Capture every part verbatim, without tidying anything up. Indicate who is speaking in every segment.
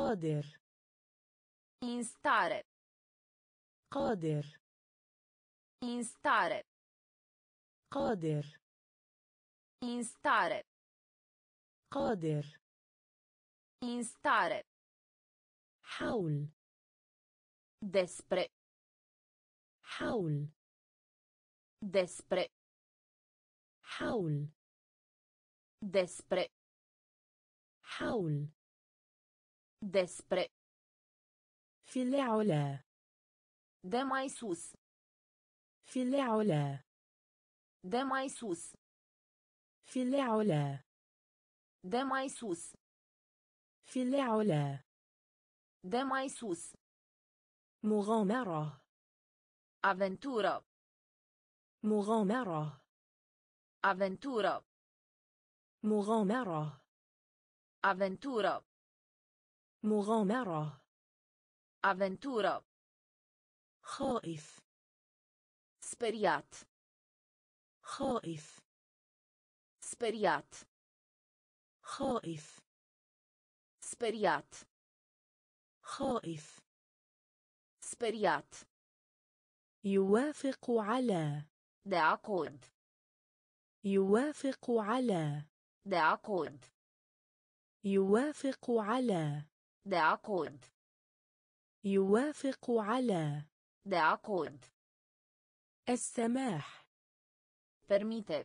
Speaker 1: قادر.
Speaker 2: In stare.
Speaker 1: قادر.
Speaker 2: In stare.
Speaker 1: قادر.
Speaker 2: In stare.
Speaker 1: قادر.
Speaker 2: In stare.
Speaker 1: حول.
Speaker 2: Despre.
Speaker 1: حول.
Speaker 2: Despre.
Speaker 1: حول.
Speaker 2: Despre.
Speaker 1: حول.
Speaker 2: Despre.
Speaker 1: في العلا.
Speaker 2: De mai sus.
Speaker 1: في العلا.
Speaker 2: De mai sus.
Speaker 1: في العلا.
Speaker 2: De mai sus.
Speaker 1: في العلا.
Speaker 2: De mai sus.
Speaker 1: مغامرة.
Speaker 2: Aventură.
Speaker 1: مغامرة.
Speaker 2: Aventură.
Speaker 1: مغامرة.
Speaker 2: Aventură.
Speaker 1: مغامرة.
Speaker 2: Aventură.
Speaker 1: خائف.
Speaker 2: Speriat.
Speaker 1: خائف.
Speaker 2: Speriat.
Speaker 1: خائف.
Speaker 2: Speriat.
Speaker 1: خائف.
Speaker 2: Speriat.
Speaker 1: يوافق على.
Speaker 2: De acord.
Speaker 1: يوافق على.
Speaker 2: De acord.
Speaker 1: يوافق على.
Speaker 2: De acord.
Speaker 1: يوافق على.
Speaker 2: De acord.
Speaker 1: السماح.
Speaker 2: Permite.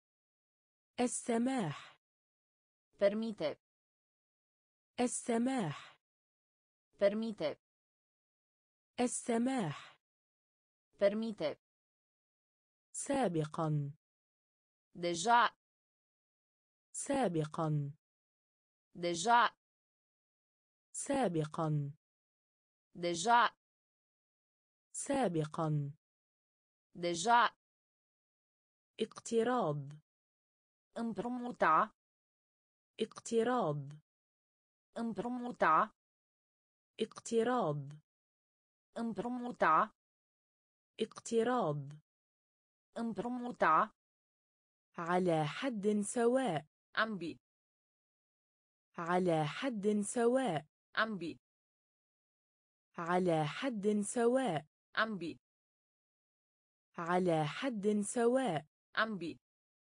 Speaker 1: السماح.
Speaker 2: Permite.
Speaker 1: السماح.
Speaker 2: Permite.
Speaker 1: السماح.
Speaker 2: Permite.
Speaker 1: سابقا.
Speaker 2: Deja.
Speaker 1: سابقا.
Speaker 2: Deja.
Speaker 1: سابقا.
Speaker 2: Deja.
Speaker 1: سابقا.
Speaker 2: Deja.
Speaker 1: اقتراض.
Speaker 2: Împrumuta.
Speaker 1: اقتراض.
Speaker 2: Împrumuta.
Speaker 1: اقتراض.
Speaker 2: Împrumuta.
Speaker 1: اقتراض.
Speaker 2: Împrumuta.
Speaker 1: على حد سواء.
Speaker 2: Ambi.
Speaker 1: على حد سواء.
Speaker 2: Ambi.
Speaker 1: على حد سواء.
Speaker 2: Ambi.
Speaker 1: على حد سواء.
Speaker 2: Ambi.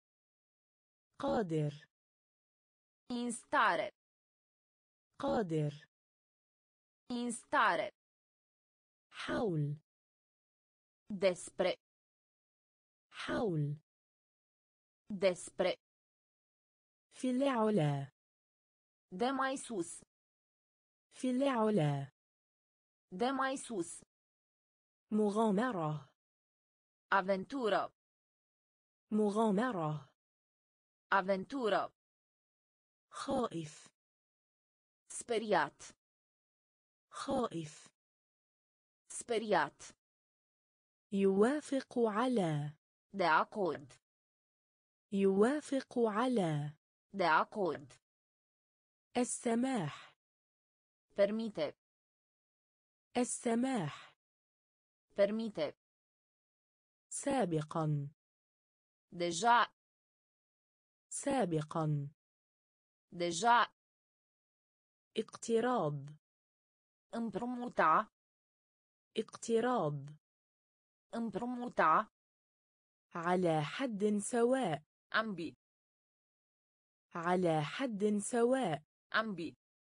Speaker 1: قادر.
Speaker 2: In stare.
Speaker 1: قادر.
Speaker 2: In stare.
Speaker 1: حول.
Speaker 2: Despre.
Speaker 1: حول.
Speaker 2: Despre.
Speaker 1: في العلا.
Speaker 2: De mai sus.
Speaker 1: في العلا.
Speaker 2: De mai sus.
Speaker 1: مغامرة.
Speaker 2: Aventură.
Speaker 1: مغامرة.
Speaker 2: Aventură.
Speaker 1: خائف.
Speaker 2: Speriat.
Speaker 1: خائف.
Speaker 2: Speriat.
Speaker 1: يوافق على.
Speaker 2: De acord.
Speaker 1: يوافق على.
Speaker 2: De acord.
Speaker 1: السماح.
Speaker 2: Permite.
Speaker 1: السماح.
Speaker 2: Permite.
Speaker 1: سابقا.
Speaker 2: Deja.
Speaker 1: سابقا.
Speaker 2: Deja.
Speaker 1: اقتراض.
Speaker 2: Împrumuta.
Speaker 1: اقتراض.
Speaker 2: Împrumuta.
Speaker 1: على حد سواء.
Speaker 2: Ambi.
Speaker 1: على حد سواء.
Speaker 2: Ambi.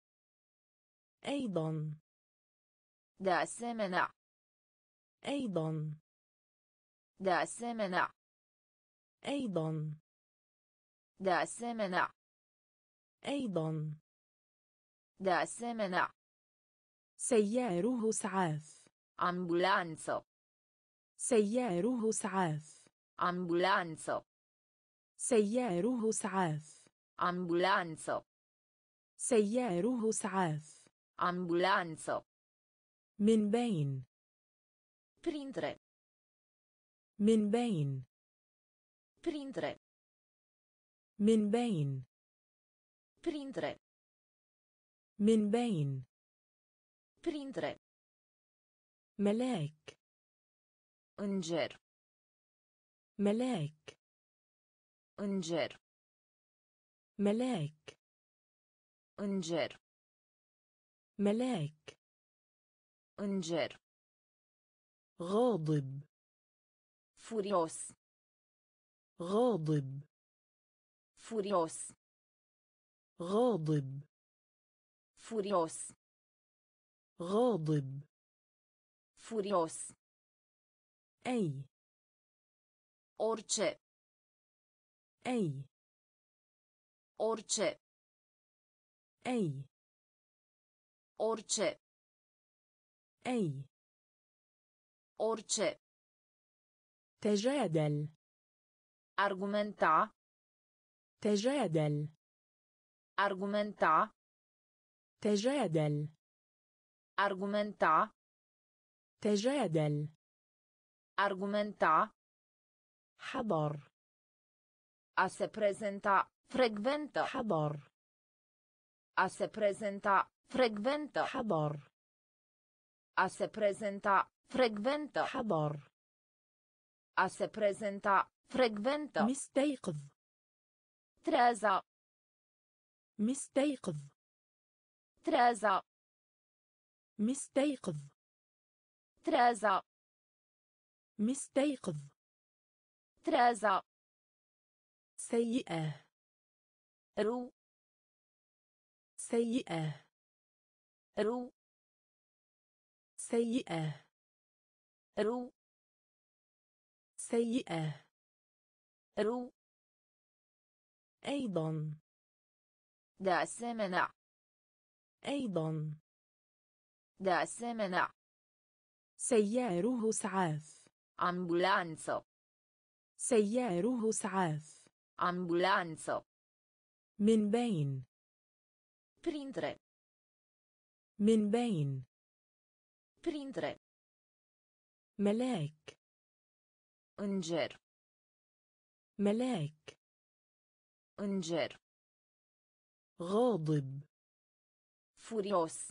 Speaker 1: أيضا.
Speaker 2: De asemenea.
Speaker 1: أيضا.
Speaker 2: De asemenea.
Speaker 1: أيضا.
Speaker 2: De asemenea.
Speaker 1: أيضا.
Speaker 2: De asemenea.
Speaker 1: سياره إسعاف.
Speaker 2: Ambulanță.
Speaker 1: سياره إسعاف.
Speaker 2: Ambulanță.
Speaker 1: سياره إسعاف.
Speaker 2: Ambulanță.
Speaker 1: سياره إسعاف.
Speaker 2: Ambulanță.
Speaker 1: من بين.
Speaker 2: Printre.
Speaker 1: من بين.
Speaker 2: Printre.
Speaker 1: من بين.
Speaker 2: Printre.
Speaker 1: من بين.
Speaker 2: Printre.
Speaker 1: ملاك.
Speaker 2: Înger.
Speaker 1: ملاك.
Speaker 2: Înger.
Speaker 1: ملاك.
Speaker 2: Înger.
Speaker 1: ملاك.
Speaker 2: Înger.
Speaker 1: غاضب.
Speaker 2: Furios.
Speaker 1: غاضب.
Speaker 2: Furios.
Speaker 1: غاضب.
Speaker 2: Furios.
Speaker 1: غاضب.
Speaker 2: Furios.
Speaker 1: أي.
Speaker 2: Orice.
Speaker 1: أي.
Speaker 2: Orice.
Speaker 1: أي.
Speaker 2: Orice.
Speaker 1: أي.
Speaker 2: Orice.
Speaker 1: تجادل.
Speaker 2: Argumenta.
Speaker 1: تجادل.
Speaker 2: Argumenta.
Speaker 1: تجادل.
Speaker 2: Argumenta.
Speaker 1: تجادل.
Speaker 2: Argumenta.
Speaker 1: حضر.
Speaker 2: A se prezenta. Frecventă.
Speaker 1: حضر.
Speaker 2: A se prezenta. Frecventă.
Speaker 1: حضر.
Speaker 2: A se prezenta. Frecventă.
Speaker 1: حضر.
Speaker 2: A se prezenta. Frecventă.
Speaker 1: مستيقظ.
Speaker 2: Trează.
Speaker 1: مستيقظ.
Speaker 2: Trează.
Speaker 1: مستيقظ.
Speaker 2: Trează.
Speaker 1: مستيقظ.
Speaker 2: Trează.
Speaker 1: سيئة.
Speaker 2: رو.
Speaker 1: سيئة.
Speaker 2: رو.
Speaker 1: سيئة.
Speaker 2: رو.
Speaker 1: سيئة.
Speaker 2: رو.
Speaker 1: أيضا.
Speaker 2: De asemenea.
Speaker 1: أيضا.
Speaker 2: De asemenea.
Speaker 1: سياره إسعاف.
Speaker 2: Ambulanță.
Speaker 1: سياره إسعاف.
Speaker 2: Ambulanță.
Speaker 1: من بين.
Speaker 2: Printre.
Speaker 1: من بين.
Speaker 2: Printre.
Speaker 1: ملاك.
Speaker 2: Înger.
Speaker 1: ملاك.
Speaker 2: Înger.
Speaker 1: غاضب.
Speaker 2: Furios.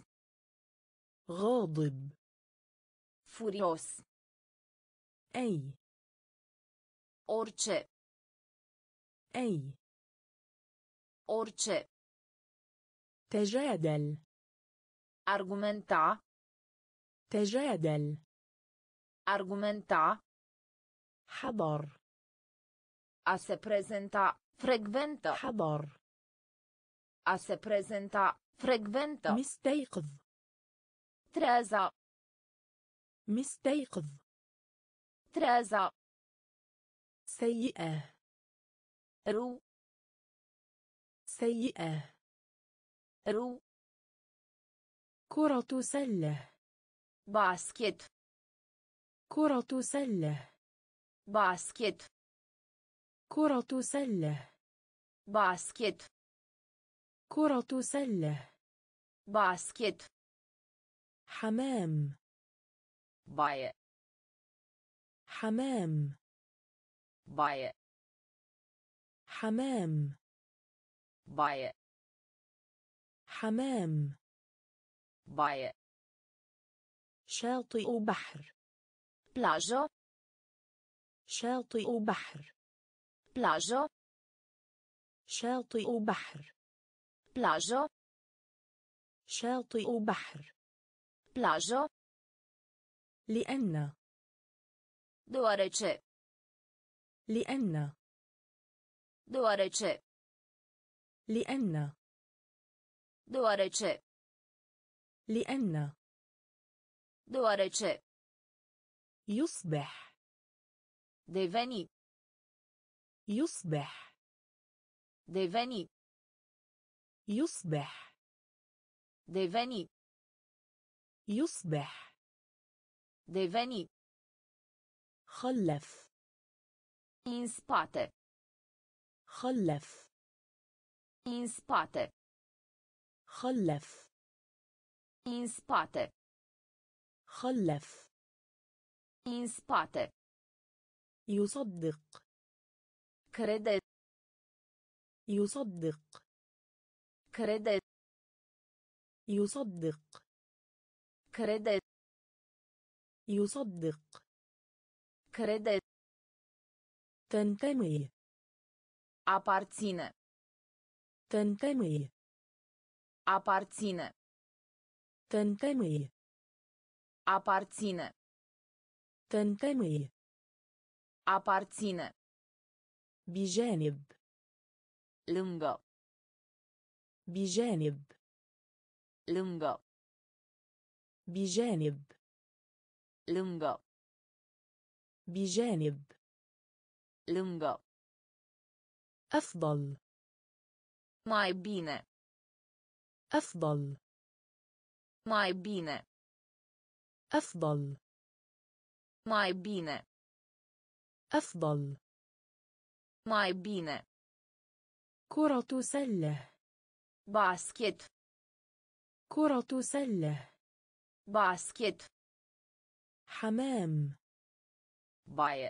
Speaker 1: غاضب.
Speaker 2: Furios.
Speaker 1: أي.
Speaker 2: Orice.
Speaker 1: أي.
Speaker 2: Orice.
Speaker 1: تجادل.
Speaker 2: Argumenta.
Speaker 1: تجادل.
Speaker 2: Argumenta.
Speaker 1: حضر.
Speaker 2: A se prezenta. Frecventă.
Speaker 1: حضر.
Speaker 2: A se prezenta. Frecventă.
Speaker 1: مستيقظ.
Speaker 2: Trează.
Speaker 1: مستيقظ.
Speaker 2: Trează.
Speaker 1: سيئة.
Speaker 2: رو.
Speaker 1: سيئة.
Speaker 2: رو.
Speaker 1: كرة سلة.
Speaker 2: Basket.
Speaker 1: كرة سلة.
Speaker 2: Basket.
Speaker 1: كرة سلة.
Speaker 2: Basket.
Speaker 1: كرة سلة.
Speaker 2: Basket.
Speaker 1: حمام.
Speaker 2: Baie.
Speaker 1: حمام.
Speaker 2: Baie.
Speaker 1: حمام.
Speaker 2: Baie.
Speaker 1: حمام.
Speaker 2: Baie.
Speaker 1: شاطئ بحر.
Speaker 2: Plajă.
Speaker 1: شاطئ بحر.
Speaker 2: Plajă.
Speaker 1: شاطئ بحر.
Speaker 2: Plajă.
Speaker 1: شاطئ بحر.
Speaker 2: Plajă.
Speaker 1: لأن.
Speaker 2: Deoarece.
Speaker 1: لأن.
Speaker 2: Deoarece.
Speaker 1: لأن.
Speaker 2: Deoarece.
Speaker 1: لأن.
Speaker 2: Deoarece.
Speaker 1: يصبح.
Speaker 2: Deveni.
Speaker 1: يصبح.
Speaker 2: Deveni.
Speaker 1: يصبح.
Speaker 2: Deveni.
Speaker 1: يصبح.
Speaker 2: Deveni.
Speaker 1: خلف.
Speaker 2: În spate.
Speaker 1: خلف.
Speaker 2: În spate.
Speaker 1: خلف.
Speaker 2: În spate.
Speaker 1: خلف.
Speaker 2: În spate.
Speaker 1: يصدق.
Speaker 2: Crede.
Speaker 1: يصدق.
Speaker 2: Crede.
Speaker 1: يصدق.
Speaker 2: Crede.
Speaker 1: يصدق.
Speaker 2: Crede.
Speaker 1: تنتمي.
Speaker 2: Aparține.
Speaker 1: تنتمي.
Speaker 2: Aparține.
Speaker 1: تنتمي.
Speaker 2: Aparține.
Speaker 1: تنتمي.
Speaker 2: Aparține.
Speaker 1: بجانب.
Speaker 2: Lângă.
Speaker 1: بجانب.
Speaker 2: Lângă.
Speaker 1: بجانب.
Speaker 2: Lângă.
Speaker 1: بجانب.
Speaker 2: Lângă.
Speaker 1: أفضل.
Speaker 2: Mai bine.
Speaker 1: أفضل.
Speaker 2: Mai bine.
Speaker 1: أفضل.
Speaker 2: Mai bine.
Speaker 1: أفضل.
Speaker 2: Mai bine.
Speaker 1: كرة سلة.
Speaker 2: Basket.
Speaker 1: كرة سلة.
Speaker 2: Basket.
Speaker 1: حمام.
Speaker 2: Baie.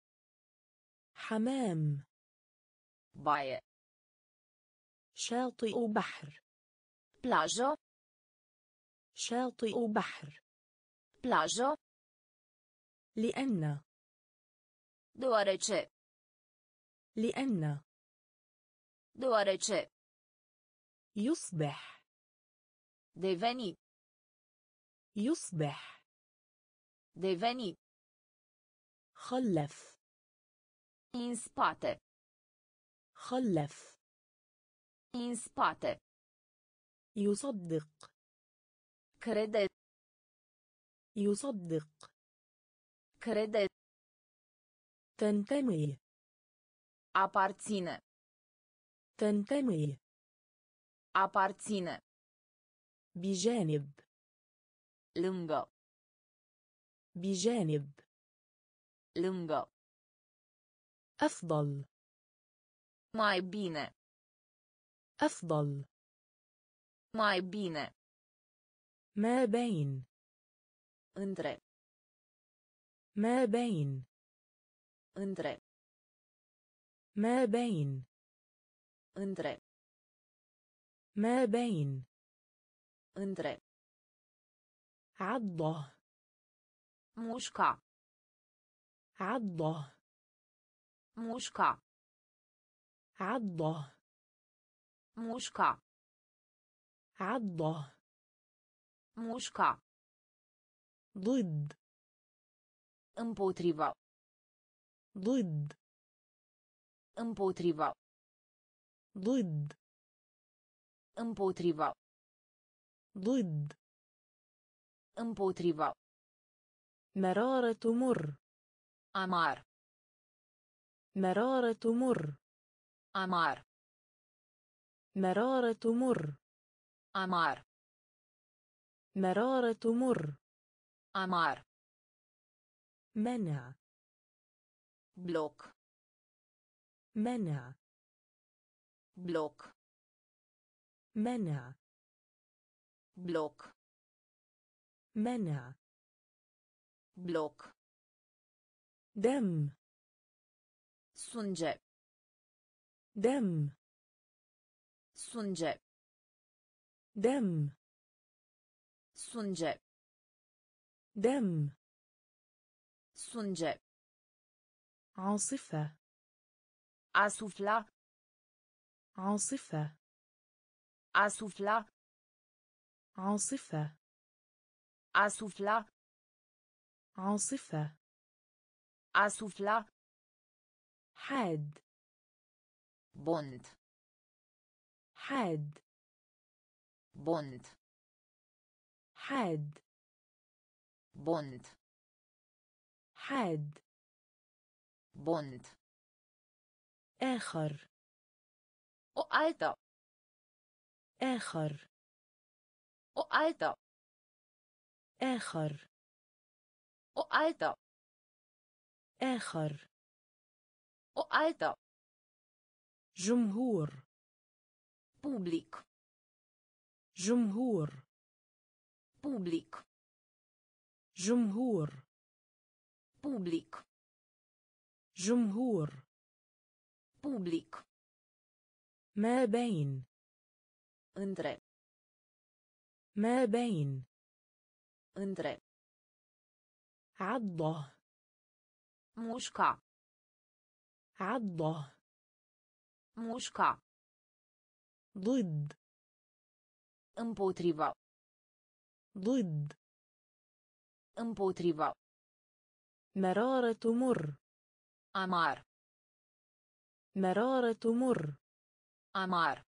Speaker 1: حمام.
Speaker 2: Baie.
Speaker 1: شاطئ بحر.
Speaker 2: Plajă.
Speaker 1: شاطئ بحر.
Speaker 2: Plajă.
Speaker 1: لأن.
Speaker 2: Deoarece.
Speaker 1: لأن.
Speaker 2: Deoarece.
Speaker 1: يصبح.
Speaker 2: Deveni.
Speaker 1: يصبح.
Speaker 2: Deveni.
Speaker 1: خلف.
Speaker 2: În spate.
Speaker 1: خلف.
Speaker 2: În spate.
Speaker 1: يصدق.
Speaker 2: Crede.
Speaker 1: يصدق.
Speaker 2: Crede.
Speaker 1: تنتمي.
Speaker 2: Aparține.
Speaker 1: تنتمي.
Speaker 2: Aparține.
Speaker 1: بجانب.
Speaker 2: Lângă.
Speaker 1: بجانب.
Speaker 2: Lângă.
Speaker 1: أفضل.
Speaker 2: Mai bine.
Speaker 1: أفضل.
Speaker 2: Mai bine.
Speaker 1: ما بين.
Speaker 2: Între.
Speaker 1: ما بين.
Speaker 2: Între.
Speaker 1: ما بين.
Speaker 2: Între.
Speaker 1: ما بين.
Speaker 2: Între.
Speaker 1: عضة.
Speaker 2: Mușca.
Speaker 1: عضة.
Speaker 2: Mușca.
Speaker 1: عضة.
Speaker 2: Mușca.
Speaker 1: عضة.
Speaker 2: Mușca.
Speaker 1: ضد.
Speaker 2: Împotriva.
Speaker 1: ضد.
Speaker 2: Împotriva.
Speaker 1: ضد.
Speaker 2: Împotriva.
Speaker 1: ضد.
Speaker 2: Împotriva.
Speaker 1: مرارة مر.
Speaker 2: Amar.
Speaker 1: مرارة مر.
Speaker 2: Amar.
Speaker 1: مرارة مر.
Speaker 2: Amar.
Speaker 1: مرارة مر.
Speaker 2: Amar.
Speaker 1: منع.
Speaker 2: Bloc.
Speaker 1: منع.
Speaker 2: Bloc.
Speaker 1: منع.
Speaker 2: Bloc.
Speaker 1: منع.
Speaker 2: Bloc.
Speaker 1: دم.
Speaker 2: Sânge.
Speaker 1: دم.
Speaker 2: Sânge.
Speaker 1: دم.
Speaker 2: Sânge.
Speaker 1: دم.
Speaker 2: Sânge.
Speaker 1: عاصفة.
Speaker 2: A sufla.
Speaker 1: عاصفة.
Speaker 2: A sufla.
Speaker 1: عاصفة.
Speaker 2: A sufla.
Speaker 1: عاصفة.
Speaker 2: A sufla.
Speaker 1: حاد.
Speaker 2: Bond.
Speaker 1: حاد.
Speaker 2: Bond.
Speaker 1: حاد.
Speaker 2: Bond.
Speaker 1: حاد.
Speaker 2: Bond.
Speaker 1: آخر.
Speaker 2: O altă.
Speaker 1: آخر.
Speaker 2: O altă.
Speaker 1: آخر.
Speaker 2: O altă.
Speaker 1: آخر.
Speaker 2: O altă.
Speaker 1: جمهور.
Speaker 2: Public.
Speaker 1: جمهور.
Speaker 2: Public.
Speaker 1: جمهور.
Speaker 2: Public.
Speaker 1: جمهور.
Speaker 2: Public.
Speaker 1: ما بين.
Speaker 2: Între.
Speaker 1: ما بين.
Speaker 2: Între.
Speaker 1: عضة.
Speaker 2: Mușca.
Speaker 1: عضة.
Speaker 2: Mușca.
Speaker 1: ضد.
Speaker 2: Împotriva.
Speaker 1: ضد.
Speaker 2: împotriva.
Speaker 1: مرارة مر.
Speaker 2: Amar.
Speaker 1: مرارة مر.
Speaker 2: Amar.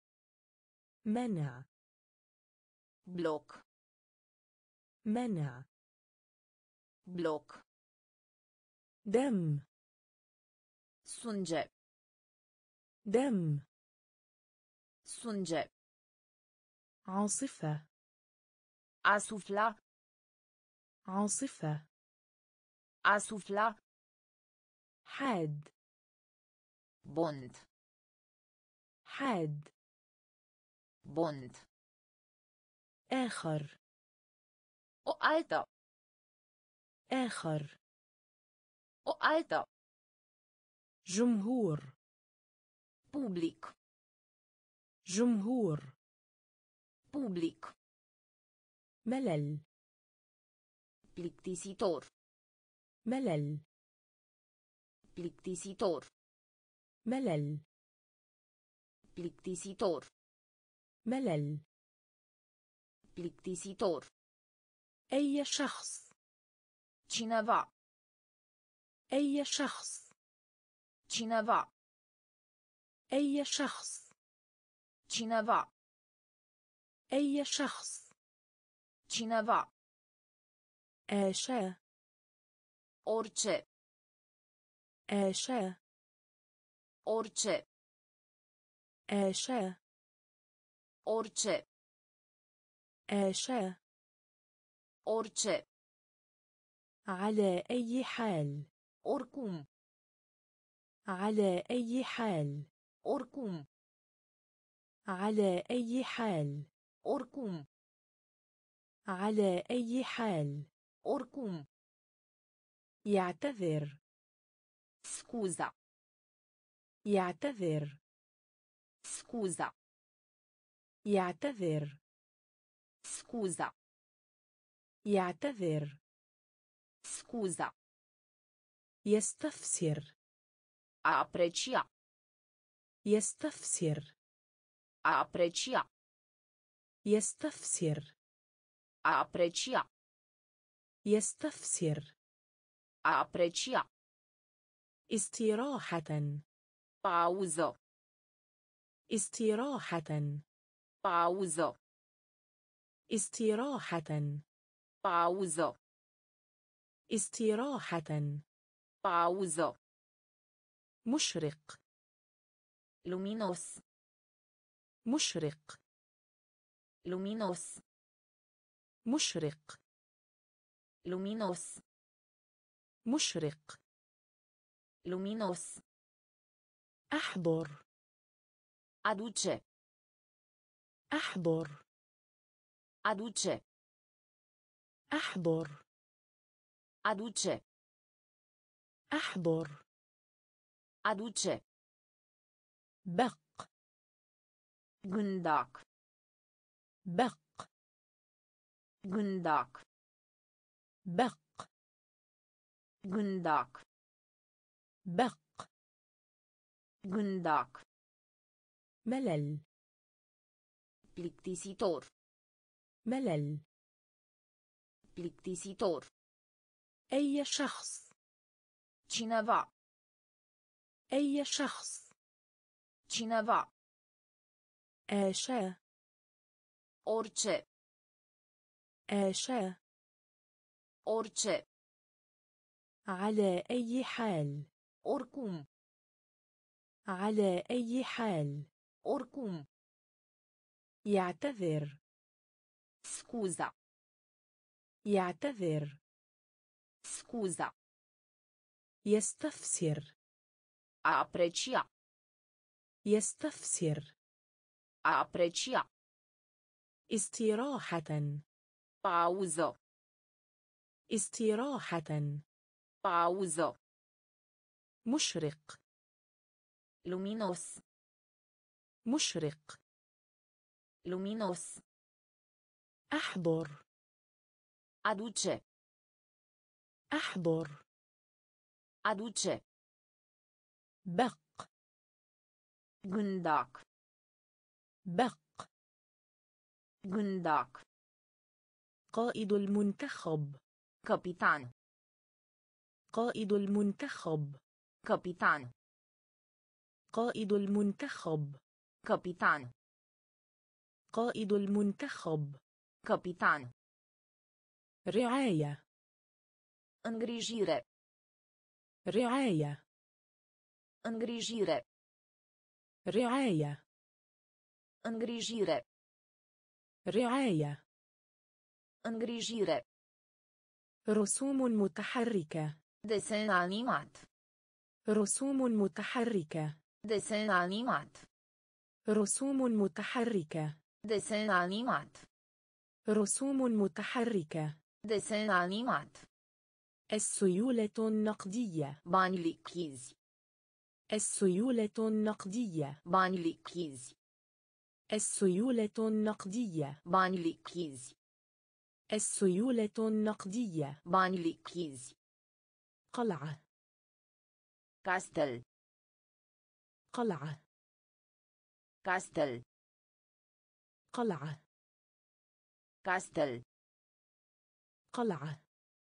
Speaker 1: منع.
Speaker 2: Bloc.
Speaker 1: منع.
Speaker 2: Bloc.
Speaker 1: دم.
Speaker 2: Sânge.
Speaker 1: دم.
Speaker 2: Sânge.
Speaker 1: عاصفة.
Speaker 2: A sufla.
Speaker 1: عاصفة.
Speaker 2: A sufla.
Speaker 1: حاد.
Speaker 2: Bond.
Speaker 1: حاد.
Speaker 2: Bond.
Speaker 1: آخر.
Speaker 2: O altă.
Speaker 1: آخر.
Speaker 2: O altă.
Speaker 1: جمهور.
Speaker 2: Public.
Speaker 1: جمهور.
Speaker 2: Public.
Speaker 1: ملل.
Speaker 2: Plictisitor.
Speaker 1: ملل.
Speaker 2: Plictisitor.
Speaker 1: ملل.
Speaker 2: Plictisitor.
Speaker 1: ملل.
Speaker 2: Plictisitor.
Speaker 1: أي شخص.
Speaker 2: Cineva.
Speaker 1: أي شخص.
Speaker 2: Cineva.
Speaker 1: أي شخص.
Speaker 2: Cineva.
Speaker 1: أي شخص.
Speaker 2: Cineva.
Speaker 1: آشا.
Speaker 2: Orice.
Speaker 1: آشا.
Speaker 2: Orice.
Speaker 1: آشا.
Speaker 2: Orice.
Speaker 1: آشا.
Speaker 2: Orice.
Speaker 1: على أي حال.
Speaker 2: Oricum.
Speaker 1: على أي حال.
Speaker 2: Oricum.
Speaker 1: على أي حال.
Speaker 2: Oricum.
Speaker 1: على أي حال.
Speaker 2: Oricum.
Speaker 1: يعتذر.
Speaker 2: Scuza.
Speaker 1: يعتذر.
Speaker 2: Scuza.
Speaker 1: يعتذر.
Speaker 2: Scuza.
Speaker 1: يعتذر.
Speaker 2: Scuza.
Speaker 1: يستفسر.
Speaker 2: A aprecia.
Speaker 1: يستفسر.
Speaker 2: A aprecia.
Speaker 1: يستفسر.
Speaker 2: A aprecia.
Speaker 1: يستفسر.
Speaker 2: A aprecia.
Speaker 1: استراحة.
Speaker 2: Pauză.
Speaker 1: استراحة.
Speaker 2: Pauză.
Speaker 1: استراحة.
Speaker 2: Pauză.
Speaker 1: استراحة.
Speaker 2: Pauză.
Speaker 1: مشرق.
Speaker 2: Luminos.
Speaker 1: مشرق.
Speaker 2: Luminos.
Speaker 1: مشرق.
Speaker 2: Luminos.
Speaker 1: مشرق.
Speaker 2: Luminos.
Speaker 1: أحضر.
Speaker 2: Aduce.
Speaker 1: أحضر.
Speaker 2: Aduce.
Speaker 1: أحضر.
Speaker 2: Aduce.
Speaker 1: أحضر.
Speaker 2: Aduce.
Speaker 1: بق.
Speaker 2: Gândac.
Speaker 1: بق.
Speaker 2: Gândac.
Speaker 1: بق.
Speaker 2: Gândac.
Speaker 1: بق.
Speaker 2: Gândac.
Speaker 1: ملل.
Speaker 2: Plictisitor.
Speaker 1: ملل.
Speaker 2: Plictisitor.
Speaker 1: أي شخص.
Speaker 2: Cineva.
Speaker 1: أي شخص.
Speaker 2: Cineva.
Speaker 1: آشا.
Speaker 2: Orice.
Speaker 1: آشا.
Speaker 2: Orice.
Speaker 1: على أي حال.
Speaker 2: Oricum.
Speaker 1: على أي حال.
Speaker 2: Oricum.
Speaker 1: يعتذر.
Speaker 2: Scuza.
Speaker 1: يعتذر.
Speaker 2: Scuza.
Speaker 1: يستفسر.
Speaker 2: A aprecia.
Speaker 1: يستفسر.
Speaker 2: A aprecia.
Speaker 1: استراحة.
Speaker 2: Pauză.
Speaker 1: استراحة.
Speaker 2: Pauză.
Speaker 1: مشرق.
Speaker 2: Luminos.
Speaker 1: مشرق.
Speaker 2: Luminos.
Speaker 1: أحضر.
Speaker 2: Aduce.
Speaker 1: أحضر.
Speaker 2: Aduce.
Speaker 1: بق.
Speaker 2: Gândac.
Speaker 1: بق.
Speaker 2: Gândac.
Speaker 1: قائد المنتخب.
Speaker 2: Capitan.
Speaker 1: قائد المنتخب.
Speaker 2: Capitan.
Speaker 1: قائد المنتخب.
Speaker 2: Capitan.
Speaker 1: قائد المنتخب.
Speaker 2: Capitan.
Speaker 1: رعاية.
Speaker 2: Îngrijire.
Speaker 1: رعاية.
Speaker 2: Îngrijire.
Speaker 1: رعاية.
Speaker 2: Îngrijire.
Speaker 1: رعاية.
Speaker 2: Îngrijire.
Speaker 1: رسوم متحركة.
Speaker 2: Desen animat.
Speaker 1: رسوم متحركة.
Speaker 2: Desen animat.
Speaker 1: رسوم متحركة.
Speaker 2: Desen animat.
Speaker 1: رسوم متحركة.
Speaker 2: Desen animat.
Speaker 1: السيولة النقدية.
Speaker 2: Bani lichizi.
Speaker 1: السيولة النقدية.
Speaker 2: Bani lichizi.
Speaker 1: السيولة النقدية.
Speaker 2: Bani lichizi.
Speaker 1: السيولة النقدية.
Speaker 2: Bani lichizi.
Speaker 1: قلعة.
Speaker 2: Castel.
Speaker 1: قلعة.
Speaker 2: Castel.
Speaker 1: قلعة.
Speaker 2: Castel.
Speaker 1: قلعة.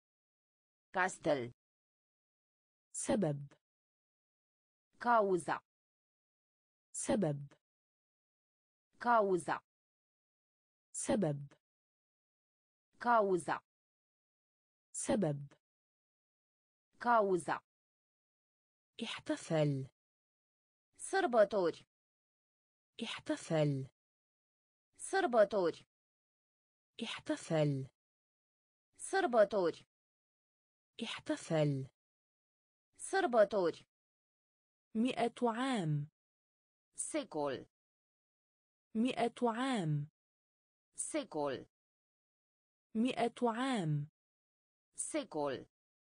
Speaker 2: Castel.
Speaker 1: سبب.
Speaker 2: Cauza.
Speaker 1: سبب.
Speaker 2: Cauza.
Speaker 1: سبب.
Speaker 2: Cauza.
Speaker 1: سبب.
Speaker 2: Cauza.
Speaker 1: احتفل.
Speaker 2: Sărbători.
Speaker 1: احتفل.
Speaker 2: Sărbători.
Speaker 1: احتفل.
Speaker 2: Sărbători.
Speaker 1: احتفل.
Speaker 2: Sărbători.
Speaker 1: مئة عام.
Speaker 2: Secol.
Speaker 1: مئة عام.
Speaker 2: Secol.
Speaker 1: مئة عام.
Speaker 2: Secol.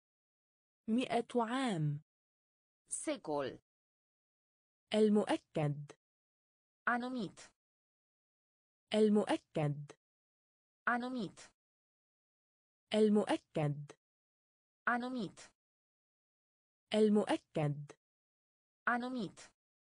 Speaker 1: مئة عام.
Speaker 2: Secol.
Speaker 1: المؤكد.
Speaker 2: Anumit.
Speaker 1: المؤكد.
Speaker 2: Anumit.
Speaker 1: المؤكد.
Speaker 2: Anumit.
Speaker 1: المؤكد.
Speaker 2: Anumit.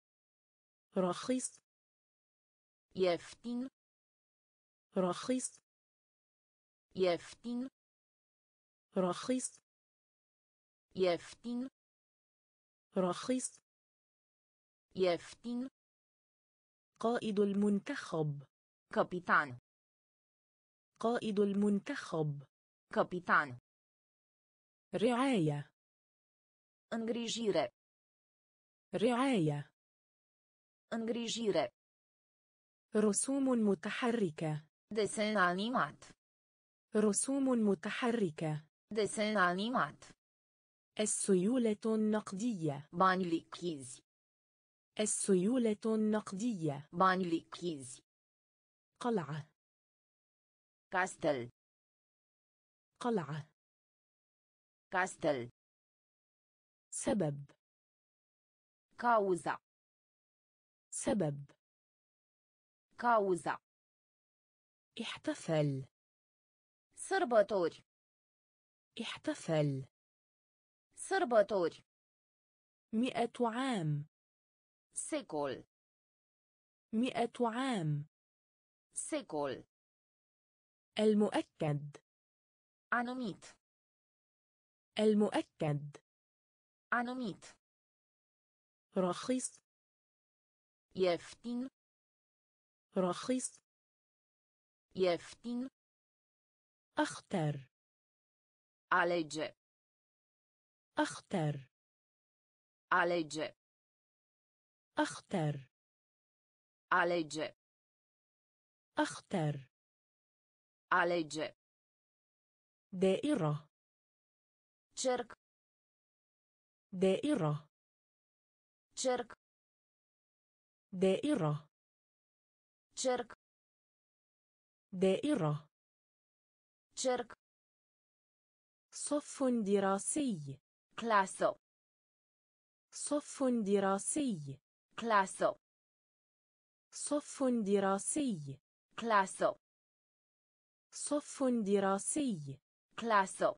Speaker 1: رخيص.
Speaker 2: Ieftin.
Speaker 1: رخيص.
Speaker 2: Ieftin.
Speaker 1: رخيص.
Speaker 2: Ieftin.
Speaker 1: رخيص.
Speaker 2: Ieftin.
Speaker 1: قائد المنتخب.
Speaker 2: Capitan.
Speaker 1: قائد المنتخب.
Speaker 2: Capitan.
Speaker 1: رعاية.
Speaker 2: Îngrijire.
Speaker 1: رعاية.
Speaker 2: Îngrijire.
Speaker 1: رسوم متحركة.
Speaker 2: Desen animat.
Speaker 1: رسوم متحركة.
Speaker 2: Desen animat.
Speaker 1: السيولة النقدية.
Speaker 2: Bani lichizi.
Speaker 1: السيولة النقدية.
Speaker 2: Bani lichizi.
Speaker 1: قلعة.
Speaker 2: Castel.
Speaker 1: قلعة.
Speaker 2: Castel.
Speaker 1: سبب.
Speaker 2: Cauza.
Speaker 1: سبب.
Speaker 2: Cauza.
Speaker 1: احتفل.
Speaker 2: Sărbători.
Speaker 1: احتفل.
Speaker 2: Sărbători.
Speaker 1: مئة عام.
Speaker 2: Secol.
Speaker 1: مئة عام.
Speaker 2: Secol.
Speaker 1: المؤكد.
Speaker 2: Anumit.
Speaker 1: المؤكد.
Speaker 2: Anumit.
Speaker 1: رخيص.
Speaker 2: Ieftin.
Speaker 1: رخيص.
Speaker 2: Ieftin.
Speaker 1: أخطر.
Speaker 2: Alege.
Speaker 1: أخطر.
Speaker 2: Alege.
Speaker 1: أخطر.
Speaker 2: Alege.
Speaker 1: أخطر.
Speaker 2: Alege.
Speaker 1: دائرة.
Speaker 2: Cerc.
Speaker 1: دائرة.
Speaker 2: Cerc.
Speaker 1: دائرة.
Speaker 2: Cerc.
Speaker 1: دائرة.
Speaker 2: Cerc.
Speaker 1: صف دراسي.
Speaker 2: Clasă.
Speaker 1: صف دراسي.
Speaker 2: Clasă.
Speaker 1: صف دراسي.
Speaker 2: Clasă.
Speaker 1: صف دراسي.
Speaker 2: Clasă.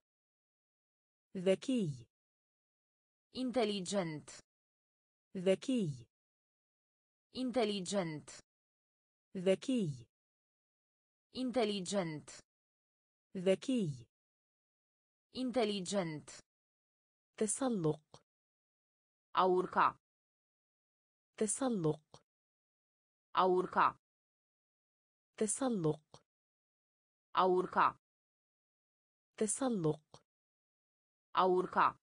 Speaker 1: ذكي.
Speaker 2: Inteligent.
Speaker 1: ذكي.
Speaker 2: Inteligent.
Speaker 1: ذكي.
Speaker 2: Inteligent.
Speaker 1: ذكي.
Speaker 2: Inteligent.
Speaker 1: تسلق.
Speaker 2: A urca.
Speaker 1: تسلق.
Speaker 2: A urca.
Speaker 1: تسلق.
Speaker 2: A urca.
Speaker 1: تسلق.
Speaker 2: A urca.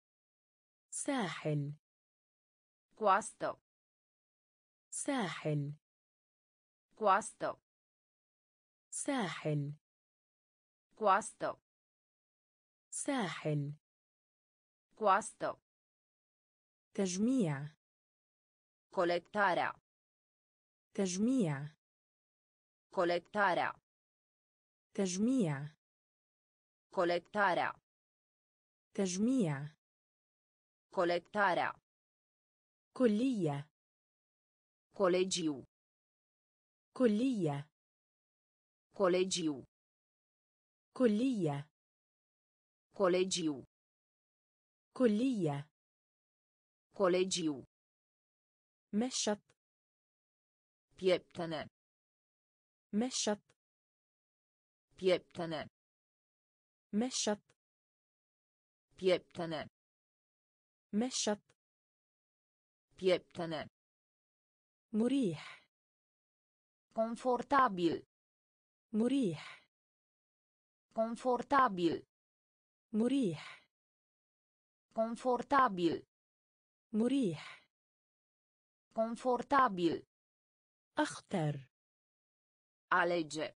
Speaker 1: ساحل.
Speaker 2: Coastă.
Speaker 1: ساحل.
Speaker 2: Coastă.
Speaker 1: ساحل.
Speaker 2: Coastă.
Speaker 1: ساحل.
Speaker 2: Coastă.
Speaker 1: تجميع.
Speaker 2: Colectarea.
Speaker 1: تجميع.
Speaker 2: Colectarea.
Speaker 1: تجميع.
Speaker 2: Colectarea.
Speaker 1: تجميع.
Speaker 2: Colectarea.
Speaker 1: كلية.
Speaker 2: Colegiu.
Speaker 1: كلية.
Speaker 2: Colegiu.
Speaker 1: كلية.
Speaker 2: Colegiu.
Speaker 1: كلية.
Speaker 2: Colegiu.
Speaker 1: مشط.
Speaker 2: Pieptene.
Speaker 1: مشط.
Speaker 2: Pieptene.
Speaker 1: مشط.
Speaker 2: Pieptene.
Speaker 1: مشط.
Speaker 2: Pieptene.
Speaker 1: مريح.
Speaker 2: Confortabil.
Speaker 1: مريح.
Speaker 2: Confortabil.
Speaker 1: مريح.
Speaker 2: Confortabil.
Speaker 1: مريح.
Speaker 2: Confortabil.
Speaker 1: أختر.
Speaker 2: Alege.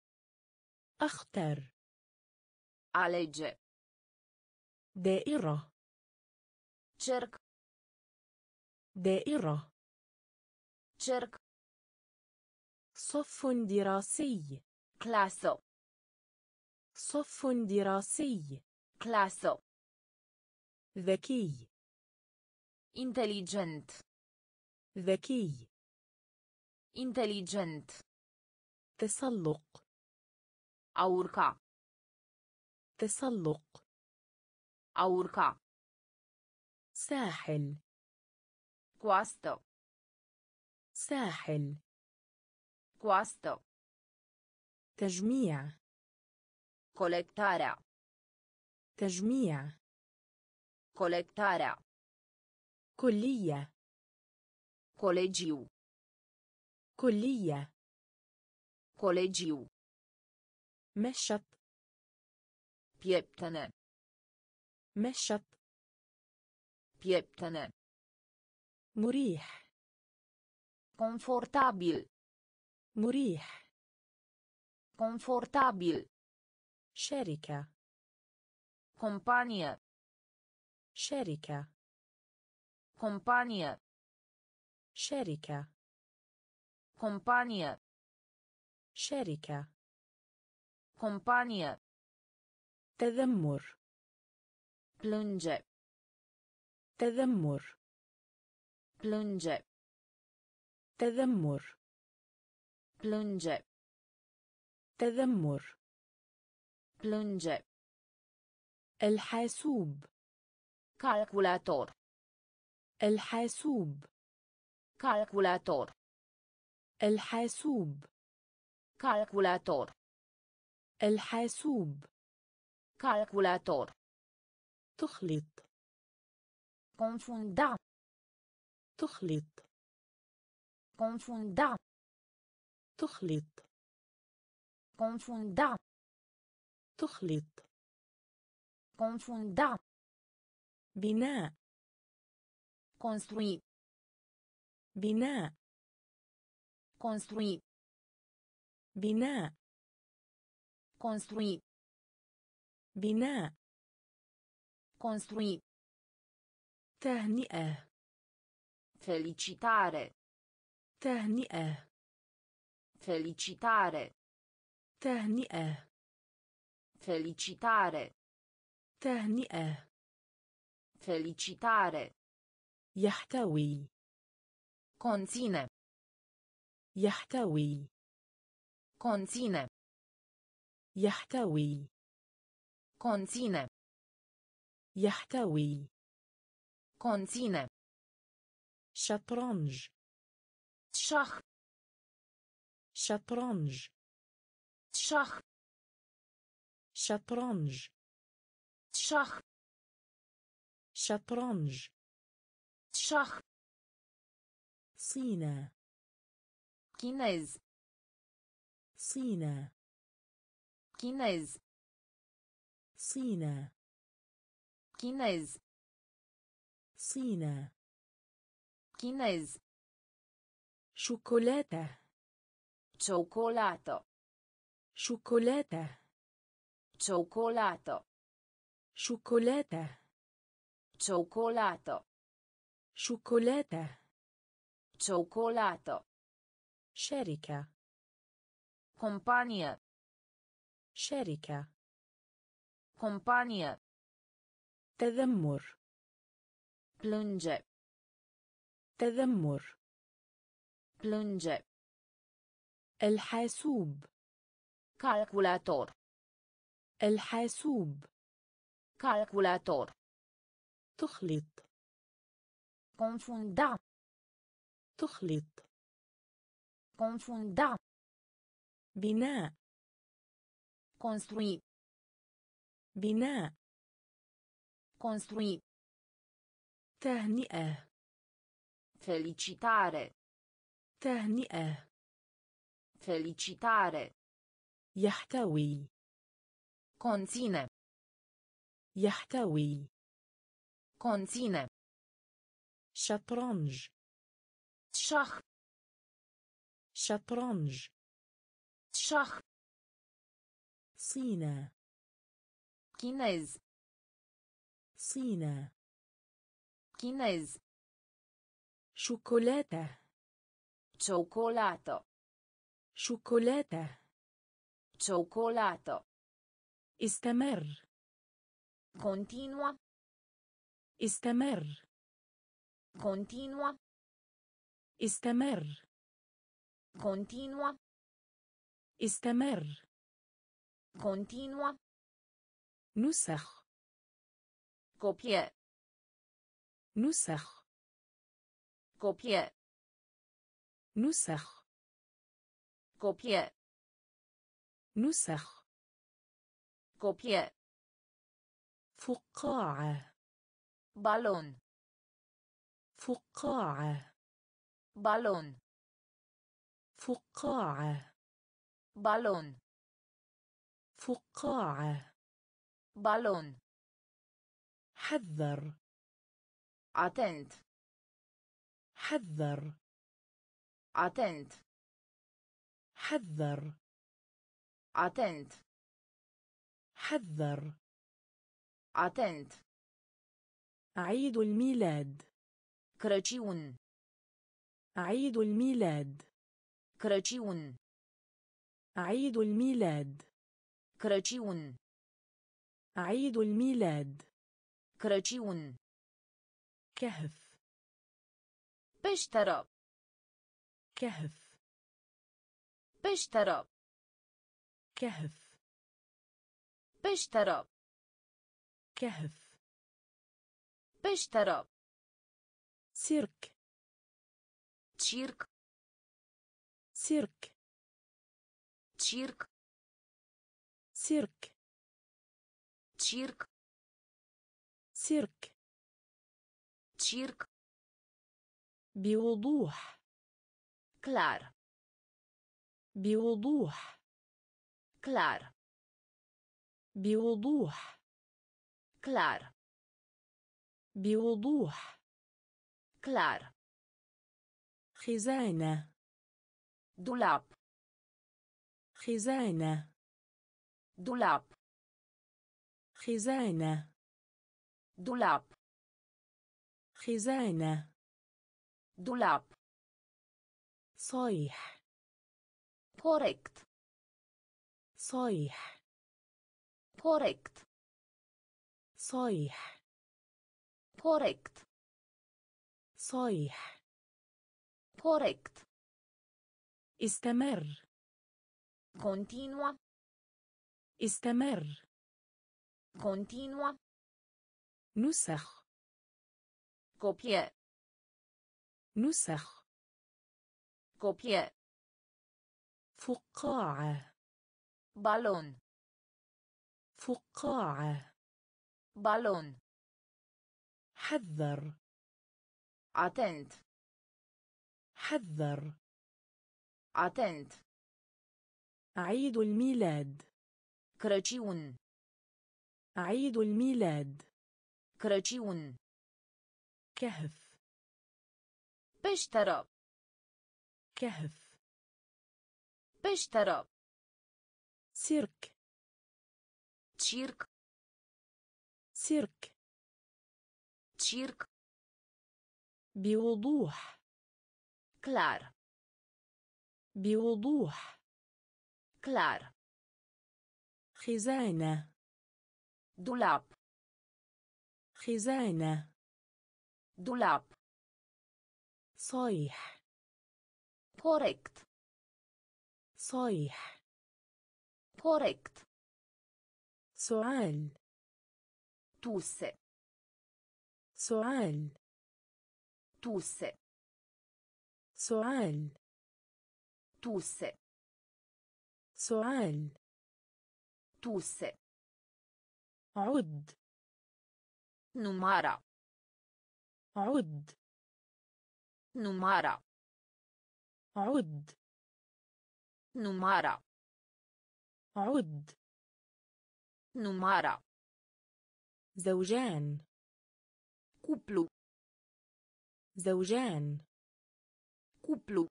Speaker 1: أختر.
Speaker 2: Alege.
Speaker 1: دائرة.
Speaker 2: Cerc.
Speaker 1: دائرة.
Speaker 2: Cerc.
Speaker 1: صف دراسي.
Speaker 2: Clasă.
Speaker 1: صف دراسي.
Speaker 2: Clasă.
Speaker 1: ذكي.
Speaker 2: Inteligent.
Speaker 1: ذكي.
Speaker 2: Inteligent.
Speaker 1: تسلق.
Speaker 2: A urca.
Speaker 1: تسلق.
Speaker 2: A urca.
Speaker 1: ساحل.
Speaker 2: Coastă.
Speaker 1: ساحل.
Speaker 2: Coastă.
Speaker 1: تجميع.
Speaker 2: Colectarea.
Speaker 1: تجميع.
Speaker 2: Colectarea.
Speaker 1: كلية.
Speaker 2: Colegiu.
Speaker 1: كلية.
Speaker 2: Colegiu.
Speaker 1: مشط.
Speaker 2: Pieptene.
Speaker 1: مشط.
Speaker 2: Pieptene.
Speaker 1: مريح.
Speaker 2: Confortabil.
Speaker 1: مريح.
Speaker 2: Confortabil.
Speaker 1: شركة.
Speaker 2: Companie.
Speaker 1: شركة.
Speaker 2: Companie.
Speaker 1: شركة.
Speaker 2: Companie.
Speaker 1: شركة.
Speaker 2: Companie.
Speaker 1: تذمر.
Speaker 2: Plânge.
Speaker 1: تذمر.
Speaker 2: Plânge.
Speaker 1: تذمر.
Speaker 2: Plânge.
Speaker 1: تذمر.
Speaker 2: Plânge.
Speaker 1: الحاسوب.
Speaker 2: Calculator.
Speaker 1: الحاسوب.
Speaker 2: Calculator.
Speaker 1: الحاسوب.
Speaker 2: Calculator.
Speaker 1: الحاسوب.
Speaker 2: Calculator.
Speaker 1: تخلط.
Speaker 2: Confunda.
Speaker 1: تخلط.
Speaker 2: Confunda.
Speaker 1: تخلط.
Speaker 2: Confunda.
Speaker 1: تخلط.
Speaker 2: Confunda.
Speaker 1: بناء.
Speaker 2: Construi.
Speaker 1: بناء.
Speaker 2: Construi.
Speaker 1: بناء.
Speaker 2: Construi.
Speaker 1: بناء.
Speaker 2: Construi.
Speaker 1: تهنئة.
Speaker 2: Felicitare.
Speaker 1: تهنئة.
Speaker 2: Felicitare.
Speaker 1: تهنئة.
Speaker 2: Felicitare.
Speaker 1: تهنئة.
Speaker 2: Felicitare.
Speaker 1: يحتوي.
Speaker 2: Conține.
Speaker 1: يحتوي.
Speaker 2: Conține.
Speaker 1: يحتوي.
Speaker 2: Conține.
Speaker 1: يحتوي.
Speaker 2: Conține.
Speaker 1: شطرنج.
Speaker 2: Șah.
Speaker 1: شطرنج.
Speaker 2: Șah.
Speaker 1: شطرنج
Speaker 2: شach
Speaker 1: شطرنج
Speaker 2: شach
Speaker 1: صينة
Speaker 2: chinez
Speaker 1: صينة
Speaker 2: chinez
Speaker 1: صينة
Speaker 2: chinez
Speaker 1: صينة
Speaker 2: chinez
Speaker 1: شوكولاتة
Speaker 2: cioccolato
Speaker 1: شوكولاتة
Speaker 2: cioccolato
Speaker 1: شوكولاتة
Speaker 2: cioccolato
Speaker 1: شوكولاتة
Speaker 2: cioccolato
Speaker 1: شركة
Speaker 2: compagnie
Speaker 1: شركة
Speaker 2: compagnie
Speaker 1: تذمر
Speaker 2: plânge
Speaker 1: تذمر
Speaker 2: plânge
Speaker 1: الحاسوب
Speaker 2: calculator
Speaker 1: الحاسوب
Speaker 2: calculator
Speaker 1: تخلط
Speaker 2: confunda
Speaker 1: تخلط
Speaker 2: confunda
Speaker 1: بناء
Speaker 2: construi
Speaker 1: بناء
Speaker 2: construi
Speaker 1: تهنئة
Speaker 2: felicitare
Speaker 1: تهنئة
Speaker 2: felicitare
Speaker 1: يحتوي
Speaker 2: conține
Speaker 1: يحتوي
Speaker 2: conține
Speaker 1: شطرنج
Speaker 2: شach
Speaker 1: شطرنج
Speaker 2: شach
Speaker 1: صينة
Speaker 2: chinez
Speaker 1: صينة
Speaker 2: chinez
Speaker 1: شوكولاتة
Speaker 2: cioccolato
Speaker 1: شوكولاتة
Speaker 2: cioccolato
Speaker 1: استمر
Speaker 2: continua
Speaker 1: استمر
Speaker 2: continua
Speaker 1: استمر
Speaker 2: continua
Speaker 1: استمر
Speaker 2: continua
Speaker 1: نسخ
Speaker 2: copie
Speaker 1: نسخ
Speaker 2: copie
Speaker 1: نسخ
Speaker 2: copie
Speaker 1: نسخ
Speaker 2: copie
Speaker 1: فقاعة
Speaker 2: balon
Speaker 1: فقاعة
Speaker 2: balon
Speaker 1: فقاعة
Speaker 2: balon
Speaker 1: فقاعة
Speaker 2: balon
Speaker 1: حذر
Speaker 2: atent
Speaker 1: حذر
Speaker 2: atent
Speaker 1: حذر
Speaker 2: atent
Speaker 1: حذر
Speaker 2: atent
Speaker 1: عيد الميلاد
Speaker 2: Crăciun
Speaker 1: عيد الميلاد
Speaker 2: Crăciun
Speaker 1: عيد الميلاد
Speaker 2: Crăciun
Speaker 1: عيد الميلاد
Speaker 2: Crăciun
Speaker 1: كهف
Speaker 2: peșteră
Speaker 1: كهف
Speaker 2: peșteră
Speaker 1: كهف
Speaker 2: peșteră
Speaker 1: كهف
Speaker 2: peșteră
Speaker 1: سيرك
Speaker 2: circ
Speaker 1: سيرك
Speaker 2: circ
Speaker 1: سيرك
Speaker 2: circ
Speaker 1: سيرك
Speaker 2: circ
Speaker 1: بوضوح
Speaker 2: clar
Speaker 1: بوضوح
Speaker 2: clar
Speaker 1: بوضوح
Speaker 2: clar
Speaker 1: بوضوح
Speaker 2: clar
Speaker 1: خزانة
Speaker 2: dulap
Speaker 1: خزانة
Speaker 2: dulap
Speaker 1: خزانة
Speaker 2: dulap
Speaker 1: خزانة
Speaker 2: dulap
Speaker 1: صيح
Speaker 2: corect
Speaker 1: صيح
Speaker 2: corect
Speaker 1: صيح
Speaker 2: corect
Speaker 1: صيح
Speaker 2: corect
Speaker 1: استمر
Speaker 2: continua
Speaker 1: استمر
Speaker 2: continua
Speaker 1: نسخ
Speaker 2: copie
Speaker 1: نسخ
Speaker 2: copie
Speaker 1: فقاعة
Speaker 2: balon
Speaker 1: فقاعة.
Speaker 2: balon,
Speaker 1: حذر.
Speaker 2: atent,
Speaker 1: حذر.
Speaker 2: atent,
Speaker 1: عيد الميلاد.
Speaker 2: Crăciun,
Speaker 1: عيد الميلاد.
Speaker 2: Crăciun,
Speaker 1: كهف.
Speaker 2: peșteră,
Speaker 1: كهف.
Speaker 2: peșteră,
Speaker 1: سيرك.
Speaker 2: circ,
Speaker 1: سيرك.
Speaker 2: circ,
Speaker 1: بوضوح.
Speaker 2: clar,
Speaker 1: بوضوح.
Speaker 2: clar,
Speaker 1: خزانة.
Speaker 2: dulap,
Speaker 1: خزانة.
Speaker 2: dulap,
Speaker 1: صيح.
Speaker 2: corect,
Speaker 1: صيح.
Speaker 2: corect,
Speaker 1: سؤال.
Speaker 2: tuse,
Speaker 1: سؤال.
Speaker 2: tuse,
Speaker 1: سؤال.
Speaker 2: tuse,
Speaker 1: سؤال.
Speaker 2: tuse,
Speaker 1: عد.
Speaker 2: numara,
Speaker 1: عد.
Speaker 2: numara,
Speaker 1: عد.
Speaker 2: numara,
Speaker 1: عد.
Speaker 2: numara,
Speaker 1: زوجان.
Speaker 2: cuplu,
Speaker 1: زوجان.
Speaker 2: cuplu,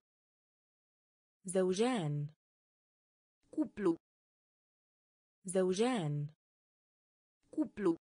Speaker 1: زوجان.
Speaker 2: cuplu,
Speaker 1: زوجان.
Speaker 2: cuplu,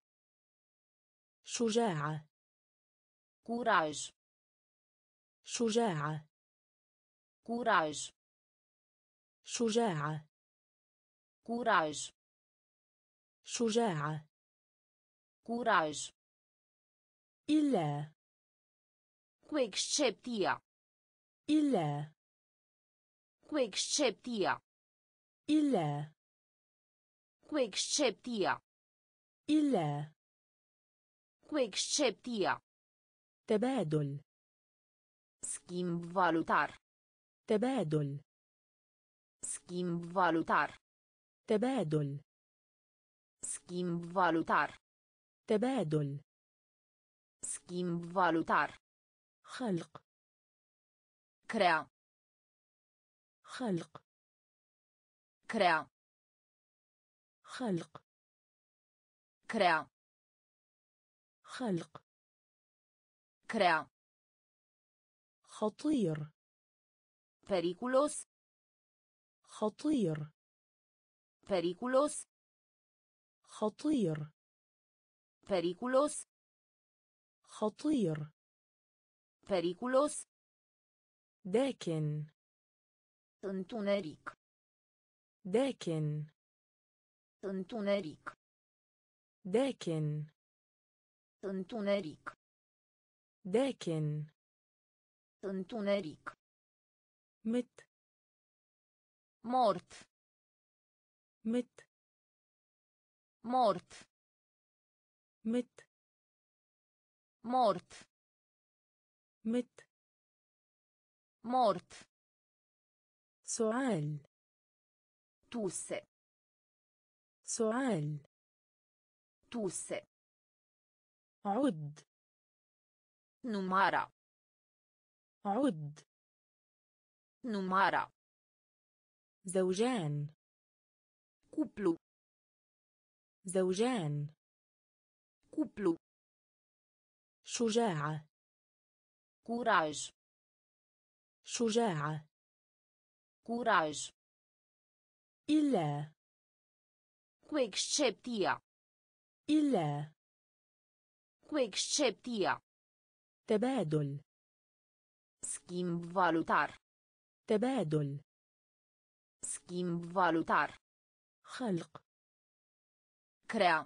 Speaker 1: شجاعة.
Speaker 2: curaj,
Speaker 1: شجاعة.
Speaker 2: curaj,
Speaker 1: شجاعة.
Speaker 2: curaj,
Speaker 1: شجاعة.
Speaker 2: curaj,
Speaker 1: إلا.
Speaker 2: cu excepția,
Speaker 1: إلا.
Speaker 2: cu excepția,
Speaker 1: إلا.
Speaker 2: cu excepția,
Speaker 1: إلا.
Speaker 2: cu excepția,
Speaker 1: تبادل.
Speaker 2: schimb valutar,
Speaker 1: تبادل.
Speaker 2: schimb valutar,
Speaker 1: تبادل.
Speaker 2: schimb valutar,
Speaker 1: تبادل.
Speaker 2: schimb valutar,
Speaker 1: خلق.
Speaker 2: crea,
Speaker 1: خلق.
Speaker 2: crea,
Speaker 1: خلق.
Speaker 2: crea,
Speaker 1: خلق.
Speaker 2: crea,
Speaker 1: خطير.
Speaker 2: periculos,
Speaker 1: خطير.
Speaker 2: periculos,
Speaker 1: خطير.
Speaker 2: periculos,
Speaker 1: خطير.
Speaker 2: periculos,
Speaker 1: داكن.
Speaker 2: întuneric,
Speaker 1: داكن.
Speaker 2: întuneric,
Speaker 1: داكن.
Speaker 2: întuneric,
Speaker 1: داكن.
Speaker 2: întuneric,
Speaker 1: مت.
Speaker 2: mort,
Speaker 1: مت.
Speaker 2: mort,
Speaker 1: مت.
Speaker 2: mort,
Speaker 1: مت.
Speaker 2: mort,
Speaker 1: سؤال.
Speaker 2: tuse,
Speaker 1: سؤال.
Speaker 2: tuse,
Speaker 1: عد.
Speaker 2: numara,
Speaker 1: عد.
Speaker 2: numara,
Speaker 1: زوجان.
Speaker 2: cuplu,
Speaker 1: زوجان.
Speaker 2: cuplu,
Speaker 1: شجاعة.
Speaker 2: curaj,
Speaker 1: شجاعة.
Speaker 2: curaj,
Speaker 1: إلا.
Speaker 2: cu excepția,
Speaker 1: إلا.
Speaker 2: cu excepția,
Speaker 1: تبادل.
Speaker 2: schimb valutar,
Speaker 1: تبادل.
Speaker 2: schimb valutar,
Speaker 1: خلق.
Speaker 2: crea,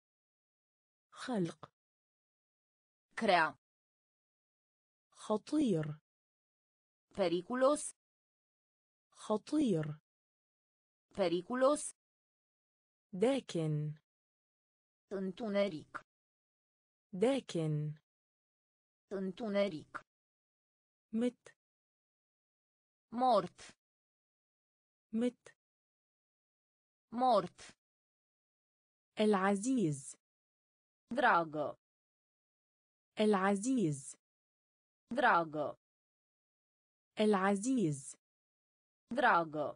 Speaker 1: خلق.
Speaker 2: crea,
Speaker 1: خطير.
Speaker 2: periculos,
Speaker 1: خطير.
Speaker 2: periculos,
Speaker 1: داكن.
Speaker 2: întuneric,
Speaker 1: داكن.
Speaker 2: întuneric,
Speaker 1: مت.
Speaker 2: mort,
Speaker 1: مت.
Speaker 2: mort,
Speaker 1: العزيز.
Speaker 2: Dragă.
Speaker 1: العزيز.
Speaker 2: Dragă.
Speaker 1: العزيز.
Speaker 2: Dragă.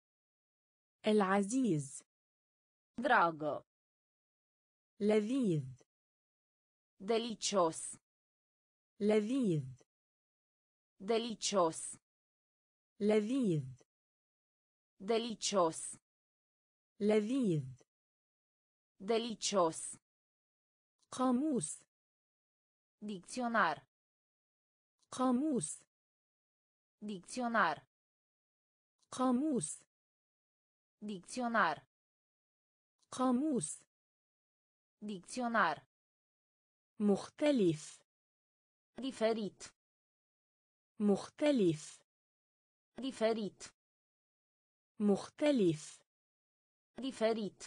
Speaker 1: العزيز.
Speaker 2: Dragă.
Speaker 1: لذيذ.
Speaker 2: Delicios.
Speaker 1: لذيذ.
Speaker 2: Delicios.
Speaker 1: لذيذ.
Speaker 2: Delicios.
Speaker 1: لذيذ.
Speaker 2: Delicios.
Speaker 1: قاموس.
Speaker 2: Dicționar.
Speaker 1: قاموس.
Speaker 2: Dicționar.
Speaker 1: قاموس.
Speaker 2: Dicționar.
Speaker 1: قاموس.
Speaker 2: Dicționar.
Speaker 1: مختلف.
Speaker 2: Diferit.
Speaker 1: مختلف.
Speaker 2: Diferit.
Speaker 1: مختلف.
Speaker 2: Diferit.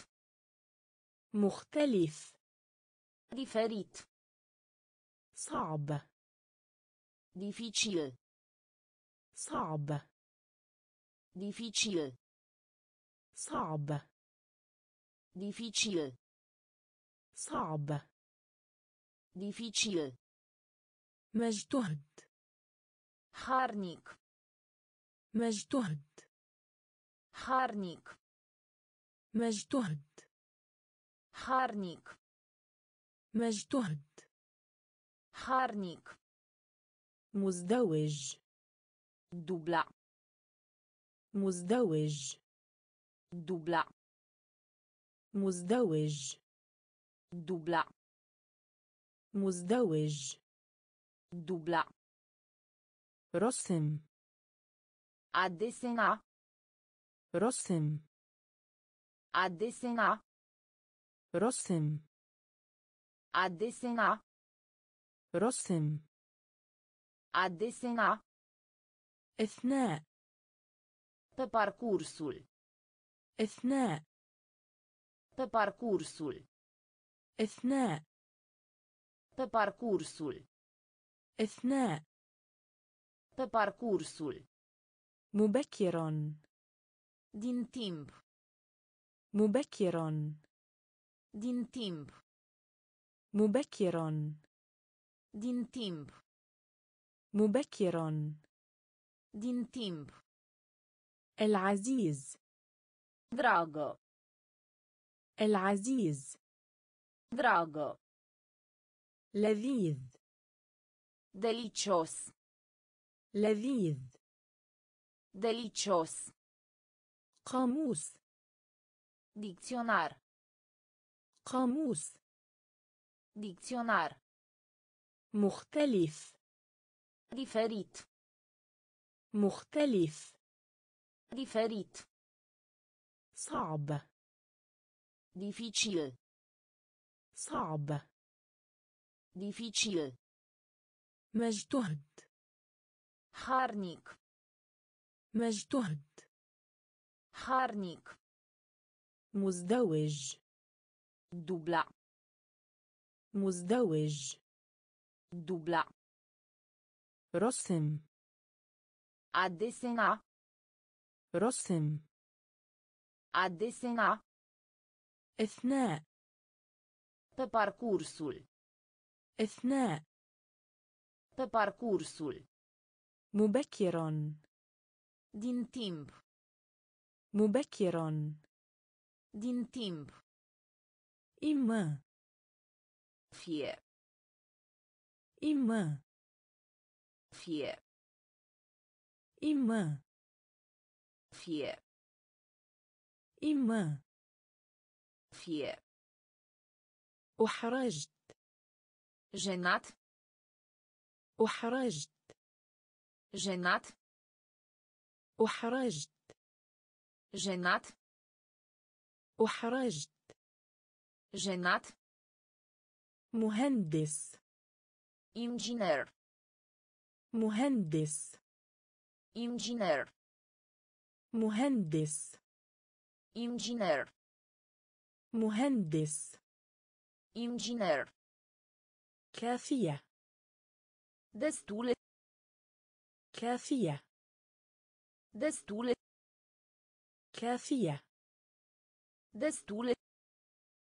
Speaker 1: مختلف.
Speaker 2: Diferit.
Speaker 1: صعب.
Speaker 2: Dificil.
Speaker 1: صعب.
Speaker 2: Dificil.
Speaker 1: صعب.
Speaker 2: Dificil.
Speaker 1: صعب.
Speaker 2: Dificil.
Speaker 1: مجتهد.
Speaker 2: Harnic.
Speaker 1: مجتهد.
Speaker 2: Harnic.
Speaker 1: مجتهد.
Speaker 2: Harnic.
Speaker 1: مجتهد.
Speaker 2: Harnic.
Speaker 1: مزدوج.
Speaker 2: Dubla.
Speaker 1: مزدوج.
Speaker 2: Dubla.
Speaker 1: مزدوج.
Speaker 2: Dubla.
Speaker 1: مزدوج.
Speaker 2: Dubla.
Speaker 1: رسم.
Speaker 2: A desena.
Speaker 1: رسم.
Speaker 2: A desena.
Speaker 1: رسم.
Speaker 2: A desena.
Speaker 1: رسم.
Speaker 2: A desena.
Speaker 1: إثناء.
Speaker 2: Pe parcursul.
Speaker 1: إثناء.
Speaker 2: Pe parcursul.
Speaker 1: إثناء.
Speaker 2: Pe parcursul.
Speaker 1: إثناء.
Speaker 2: Pe parcursul.
Speaker 1: مبكر.
Speaker 2: Din timp.
Speaker 1: مبكر.
Speaker 2: Din timp.
Speaker 1: مبكر.
Speaker 2: Din timp.
Speaker 1: مبكر.
Speaker 2: Din timp.
Speaker 1: العزيز.
Speaker 2: Dragă.
Speaker 1: العزيز.
Speaker 2: Dragă.
Speaker 1: لذيذ.
Speaker 2: Delicios.
Speaker 1: لذيذ.
Speaker 2: Delicios.
Speaker 1: قاموس.
Speaker 2: Dicționar.
Speaker 1: قاموس.
Speaker 2: Dicționar.
Speaker 1: مختلف.
Speaker 2: Diferit.
Speaker 1: مختلف.
Speaker 2: Diferit.
Speaker 1: صعب.
Speaker 2: Dificil.
Speaker 1: صعب.
Speaker 2: Dificil.
Speaker 1: مجتهد.
Speaker 2: Harnic.
Speaker 1: مجتهد.
Speaker 2: Harnic.
Speaker 1: مزدوج.
Speaker 2: Dubla.
Speaker 1: مزدوج.
Speaker 2: Dubla.
Speaker 1: رسم.
Speaker 2: A desena.
Speaker 1: رسم.
Speaker 2: A desena.
Speaker 1: إثناء.
Speaker 2: Pe parcursul.
Speaker 1: إثناء.
Speaker 2: Pe parcursul.
Speaker 1: مبكر.
Speaker 2: Din timp.
Speaker 1: مبكر.
Speaker 2: Din timp.
Speaker 1: إما.
Speaker 2: Fie.
Speaker 1: إما.
Speaker 2: Fie.
Speaker 1: إما.
Speaker 2: Fie.
Speaker 1: إما.
Speaker 2: Fie.
Speaker 1: أحرجت.
Speaker 2: Jenat.
Speaker 1: أحرجت.
Speaker 2: Jenat.
Speaker 1: أحرجت.
Speaker 2: Jenat.
Speaker 1: أحرجت.
Speaker 2: Jenat.
Speaker 1: مهندس.
Speaker 2: Inginer.
Speaker 1: مهندس.
Speaker 2: Inginer.
Speaker 1: مهندس.
Speaker 2: Inginer.
Speaker 1: مهندس.
Speaker 2: Inginer.
Speaker 1: كافية.
Speaker 2: Destule.
Speaker 1: كافية.
Speaker 2: Destule.
Speaker 1: كافية.
Speaker 2: Destule.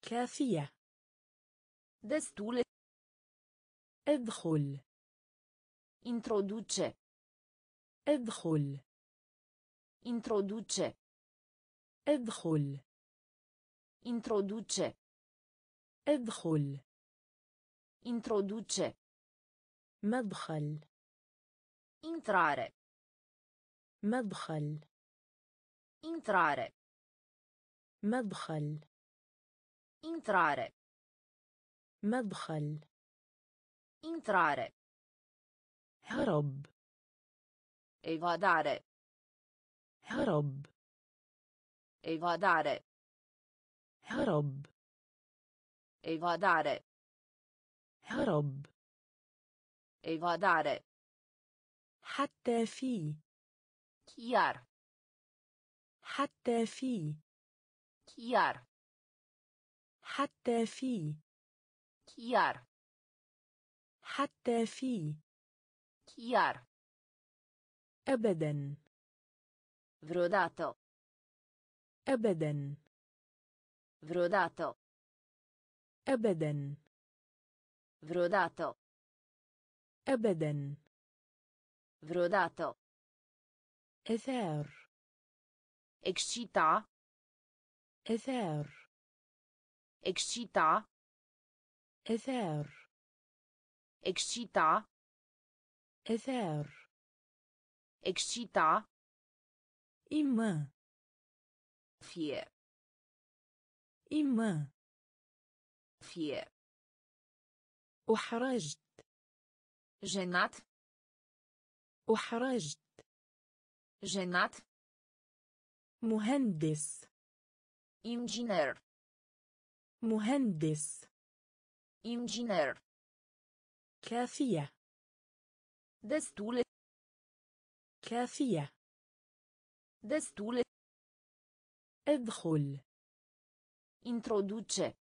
Speaker 1: كافية.
Speaker 2: Destule.
Speaker 1: ادخل.
Speaker 2: Introduce.
Speaker 1: ادخل.
Speaker 2: Introduce.
Speaker 1: ادخل.
Speaker 2: Introduce.
Speaker 1: ادخل.
Speaker 2: Introduce.
Speaker 1: مدخل.
Speaker 2: Intrare.
Speaker 1: مدخل.
Speaker 2: Intrare.
Speaker 1: مدخل.
Speaker 2: Intrare.
Speaker 1: مدخل.
Speaker 2: Intrare.
Speaker 1: هرب.
Speaker 2: Evadare.
Speaker 1: هرب.
Speaker 2: Evadare.
Speaker 1: هرب.
Speaker 2: Evadare.
Speaker 1: هرب.
Speaker 2: Evadare.
Speaker 1: حتى في.
Speaker 2: Chiar.
Speaker 1: حتى في.
Speaker 2: Chiar.
Speaker 1: حتى في.
Speaker 2: Chiar.
Speaker 1: حتى في.
Speaker 2: Chiar.
Speaker 1: أبدا.
Speaker 2: Vreodată.
Speaker 1: أبدا.
Speaker 2: Vreodată.
Speaker 1: أبدا.
Speaker 2: Vreodată.
Speaker 1: أبدا.
Speaker 2: Vreodată.
Speaker 1: إثار.
Speaker 2: Excita.
Speaker 1: إثار.
Speaker 2: Excita.
Speaker 1: إثار.
Speaker 2: Excita.
Speaker 1: إثار.
Speaker 2: Excita.
Speaker 1: إما.
Speaker 2: Fie.
Speaker 1: إما.
Speaker 2: Fie.
Speaker 1: أحرجت.
Speaker 2: Jenat.
Speaker 1: أحرجت.
Speaker 2: Jenat.
Speaker 1: مهندس.
Speaker 2: Inginer.
Speaker 1: مهندس.
Speaker 2: Inginer.
Speaker 1: كافية.
Speaker 2: Destule.
Speaker 1: كافية.
Speaker 2: Destule.
Speaker 1: ادخل.
Speaker 2: Introduce.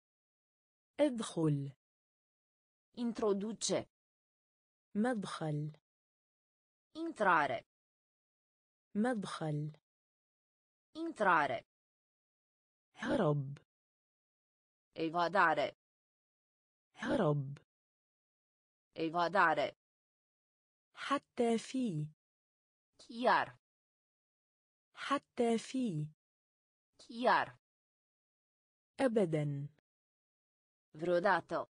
Speaker 1: ادخل.
Speaker 2: Introduce.
Speaker 1: مدخل.
Speaker 2: Intrare.
Speaker 1: مدخل.
Speaker 2: Intrare.
Speaker 1: هرب.
Speaker 2: Evadare.
Speaker 1: هرب.
Speaker 2: Evadare.
Speaker 1: حتى في.
Speaker 2: Chiar.
Speaker 1: حتى في.
Speaker 2: Chiar.
Speaker 1: أبدا.
Speaker 2: Vreodată.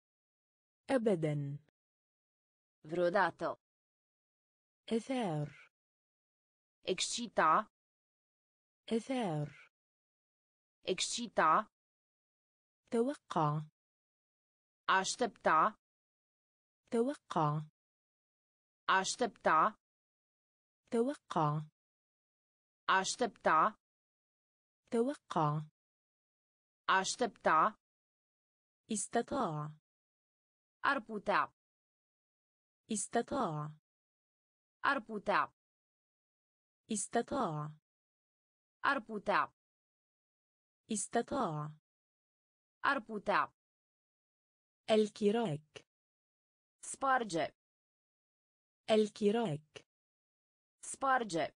Speaker 1: أبدا.
Speaker 2: Vreodată.
Speaker 1: إثار.
Speaker 2: Excita.
Speaker 1: إثار.
Speaker 2: Excita.
Speaker 1: توقع.
Speaker 2: Aștepta.
Speaker 1: توقع.
Speaker 2: Aștepta.
Speaker 1: توقع.
Speaker 2: Aștepta.
Speaker 1: توقع.
Speaker 2: Aștepta.
Speaker 1: استطاع.
Speaker 2: Ar putea.
Speaker 1: استطاع.
Speaker 2: Ar putea.
Speaker 1: استطاع.
Speaker 2: Ar putea.
Speaker 1: استطاع.
Speaker 2: Ar putea.
Speaker 1: الكراك.
Speaker 2: Sparge.
Speaker 1: الكراك.
Speaker 2: Sparge.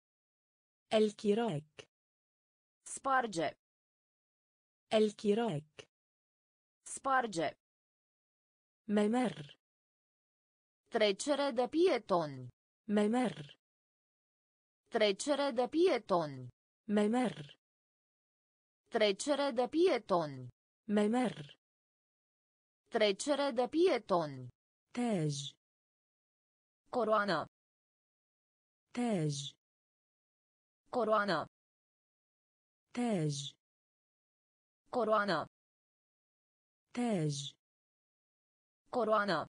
Speaker 1: الكراك.
Speaker 2: Sparge.
Speaker 1: الكراك.
Speaker 2: Sparge.
Speaker 1: ممر.
Speaker 2: Trecere de pietoni.
Speaker 1: ممر.
Speaker 2: Trecere de pietoni.
Speaker 1: ممر.
Speaker 2: Trecere de pietoni.
Speaker 1: ممر.
Speaker 2: Trecere de pietoni.
Speaker 1: تاج.
Speaker 2: Coroană.
Speaker 1: تاج.
Speaker 2: Coroană.
Speaker 1: تاج.
Speaker 2: Coroană.
Speaker 1: تاج.
Speaker 2: Coroană.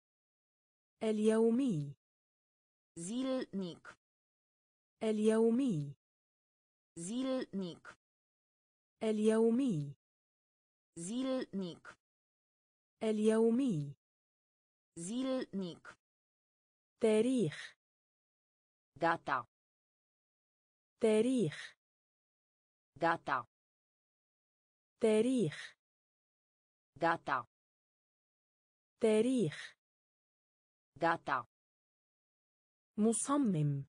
Speaker 1: اليومي.
Speaker 2: Zilnic.
Speaker 1: اليومي.
Speaker 2: Zilnic.
Speaker 1: اليومي.
Speaker 2: Zilnic.
Speaker 1: اليومي.
Speaker 2: Zilnic.
Speaker 1: تاريخ.
Speaker 2: Data.
Speaker 1: تاريخ.
Speaker 2: Data.
Speaker 1: تاريخ.
Speaker 2: Data.
Speaker 1: تاريخ.
Speaker 2: Data.
Speaker 1: مصمم.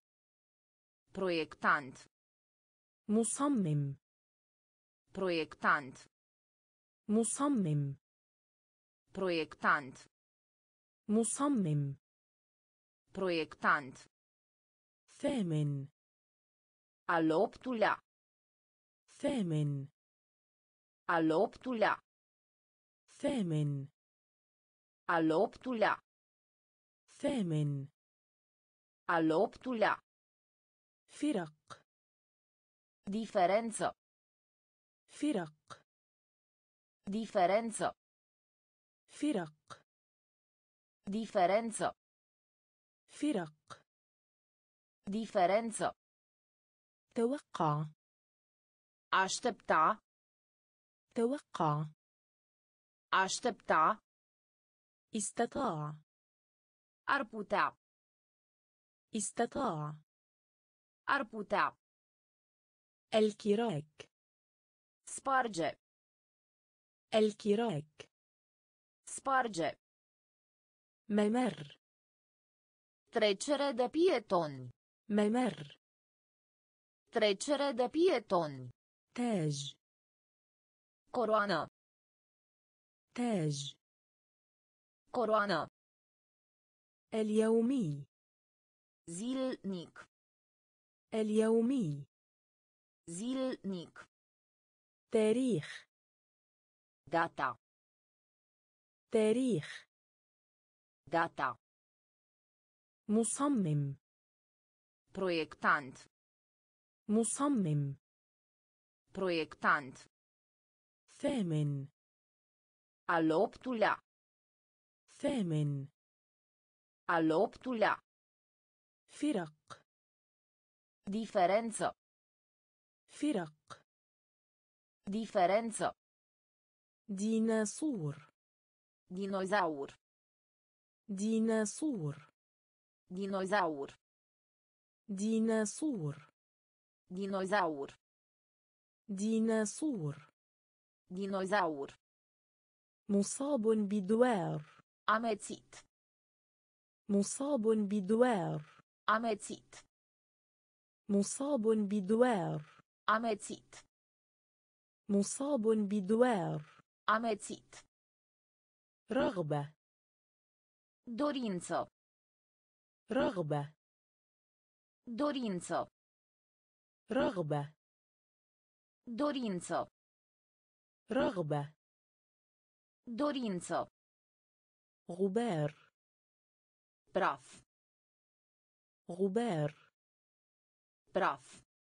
Speaker 2: Proiectant.
Speaker 1: مصمم.
Speaker 2: Proiectant.
Speaker 1: مصمم
Speaker 2: proiectant
Speaker 1: مصمم
Speaker 2: proiectant
Speaker 1: ثامن
Speaker 2: al optulea
Speaker 1: ثامن
Speaker 2: al optulea
Speaker 1: ثامن
Speaker 2: al optulea
Speaker 1: ثامن
Speaker 2: al optulea
Speaker 1: فرق
Speaker 2: differență
Speaker 1: فرق
Speaker 2: differență
Speaker 1: فرق
Speaker 2: differență
Speaker 1: فرق
Speaker 2: differență
Speaker 1: توقع
Speaker 2: aștepta
Speaker 1: توقع
Speaker 2: aștepta
Speaker 1: استطاع
Speaker 2: ar putea
Speaker 1: استطاع
Speaker 2: ar putea
Speaker 1: الكراك
Speaker 2: sparge
Speaker 1: الكراك
Speaker 2: sparge
Speaker 1: ممر
Speaker 2: trecere de pietoni
Speaker 1: ممر
Speaker 2: trecere de pietoni
Speaker 1: تاج
Speaker 2: coroană
Speaker 1: تاج
Speaker 2: coroană
Speaker 1: اليومي
Speaker 2: zilnic
Speaker 1: اليومي
Speaker 2: zilnic
Speaker 1: تاريخ
Speaker 2: data
Speaker 1: تاريخ
Speaker 2: data
Speaker 1: مصمم
Speaker 2: proiectant
Speaker 1: مصمم
Speaker 2: proiectant
Speaker 1: ثامن
Speaker 2: al optulea
Speaker 1: ثامن
Speaker 2: al optulea
Speaker 1: فرق
Speaker 2: diferență
Speaker 1: فرق
Speaker 2: diferență
Speaker 1: ديناصور
Speaker 2: dinozaur
Speaker 1: ديناصور
Speaker 2: dinozaur
Speaker 1: ديناصور
Speaker 2: dinozaur
Speaker 1: ديناصور
Speaker 2: dinozaur
Speaker 1: مصاب بدوار
Speaker 2: amețit
Speaker 1: مصاب بدوار
Speaker 2: amețit
Speaker 1: مصاب بدوار
Speaker 2: amețit
Speaker 1: مصاب بدوار
Speaker 2: amețit
Speaker 1: رغبة
Speaker 2: dorință
Speaker 1: رغبة
Speaker 2: dorință
Speaker 1: رغبة
Speaker 2: dorință
Speaker 1: رغبة
Speaker 2: dorință
Speaker 1: غبار
Speaker 2: praf
Speaker 1: غبار
Speaker 2: praf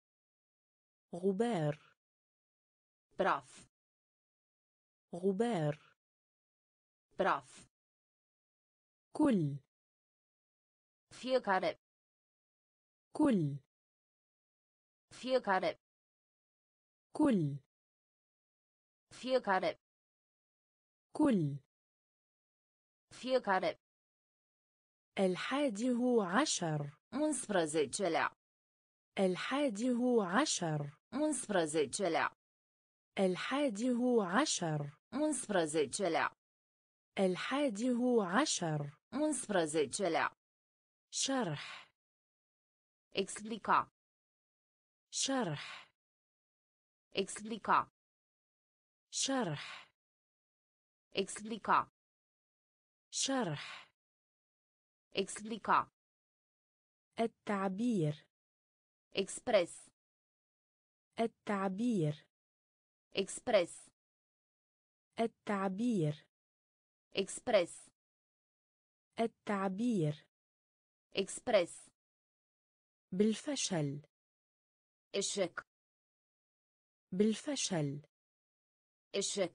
Speaker 1: غبار
Speaker 2: praf
Speaker 1: غبار
Speaker 2: praf
Speaker 1: كل
Speaker 2: fiecare
Speaker 1: كل
Speaker 2: fiecare
Speaker 1: كل
Speaker 2: fiecare
Speaker 1: كل
Speaker 2: fiecare
Speaker 1: الحادي عشر
Speaker 2: unsprezecelea
Speaker 1: الحادي عشر
Speaker 2: unsprezecelea
Speaker 1: الحادي عشر
Speaker 2: unsprezecelea
Speaker 1: الحادي عشر
Speaker 2: unsprezecelea
Speaker 1: شرح
Speaker 2: explica
Speaker 1: شرح
Speaker 2: explica
Speaker 1: شرح
Speaker 2: explica
Speaker 1: شرح
Speaker 2: explica
Speaker 1: التعبير
Speaker 2: express
Speaker 1: التعبير
Speaker 2: express
Speaker 1: التعبير
Speaker 2: express
Speaker 1: التعبير
Speaker 2: express
Speaker 1: بالفشل
Speaker 2: eșec
Speaker 1: بالفشل
Speaker 2: eșec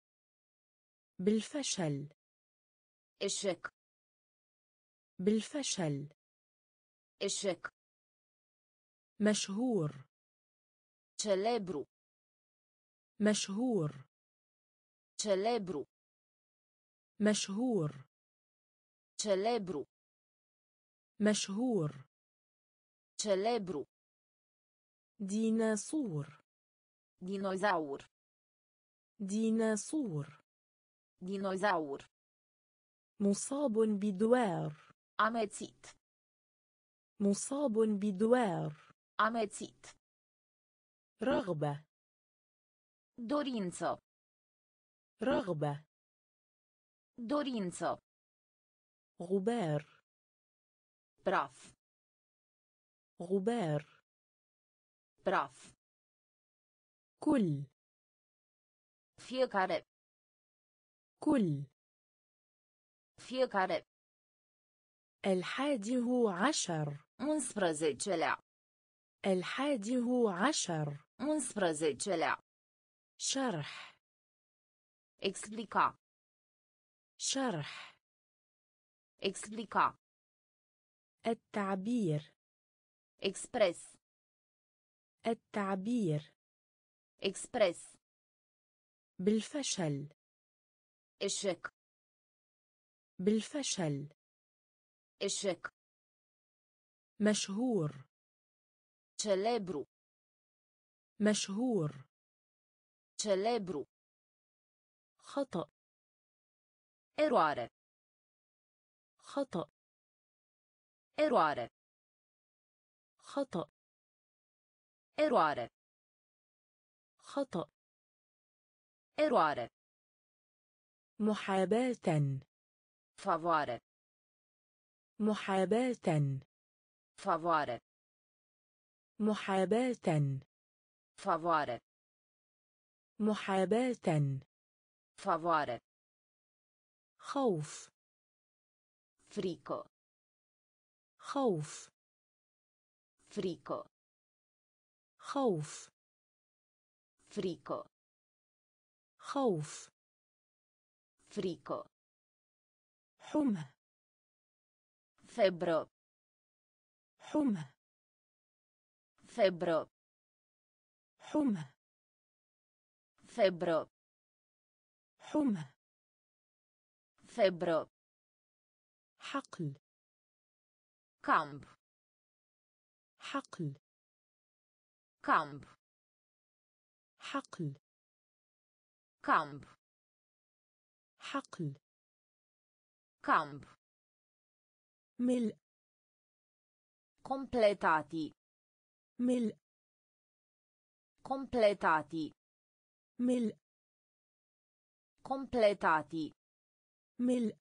Speaker 1: بالفشل
Speaker 2: eșec
Speaker 1: بالفشل
Speaker 2: eșec
Speaker 1: مشهور
Speaker 2: celebru
Speaker 1: مشهور
Speaker 2: celebru
Speaker 1: مشهور
Speaker 2: celebru
Speaker 1: مشهور
Speaker 2: celebru
Speaker 1: ديناصور
Speaker 2: dinozaur
Speaker 1: ديناصور
Speaker 2: dinozaur
Speaker 1: مصاب بدوار
Speaker 2: amețit
Speaker 1: مصاب بدوار
Speaker 2: amețit
Speaker 1: رغبة
Speaker 2: dorință
Speaker 1: رغبة.
Speaker 2: dorință.
Speaker 1: غبار.
Speaker 2: praf.
Speaker 1: غبار.
Speaker 2: praf.
Speaker 1: كل.
Speaker 2: fiecare.
Speaker 1: كل.
Speaker 2: fiecare.
Speaker 1: الحادي عشر.
Speaker 2: unsprezecelea.
Speaker 1: الحادي عشر.
Speaker 2: unsprezecelea.
Speaker 1: شرح.
Speaker 2: explica.
Speaker 1: شرح.
Speaker 2: explica.
Speaker 1: التعبير.
Speaker 2: express.
Speaker 1: التعبير.
Speaker 2: express.
Speaker 1: بالفشل.
Speaker 2: eșec.
Speaker 1: بالفشل.
Speaker 2: eșec.
Speaker 1: مشهور.
Speaker 2: celebru.
Speaker 1: مشهور.
Speaker 2: celebru.
Speaker 1: خطأ.
Speaker 2: eroare.
Speaker 1: خطأ.
Speaker 2: eroare.
Speaker 1: خطأ.
Speaker 2: eroare.
Speaker 1: خطأ.
Speaker 2: eroare.
Speaker 1: محاباة.
Speaker 2: favoare.
Speaker 1: محاباة.
Speaker 2: favoare.
Speaker 1: محاباة.
Speaker 2: favoare.
Speaker 1: محاباة.
Speaker 2: favoare.
Speaker 1: خوف.
Speaker 2: frică.
Speaker 1: خوف.
Speaker 2: frică.
Speaker 1: خوف.
Speaker 2: frică.
Speaker 1: خوف.
Speaker 2: frică.
Speaker 1: حمى.
Speaker 2: febră.
Speaker 1: حمى.
Speaker 2: febră.
Speaker 1: حمى.
Speaker 2: febră.
Speaker 1: حمى.
Speaker 2: febră.
Speaker 1: حقل.
Speaker 2: camp.
Speaker 1: حقل.
Speaker 2: camp.
Speaker 1: حقل.
Speaker 2: camp.
Speaker 1: حقل.
Speaker 2: camp.
Speaker 1: ملء.
Speaker 2: completati.
Speaker 1: ملء.
Speaker 2: completati.
Speaker 1: ملء.
Speaker 2: completati.
Speaker 1: ملء.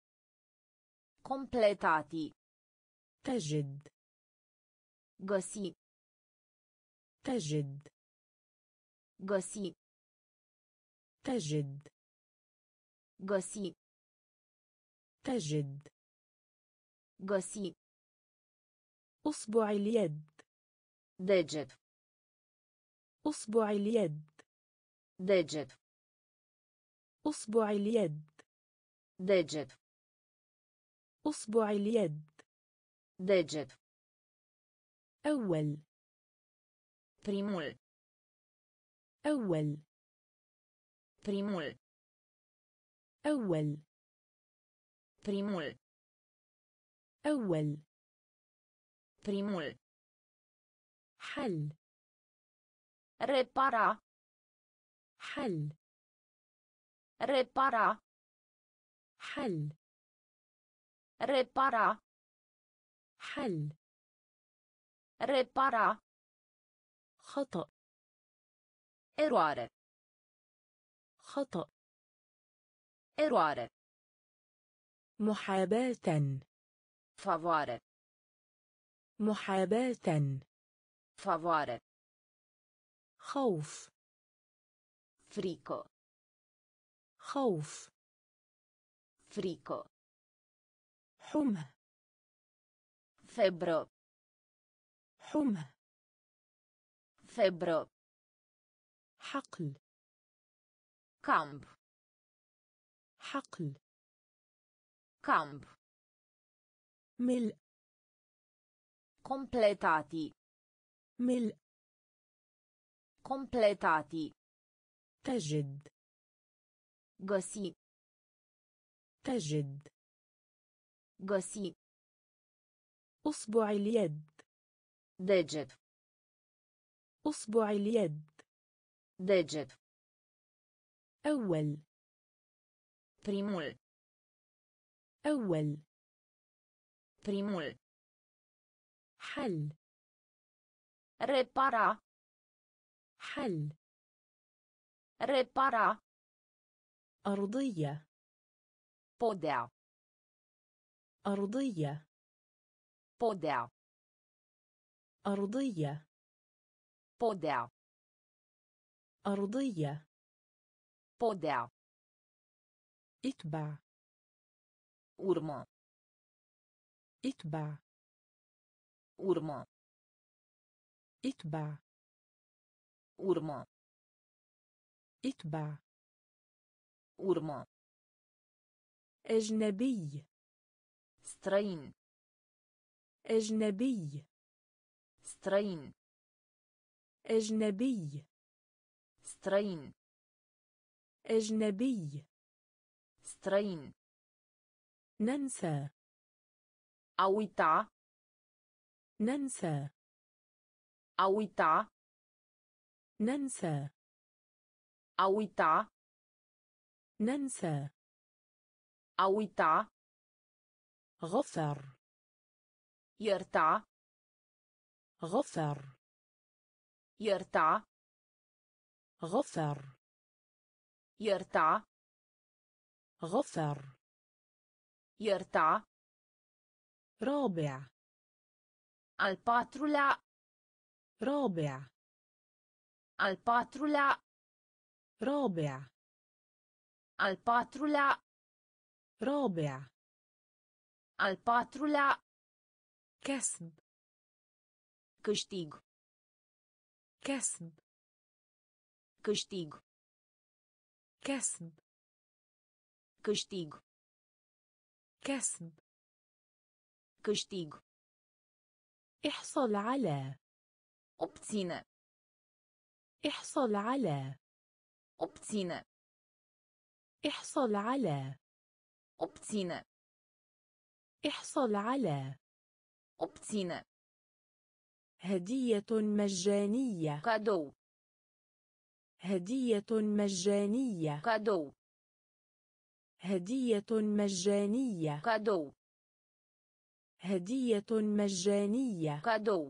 Speaker 2: completati.
Speaker 1: تجد.
Speaker 2: găsi.
Speaker 1: تجد.
Speaker 2: găsi.
Speaker 1: تجد.
Speaker 2: găsi.
Speaker 1: تجد.
Speaker 2: găsi.
Speaker 1: أصبع اليد.
Speaker 2: deget.
Speaker 1: أصبع اليد.
Speaker 2: deget.
Speaker 1: أصبع اليد.
Speaker 2: deget.
Speaker 1: أصبع اليد.
Speaker 2: deget.
Speaker 1: أول.
Speaker 2: primul.
Speaker 1: أول.
Speaker 2: primul.
Speaker 1: أول.
Speaker 2: primul.
Speaker 1: أول.
Speaker 2: primul.
Speaker 1: حل.
Speaker 2: repara.
Speaker 1: حل.
Speaker 2: repara.
Speaker 1: حل.
Speaker 2: repara.
Speaker 1: حل.
Speaker 2: repara.
Speaker 1: خطأ.
Speaker 2: eroare.
Speaker 1: خطأ.
Speaker 2: eroare.
Speaker 1: محاباة.
Speaker 2: favoare.
Speaker 1: محاباة.
Speaker 2: favoare.
Speaker 1: خوف.
Speaker 2: frică.
Speaker 1: خوف.
Speaker 2: frică.
Speaker 1: حمى.
Speaker 2: febră.
Speaker 1: حمى.
Speaker 2: febră.
Speaker 1: حقل.
Speaker 2: camp.
Speaker 1: حقل.
Speaker 2: camp.
Speaker 1: ملء.
Speaker 2: completati.
Speaker 1: ملء.
Speaker 2: completati.
Speaker 1: تجد.
Speaker 2: găsi.
Speaker 1: تجد.
Speaker 2: găsi.
Speaker 1: أصبع اليد.
Speaker 2: deget.
Speaker 1: أصبع اليد.
Speaker 2: deget.
Speaker 1: أول.
Speaker 2: primul.
Speaker 1: أول.
Speaker 2: primul.
Speaker 1: حل.
Speaker 2: repara.
Speaker 1: حل.
Speaker 2: repara.
Speaker 1: أرضية
Speaker 2: podea,
Speaker 1: أرضية
Speaker 2: podea,
Speaker 1: أرضية
Speaker 2: podea,
Speaker 1: أرضية
Speaker 2: podea,
Speaker 1: اتبع
Speaker 2: urmă,
Speaker 1: اتبع
Speaker 2: urmă,
Speaker 1: اتبع
Speaker 2: urmă,
Speaker 1: اتبع
Speaker 2: urmă,
Speaker 1: أجنبي
Speaker 2: străin,
Speaker 1: أجنبي
Speaker 2: străin,
Speaker 1: أجنبي
Speaker 2: străin,
Speaker 1: أجنبي
Speaker 2: străin,
Speaker 1: ننسى
Speaker 2: a uita,
Speaker 1: ننسى
Speaker 2: a uita,
Speaker 1: ننسى
Speaker 2: a uita,
Speaker 1: ننسى
Speaker 2: a uita,
Speaker 1: غفر
Speaker 2: ierta,
Speaker 1: غفر
Speaker 2: ierta,
Speaker 1: غفر
Speaker 2: ierta,
Speaker 1: غفر
Speaker 2: ierta,
Speaker 1: رابع
Speaker 2: al patrulea,
Speaker 1: رابع
Speaker 2: al patrulea,
Speaker 1: رابع
Speaker 2: al patrulea,
Speaker 1: رابع
Speaker 2: al patrulea,
Speaker 1: كسب
Speaker 2: câștig,
Speaker 1: كسب
Speaker 2: câștig,
Speaker 1: كسب
Speaker 2: câștig,
Speaker 1: كسب
Speaker 2: câștig,
Speaker 1: احصل على
Speaker 2: obține,
Speaker 1: احصل على
Speaker 2: obține,
Speaker 1: احصل على
Speaker 2: obține,
Speaker 1: احصل على
Speaker 2: obține,
Speaker 1: هدية مجانية
Speaker 2: cadou,
Speaker 1: هدية مجانية
Speaker 2: cadou,
Speaker 1: هدية مجانية
Speaker 2: cadou,
Speaker 1: هدية مجانية
Speaker 2: cadou,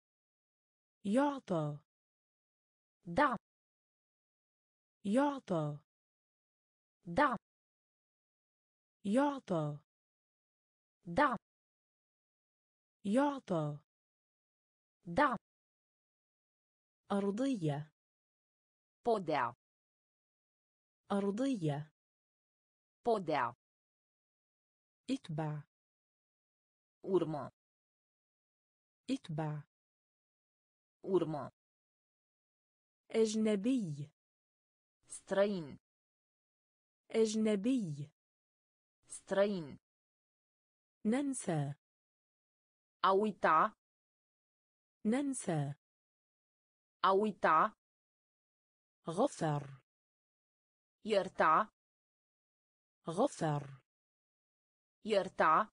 Speaker 1: يعطى
Speaker 2: da,
Speaker 1: يعطى
Speaker 2: da,
Speaker 1: يعطى
Speaker 2: da,
Speaker 1: يعطى
Speaker 2: da,
Speaker 1: أرضية
Speaker 2: podea,
Speaker 1: أرضية
Speaker 2: podea,
Speaker 1: اتبع
Speaker 2: urmă,
Speaker 1: اتبع
Speaker 2: urmă,
Speaker 1: أجنبي
Speaker 2: străin,
Speaker 1: أجنبي
Speaker 2: străin,
Speaker 1: ننسى
Speaker 2: a uita,
Speaker 1: ننسى
Speaker 2: a uita,
Speaker 1: غفر
Speaker 2: ierta,
Speaker 1: غفر
Speaker 2: ierta,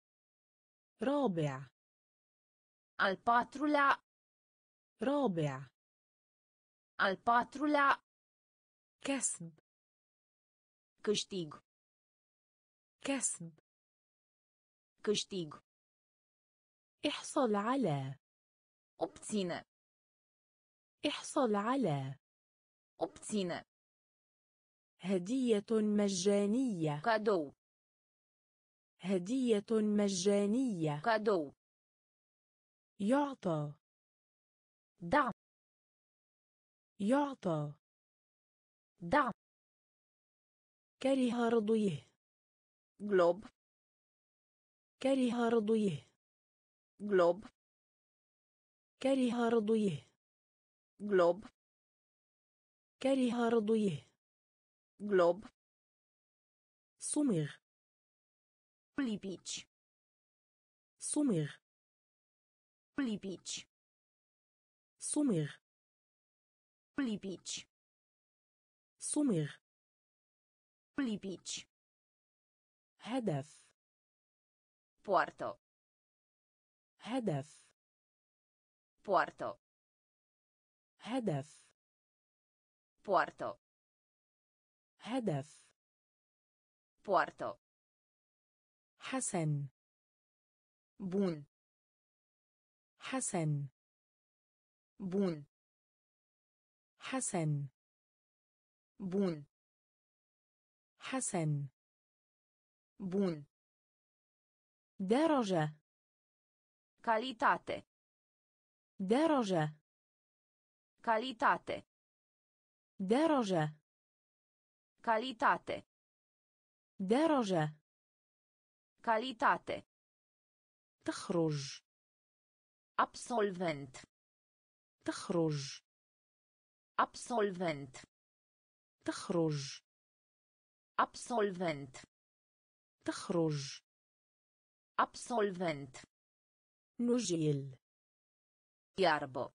Speaker 1: رابع
Speaker 2: al patrulea,
Speaker 1: رابع
Speaker 2: al patrulea,
Speaker 1: كسب
Speaker 2: câștig,
Speaker 1: كسب
Speaker 2: câștig,
Speaker 1: احصل على
Speaker 2: obține,
Speaker 1: احصل على
Speaker 2: obține,
Speaker 1: هدية مجانية
Speaker 2: cadou,
Speaker 1: هدية مجانية
Speaker 2: cadou,
Speaker 1: يعطى
Speaker 2: da,
Speaker 1: يعطى
Speaker 2: da,
Speaker 1: كره رضيه
Speaker 2: glob,
Speaker 1: كره رضيه
Speaker 2: glob,
Speaker 1: كره رضيه
Speaker 2: glob,
Speaker 1: كره رضيه
Speaker 2: glob,
Speaker 1: صمغ
Speaker 2: lipici,
Speaker 1: صمغ
Speaker 2: lipici,
Speaker 1: صمغ
Speaker 2: lipici,
Speaker 1: صمغ
Speaker 2: lipici,
Speaker 1: هدف
Speaker 2: poartă,
Speaker 1: هدف
Speaker 2: poartă,
Speaker 1: هدف
Speaker 2: poartă,
Speaker 1: هدف
Speaker 2: poartă,
Speaker 1: حسن
Speaker 2: bun,
Speaker 1: حسن
Speaker 2: bun,
Speaker 1: حسن
Speaker 2: bun,
Speaker 1: حسن.
Speaker 2: Bun.
Speaker 1: درجة.
Speaker 2: Calitate.
Speaker 1: درجة.
Speaker 2: Calitate.
Speaker 1: درجة.
Speaker 2: Calitate.
Speaker 1: درجة.
Speaker 2: Calitate.
Speaker 1: تخرج.
Speaker 2: Absolvent.
Speaker 1: تخرج.
Speaker 2: Absolvent.
Speaker 1: تخرج.
Speaker 2: Absolvent.
Speaker 1: تخرج.
Speaker 2: Absolvent.
Speaker 1: نجيل.
Speaker 2: Iarbă.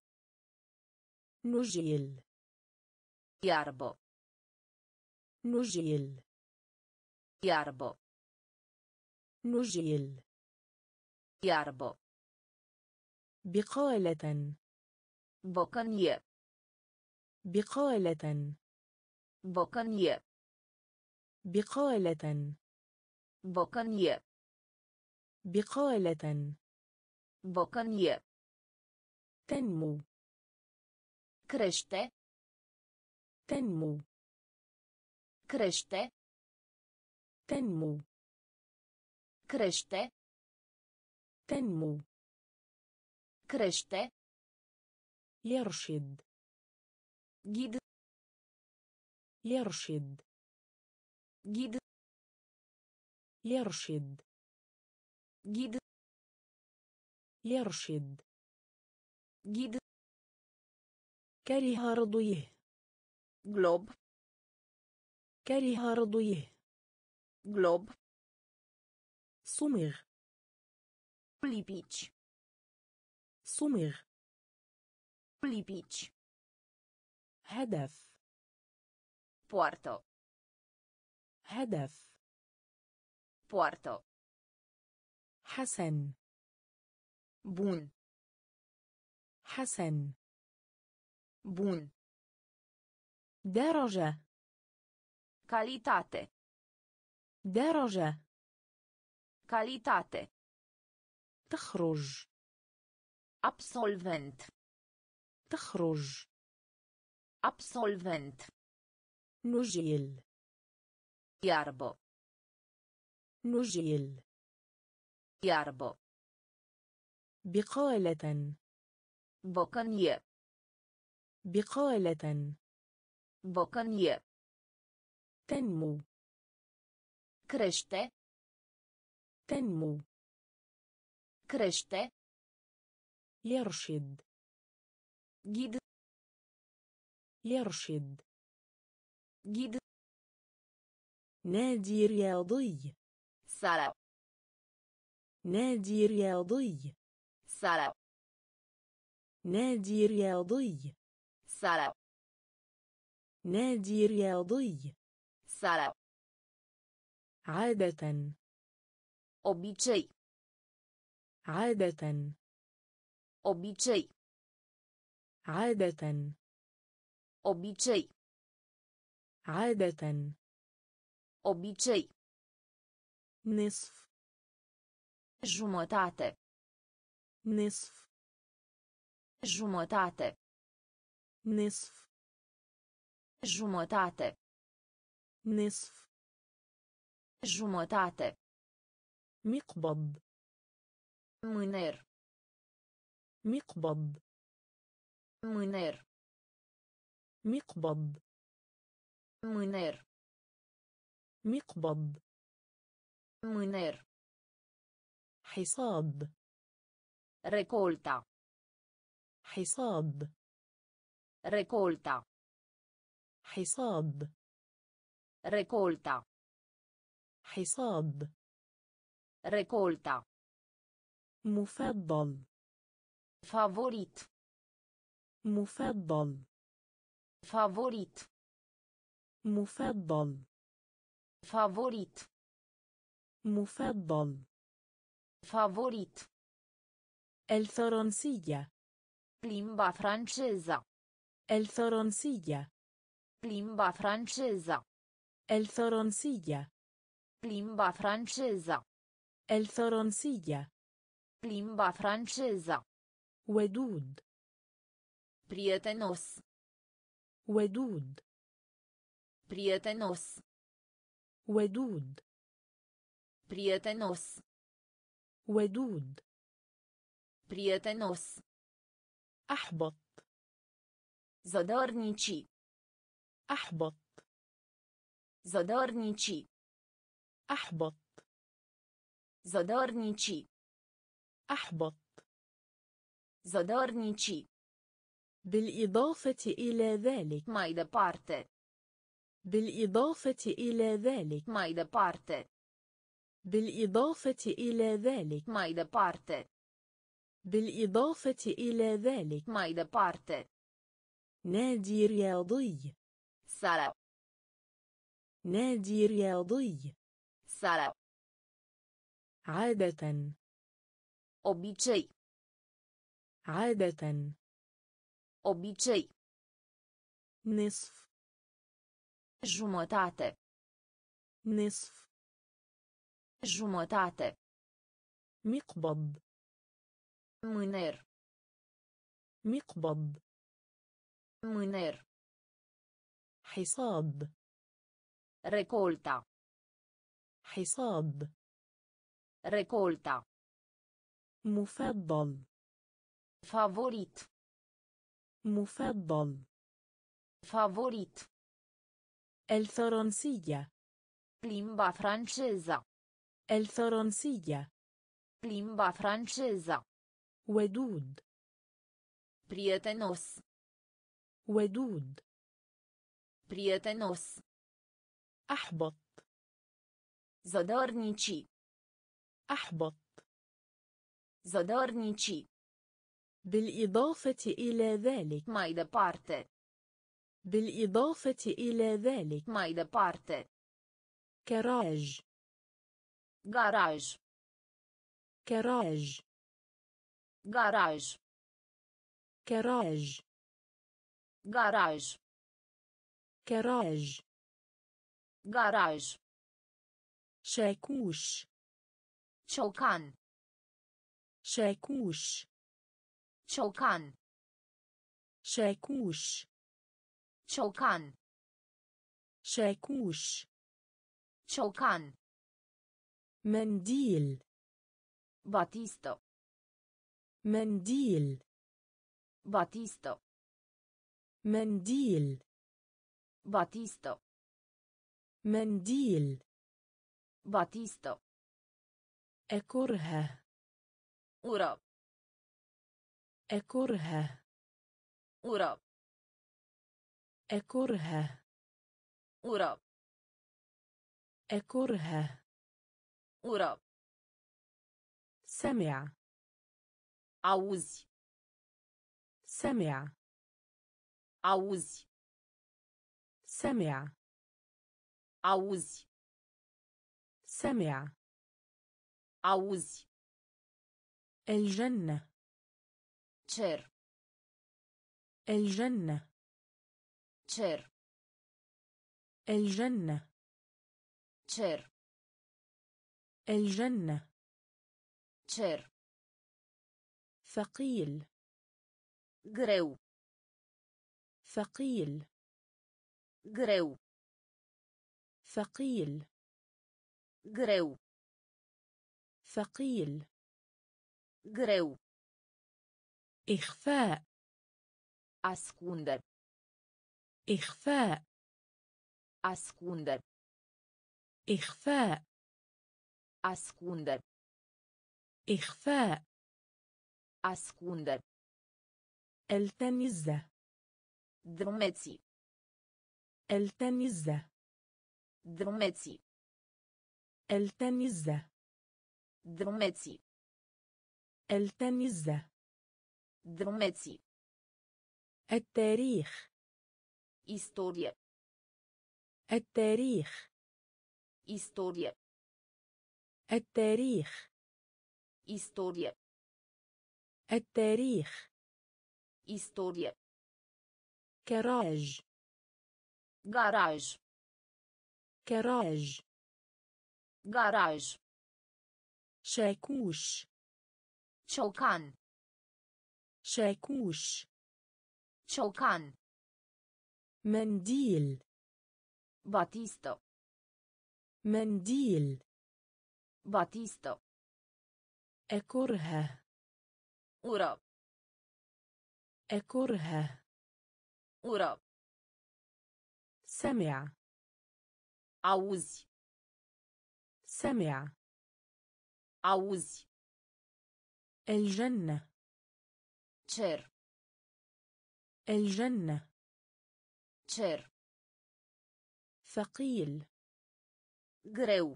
Speaker 1: نجيل.
Speaker 2: Iarbă.
Speaker 1: نجيل.
Speaker 2: Iarbă.
Speaker 1: نجيل.
Speaker 2: Iarbă.
Speaker 1: بقالة.
Speaker 2: Bocănie.
Speaker 1: بقالة.
Speaker 2: Bocănie.
Speaker 1: بقالة.
Speaker 2: Bocănie.
Speaker 1: بقالة.
Speaker 2: Bocănie.
Speaker 1: تنمو.
Speaker 2: Crește.
Speaker 1: تنمو.
Speaker 2: Crește.
Speaker 1: تنمو.
Speaker 2: Crește.
Speaker 1: تنمو.
Speaker 2: Crește.
Speaker 1: يرشد.
Speaker 2: Ghid.
Speaker 1: يرشد.
Speaker 2: Ghid.
Speaker 1: يرشد.
Speaker 2: Ghid.
Speaker 1: يرشد.
Speaker 2: Ghid.
Speaker 1: كره رضيه.
Speaker 2: Glob.
Speaker 1: كره رضيه.
Speaker 2: Glob.
Speaker 1: صمغ.
Speaker 2: Lipici.
Speaker 1: صمغ.
Speaker 2: Lipici.
Speaker 1: هدف.
Speaker 2: Poartă.
Speaker 1: هدف.
Speaker 2: Poartă.
Speaker 1: حسن.
Speaker 2: Bun.
Speaker 1: حسن.
Speaker 2: Bun.
Speaker 1: درجة.
Speaker 2: Calitate.
Speaker 1: درجة.
Speaker 2: Calitate.
Speaker 1: تخرج.
Speaker 2: Absolvent.
Speaker 1: تخرج.
Speaker 2: Absolvent.
Speaker 1: نجيل.
Speaker 2: Iarbă.
Speaker 1: نجيل.
Speaker 2: Iarbă.
Speaker 1: بقالة.
Speaker 2: Bocănie.
Speaker 1: بقالة.
Speaker 2: Bocănie.
Speaker 1: تنمو.
Speaker 2: Crește.
Speaker 1: تنمو.
Speaker 2: Crește.
Speaker 1: يرشد.
Speaker 2: Ghid.
Speaker 1: يرشد.
Speaker 2: Ghid.
Speaker 1: نادي رياضي.
Speaker 2: Sală.
Speaker 1: نادي رياضي.
Speaker 2: Sală.
Speaker 1: نادي رياضي.
Speaker 2: Sală.
Speaker 1: نادي رياضي.
Speaker 2: Sală.
Speaker 1: عادة.
Speaker 2: Obicei.
Speaker 1: عادة.
Speaker 2: Obicei.
Speaker 1: عادة.
Speaker 2: Obicei.
Speaker 1: عادة.
Speaker 2: Obicei.
Speaker 1: نصف.
Speaker 2: Jumătate.
Speaker 1: نصف.
Speaker 2: Jumătate.
Speaker 1: نصف.
Speaker 2: Jumătate.
Speaker 1: نصف.
Speaker 2: Jumătate.
Speaker 1: مقبض.
Speaker 2: Mâner.
Speaker 1: مقبض.
Speaker 2: Mâner.
Speaker 1: مقبض.
Speaker 2: Mâner.
Speaker 1: مقبض.
Speaker 2: Mâner.
Speaker 1: حصاد.
Speaker 2: Recolta.
Speaker 1: حصاد.
Speaker 2: Recolta.
Speaker 1: حصاد.
Speaker 2: Recolta.
Speaker 1: حصاد.
Speaker 2: Recolta.
Speaker 1: مفضل.
Speaker 2: Favorit.
Speaker 1: مفضل.
Speaker 2: Favorit.
Speaker 1: مفضل.
Speaker 2: Favorit.
Speaker 1: مفضل.
Speaker 2: Favorit.
Speaker 1: الفرنسية.
Speaker 2: Limba franceză.
Speaker 1: الفرنسية.
Speaker 2: Limba franceză.
Speaker 1: الفرنسية.
Speaker 2: Limba franceză.
Speaker 1: الفرنسية.
Speaker 2: Limba franceză.
Speaker 1: ودود.
Speaker 2: Prietenos.
Speaker 1: ودود.
Speaker 2: Prietenos.
Speaker 1: ودود.
Speaker 2: prietenos.
Speaker 1: ودود.
Speaker 2: prietenos.
Speaker 1: أحبط.
Speaker 2: Zădărnici.
Speaker 1: أحبط.
Speaker 2: Zădărnici.
Speaker 1: أحبط.
Speaker 2: Zădărnici.
Speaker 1: أحبط.
Speaker 2: Zădărnici.
Speaker 1: بالإضافة إلى ذلك.
Speaker 2: Mai departe.
Speaker 1: بالإضافة إلى ذلك.
Speaker 2: Mai departe.
Speaker 1: بالإضافة إلى ذلك.
Speaker 2: Mai departe.
Speaker 1: بالإضافة إلى ذلك.
Speaker 2: Mai departe.
Speaker 1: نادي رياضي.
Speaker 2: Sala.
Speaker 1: نادي رياضي.
Speaker 2: Sala.
Speaker 1: عادة.
Speaker 2: Obicei.
Speaker 1: عادة.
Speaker 2: Obicei.
Speaker 1: نصف.
Speaker 2: Jumătate.
Speaker 1: نصف.
Speaker 2: Jumătate.
Speaker 1: مقبض.
Speaker 2: Mâner.
Speaker 1: مقبض.
Speaker 2: Mâner.
Speaker 1: حصاد.
Speaker 2: Recolta.
Speaker 1: حصاد.
Speaker 2: Recolta.
Speaker 1: مفضل.
Speaker 2: Favorit.
Speaker 1: مفضل.
Speaker 2: Favorit.
Speaker 1: الفرنسية.
Speaker 2: Limba franceză.
Speaker 1: الفرنسية.
Speaker 2: Limba franceză.
Speaker 1: ودود.
Speaker 2: Prietenos.
Speaker 1: ودود.
Speaker 2: Prietenos.
Speaker 1: أحبط.
Speaker 2: Zădărnici.
Speaker 1: أحبط.
Speaker 2: Zădărnici.
Speaker 1: بالإضافة إلى ذلك.
Speaker 2: Mai departe.
Speaker 1: بالإضافة إلى ذلك.
Speaker 2: Mai departe.
Speaker 1: كراج.
Speaker 2: Garaj.
Speaker 1: كراج.
Speaker 2: Garaj.
Speaker 1: كراج.
Speaker 2: Garaj.
Speaker 1: كراج.
Speaker 2: Garaj.
Speaker 1: شاكوش.
Speaker 2: Ciocan.
Speaker 1: شاكوش.
Speaker 2: Ciocan.
Speaker 1: شاكوش.
Speaker 2: Ciocan.
Speaker 1: شاكوش.
Speaker 2: Ciocan.
Speaker 1: منديل.
Speaker 2: Batistă.
Speaker 1: منديل.
Speaker 2: Batistă.
Speaker 1: منديل.
Speaker 2: Batistă.
Speaker 1: منديل.
Speaker 2: Batistă.
Speaker 1: أكره.
Speaker 2: Ură.
Speaker 1: أكره.
Speaker 2: Ură.
Speaker 1: أكره.
Speaker 2: Ură.
Speaker 1: أكره.
Speaker 2: Ură.
Speaker 1: سمع.
Speaker 2: Auzi.
Speaker 1: سمع.
Speaker 2: Auzi.
Speaker 1: سمع.
Speaker 2: Auzi.
Speaker 1: سمع.
Speaker 2: Auzi.
Speaker 1: الجنة.
Speaker 2: Cer.
Speaker 1: الجنة.
Speaker 2: Cer.
Speaker 1: الجنة.
Speaker 2: Cer.
Speaker 1: الجنة.
Speaker 2: Cer.
Speaker 1: ثقيل.
Speaker 2: Greu.
Speaker 1: ثقيل.
Speaker 2: Greu.
Speaker 1: ثقيل.
Speaker 2: Greu.
Speaker 1: ثقيل.
Speaker 2: Greu.
Speaker 1: إخفاء.
Speaker 2: Ascunde.
Speaker 1: إخفاء.
Speaker 2: Ascunde.
Speaker 1: إخفاء.
Speaker 2: Ascunde.
Speaker 1: إخفاء.
Speaker 2: Ascunde.
Speaker 1: التمز.
Speaker 2: Drumeții.
Speaker 1: التمز.
Speaker 2: Drumeții.
Speaker 1: التمز.
Speaker 2: Drumeții.
Speaker 1: التمز.
Speaker 2: Drumeții.
Speaker 1: التاريخ.
Speaker 2: Istorie.
Speaker 1: التاريخ.
Speaker 2: Istorie.
Speaker 1: التاريخ.
Speaker 2: Istorie.
Speaker 1: التاريخ.
Speaker 2: Istorie.
Speaker 1: كراج.
Speaker 2: Garaj.
Speaker 1: كراج.
Speaker 2: Garaj.
Speaker 1: شاكوش.
Speaker 2: Ciocan.
Speaker 1: شاكوش.
Speaker 2: Ciocan.
Speaker 1: منديل.
Speaker 2: Batistă.
Speaker 1: منديل.
Speaker 2: Batistă.
Speaker 1: أكره.
Speaker 2: Ură.
Speaker 1: أكره.
Speaker 2: Ură.
Speaker 1: سمع.
Speaker 2: Auzi.
Speaker 1: سمع.
Speaker 2: Auzi.
Speaker 1: الجنة.
Speaker 2: Cer.
Speaker 1: الجنة.
Speaker 2: Cer.
Speaker 1: ثقيل.
Speaker 2: Greu.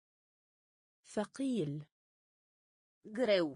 Speaker 1: ثقيل.
Speaker 2: Greu.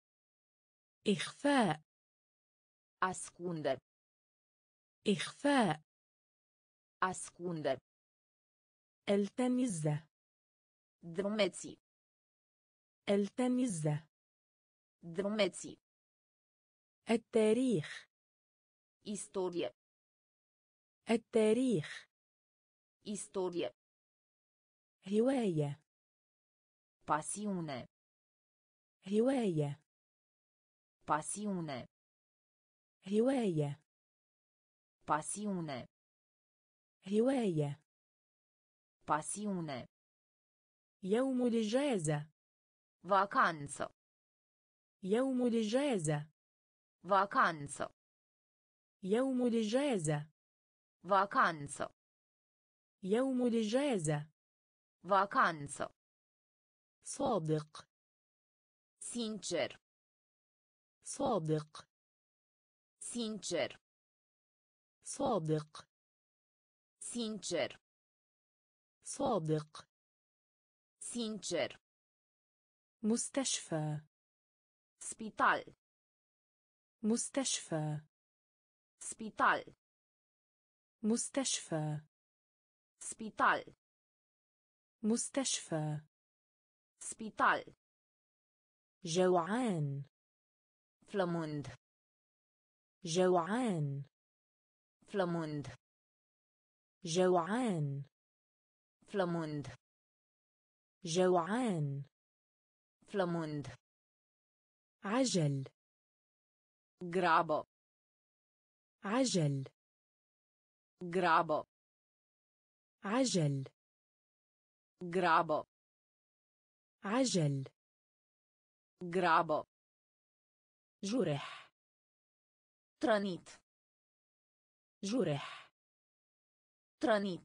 Speaker 1: إخفاء.
Speaker 2: Ascunde.
Speaker 1: إخفاء.
Speaker 2: Ascunde.
Speaker 1: التمز.
Speaker 2: Drumeții.
Speaker 1: التمز.
Speaker 2: Drumeții.
Speaker 1: التاريخ.
Speaker 2: Istorie.
Speaker 1: التاريخ.
Speaker 2: Istorie.
Speaker 1: هواية.
Speaker 2: Pasiune.
Speaker 1: هواية.
Speaker 2: Pasiune.
Speaker 1: هواية.
Speaker 2: Pasiune.
Speaker 1: هواية.
Speaker 2: Pasiune.
Speaker 1: يوم الإجازة.
Speaker 2: Vacanță.
Speaker 1: يوم الإجازة.
Speaker 2: Vacanță.
Speaker 1: يوم الإجازة.
Speaker 2: Vacanță.
Speaker 1: يوم الإجازة.
Speaker 2: Vacanță.
Speaker 1: صادق.
Speaker 2: Sincer.
Speaker 1: صادق.
Speaker 2: Sincer.
Speaker 1: صادق.
Speaker 2: Sincer.
Speaker 1: صادق.
Speaker 2: Sincer.
Speaker 1: مستشفى.
Speaker 2: Spital.
Speaker 1: مستشفى.
Speaker 2: Spital.
Speaker 1: مستشفى.
Speaker 2: Spital.
Speaker 1: مستشفى.
Speaker 2: Spital.
Speaker 1: جوعان.
Speaker 2: Flămând.
Speaker 1: جوعان.
Speaker 2: Flămând.
Speaker 1: جوعان.
Speaker 2: Flămând.
Speaker 1: جوعان.
Speaker 2: Flămând.
Speaker 1: عجل.
Speaker 2: Grabă.
Speaker 1: عجل.
Speaker 2: Grabă.
Speaker 1: عجل.
Speaker 2: Grabă.
Speaker 1: عجل.
Speaker 2: Grabă.
Speaker 1: جرح.
Speaker 2: Trănit.
Speaker 1: جرح.
Speaker 2: Trănit.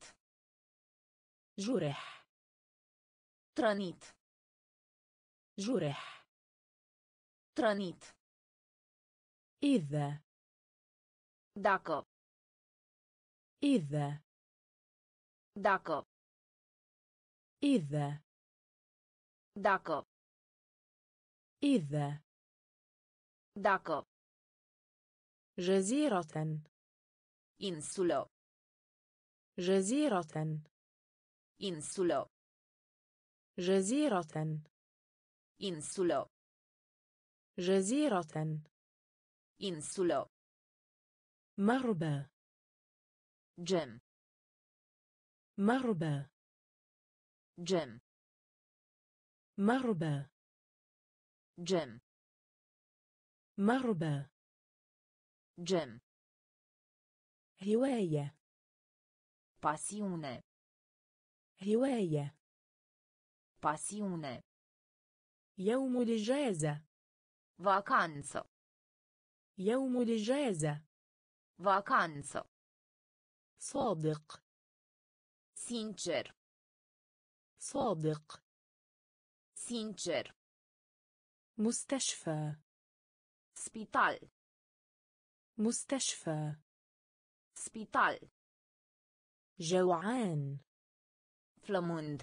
Speaker 1: جرح.
Speaker 2: Trănit.
Speaker 1: جرح.
Speaker 2: Trănit.
Speaker 1: إذا.
Speaker 2: Dacă.
Speaker 1: إذا.
Speaker 2: Dacă.
Speaker 1: إذا.
Speaker 2: Dacă.
Speaker 1: إذا.
Speaker 2: Dacă.
Speaker 1: جزيرة.
Speaker 2: Insulă.
Speaker 1: جزيرة.
Speaker 2: Insulă.
Speaker 1: جزيرة.
Speaker 2: Insulă.
Speaker 1: جزيرة.
Speaker 2: Insulă.
Speaker 1: مربى.
Speaker 2: Gem.
Speaker 1: مربى.
Speaker 2: Gem.
Speaker 1: مربى.
Speaker 2: Gem.
Speaker 1: مربى.
Speaker 2: Gem.
Speaker 1: هواية.
Speaker 2: Pasiune.
Speaker 1: هواية.
Speaker 2: Pasiune.
Speaker 1: يوم الإجازة.
Speaker 2: Vacanță.
Speaker 1: يوم الإجازة.
Speaker 2: Vacanță.
Speaker 1: صادق.
Speaker 2: Sincer.
Speaker 1: صادق.
Speaker 2: Sincer.
Speaker 1: مستشفى.
Speaker 2: Spital.
Speaker 1: مستشفى.
Speaker 2: Spital.
Speaker 1: جوعان.
Speaker 2: Flămând.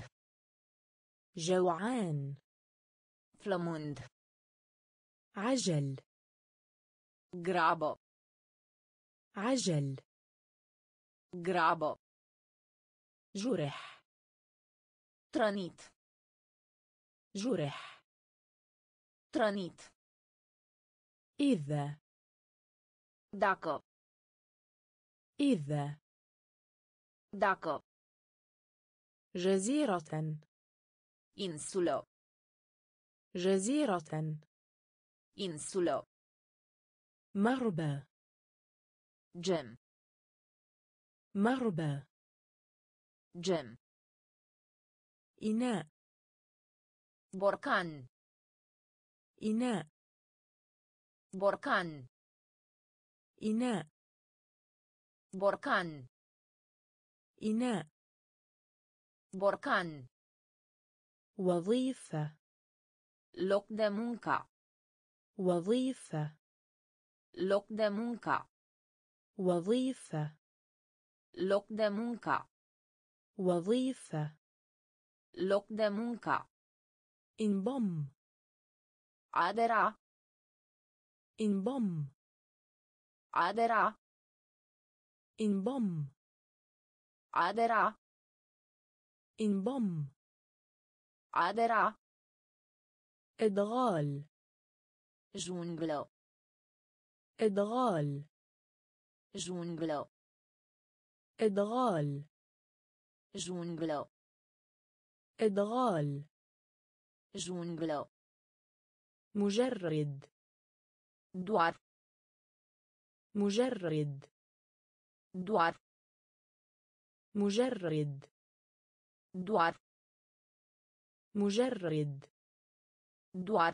Speaker 1: جوعان.
Speaker 2: Flămând.
Speaker 1: عجل.
Speaker 2: Grabă.
Speaker 1: عجل.
Speaker 2: Grabă.
Speaker 1: جرح.
Speaker 2: Trănit.
Speaker 1: جرح.
Speaker 2: Trănit.
Speaker 1: إذا.
Speaker 2: Dacă.
Speaker 1: إذا.
Speaker 2: Dacă.
Speaker 1: جزيرة.
Speaker 2: Insulă.
Speaker 1: جزيرة.
Speaker 2: Insulă.
Speaker 1: مربى.
Speaker 2: Gem.
Speaker 1: مربى.
Speaker 2: Gem.
Speaker 1: إناء
Speaker 2: borcan
Speaker 1: إناء
Speaker 2: borcan
Speaker 1: إناء
Speaker 2: borcan
Speaker 1: إناء
Speaker 2: borcan
Speaker 1: وظيفة
Speaker 2: loc de muncă
Speaker 1: وظيفة
Speaker 2: loc de muncă
Speaker 1: وظيفة
Speaker 2: loc de muncă
Speaker 1: وظيفة
Speaker 2: loc de muncă
Speaker 1: انضم
Speaker 2: adera
Speaker 1: انضم
Speaker 2: adera
Speaker 1: انضم
Speaker 2: adera
Speaker 1: انضم
Speaker 2: adera
Speaker 1: إدغال
Speaker 2: junglă
Speaker 1: إدغال
Speaker 2: junglă
Speaker 1: إدغال
Speaker 2: junglă
Speaker 1: إدغال
Speaker 2: junglă
Speaker 1: مجرد
Speaker 2: doar
Speaker 1: مجرد
Speaker 2: doar
Speaker 1: مجرد
Speaker 2: doar
Speaker 1: مجرد
Speaker 2: doar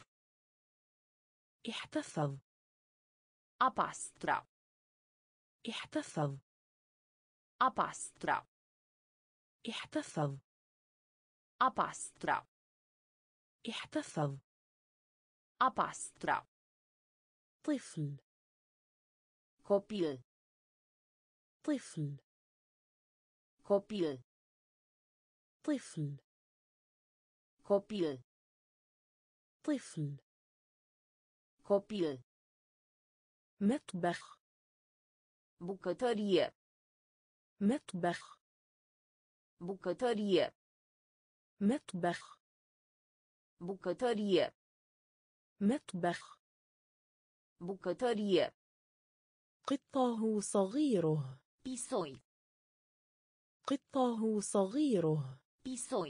Speaker 1: احتفظ
Speaker 2: a pastra
Speaker 1: احتفظ
Speaker 2: a pastra
Speaker 1: احتفظ
Speaker 2: a pastra
Speaker 1: احتفظ
Speaker 2: a pastra
Speaker 1: طفل
Speaker 2: copil
Speaker 1: طفل
Speaker 2: copil
Speaker 1: طفل
Speaker 2: copil
Speaker 1: طفل
Speaker 2: copil
Speaker 1: مطبخ
Speaker 2: bucătărie
Speaker 1: مطبخ
Speaker 2: bucătărie
Speaker 1: مطبخ
Speaker 2: bucătărie
Speaker 1: مطبخ
Speaker 2: bucătărie
Speaker 1: قطه صغيره
Speaker 2: pisoi
Speaker 1: قطه صغيره
Speaker 2: pisoi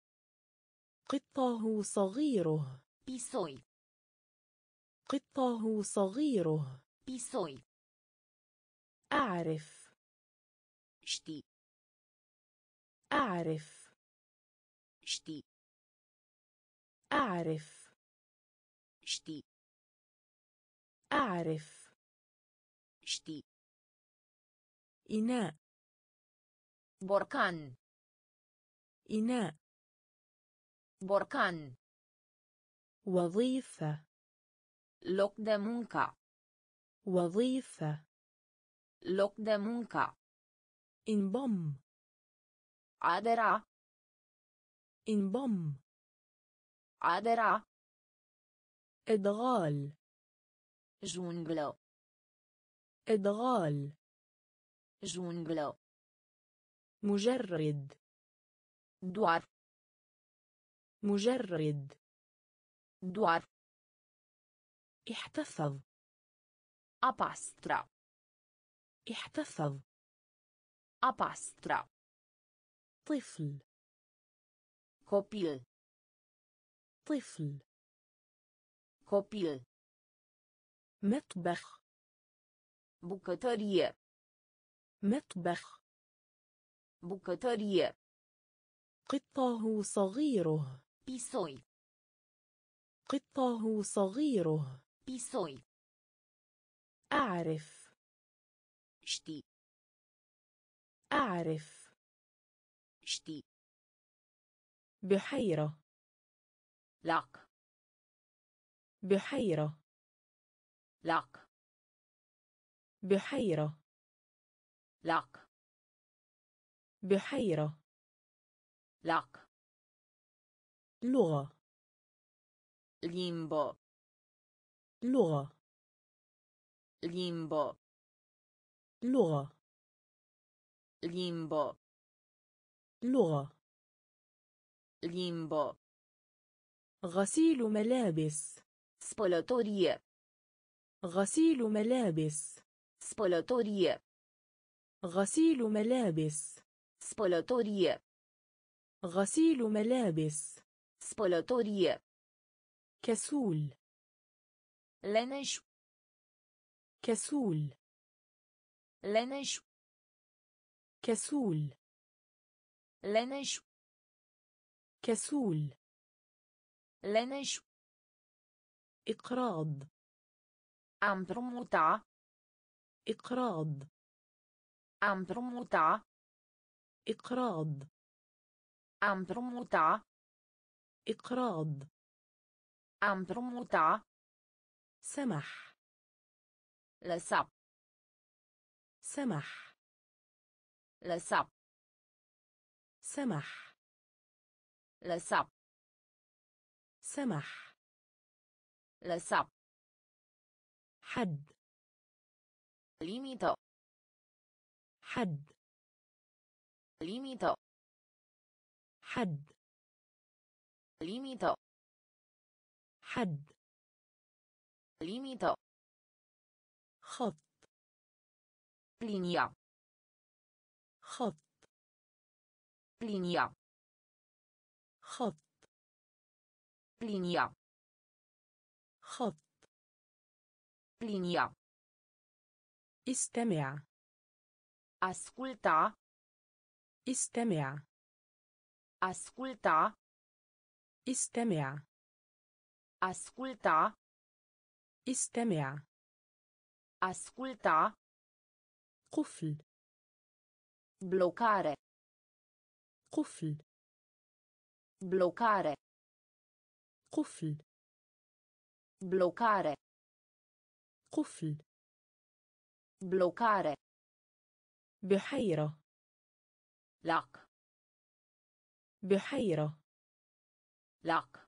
Speaker 1: قطه صغيره
Speaker 2: pisoi
Speaker 1: قطه صغيره
Speaker 2: pisoi
Speaker 1: أعرف
Speaker 2: ști
Speaker 1: أعرف
Speaker 2: ști
Speaker 1: أعرف
Speaker 2: ști
Speaker 1: أعرف
Speaker 2: ști
Speaker 1: إناء
Speaker 2: borcan
Speaker 1: إناء
Speaker 2: borcan
Speaker 1: وظيفة
Speaker 2: loc de muncă
Speaker 1: وظيفة
Speaker 2: loc de muncă
Speaker 1: انضم
Speaker 2: adera
Speaker 1: انضم
Speaker 2: adera
Speaker 1: إدغال
Speaker 2: junglă
Speaker 1: إدغال
Speaker 2: junglă
Speaker 1: مجرد
Speaker 2: doar
Speaker 1: مجرد
Speaker 2: doar
Speaker 1: احتفظ
Speaker 2: a pastra
Speaker 1: احتفظ
Speaker 2: a pastra
Speaker 1: طفل
Speaker 2: copil
Speaker 1: طفل
Speaker 2: copil
Speaker 1: مطبخ
Speaker 2: bucătărie
Speaker 1: مطبخ
Speaker 2: bucătărie
Speaker 1: قطه صغيره
Speaker 2: pisoi
Speaker 1: قطه صغيره
Speaker 2: pisoi
Speaker 1: أعرف
Speaker 2: ști
Speaker 1: أعرف
Speaker 2: ști
Speaker 1: بحيرة
Speaker 2: lac
Speaker 1: بحيرة
Speaker 2: lac
Speaker 1: بحيرة
Speaker 2: lac
Speaker 1: بحيرة
Speaker 2: lac
Speaker 1: لغة
Speaker 2: limbă
Speaker 1: لغة
Speaker 2: limbă
Speaker 1: لغة
Speaker 2: limbă
Speaker 1: لغة
Speaker 2: limbă
Speaker 1: غسيل ملابس
Speaker 2: spălătorie
Speaker 1: غسيل ملابس
Speaker 2: spălătorie
Speaker 1: غسيل ملابس
Speaker 2: spălătorie
Speaker 1: غسيل ملابس
Speaker 2: spălătorie
Speaker 1: كسول
Speaker 2: leneș
Speaker 1: كسول
Speaker 2: leneș
Speaker 1: كسول
Speaker 2: leneș
Speaker 1: كسول.
Speaker 2: leneș.
Speaker 1: إقراض.
Speaker 2: A împrumuta.
Speaker 1: إقراض.
Speaker 2: A împrumuta.
Speaker 1: إقراض.
Speaker 2: A împrumuta.
Speaker 1: إقراض.
Speaker 2: A împrumuta.
Speaker 1: سمح.
Speaker 2: Lăsa.
Speaker 1: سمح.
Speaker 2: Lăsa.
Speaker 1: سمح.
Speaker 2: Lăsa.
Speaker 1: سمح.
Speaker 2: Lăsa.
Speaker 1: حد.
Speaker 2: Limită.
Speaker 1: حد.
Speaker 2: Limită.
Speaker 1: حد.
Speaker 2: Limită.
Speaker 1: حد.
Speaker 2: Limită.
Speaker 1: خط.
Speaker 2: Linia.
Speaker 1: خط.
Speaker 2: Linia.
Speaker 1: خط.
Speaker 2: Linia.
Speaker 1: خط.
Speaker 2: Linia.
Speaker 1: استمع.
Speaker 2: Asculta.
Speaker 1: استمع.
Speaker 2: Asculta.
Speaker 1: استمع.
Speaker 2: Asculta.
Speaker 1: استمع.
Speaker 2: Asculta.
Speaker 1: قفل.
Speaker 2: Blocare.
Speaker 1: قفل.
Speaker 2: Blocare.
Speaker 1: قفل.
Speaker 2: Blocare.
Speaker 1: قفل.
Speaker 2: Blocare.
Speaker 1: بحيرة.
Speaker 2: Lac.
Speaker 1: بحيرة.
Speaker 2: Lac.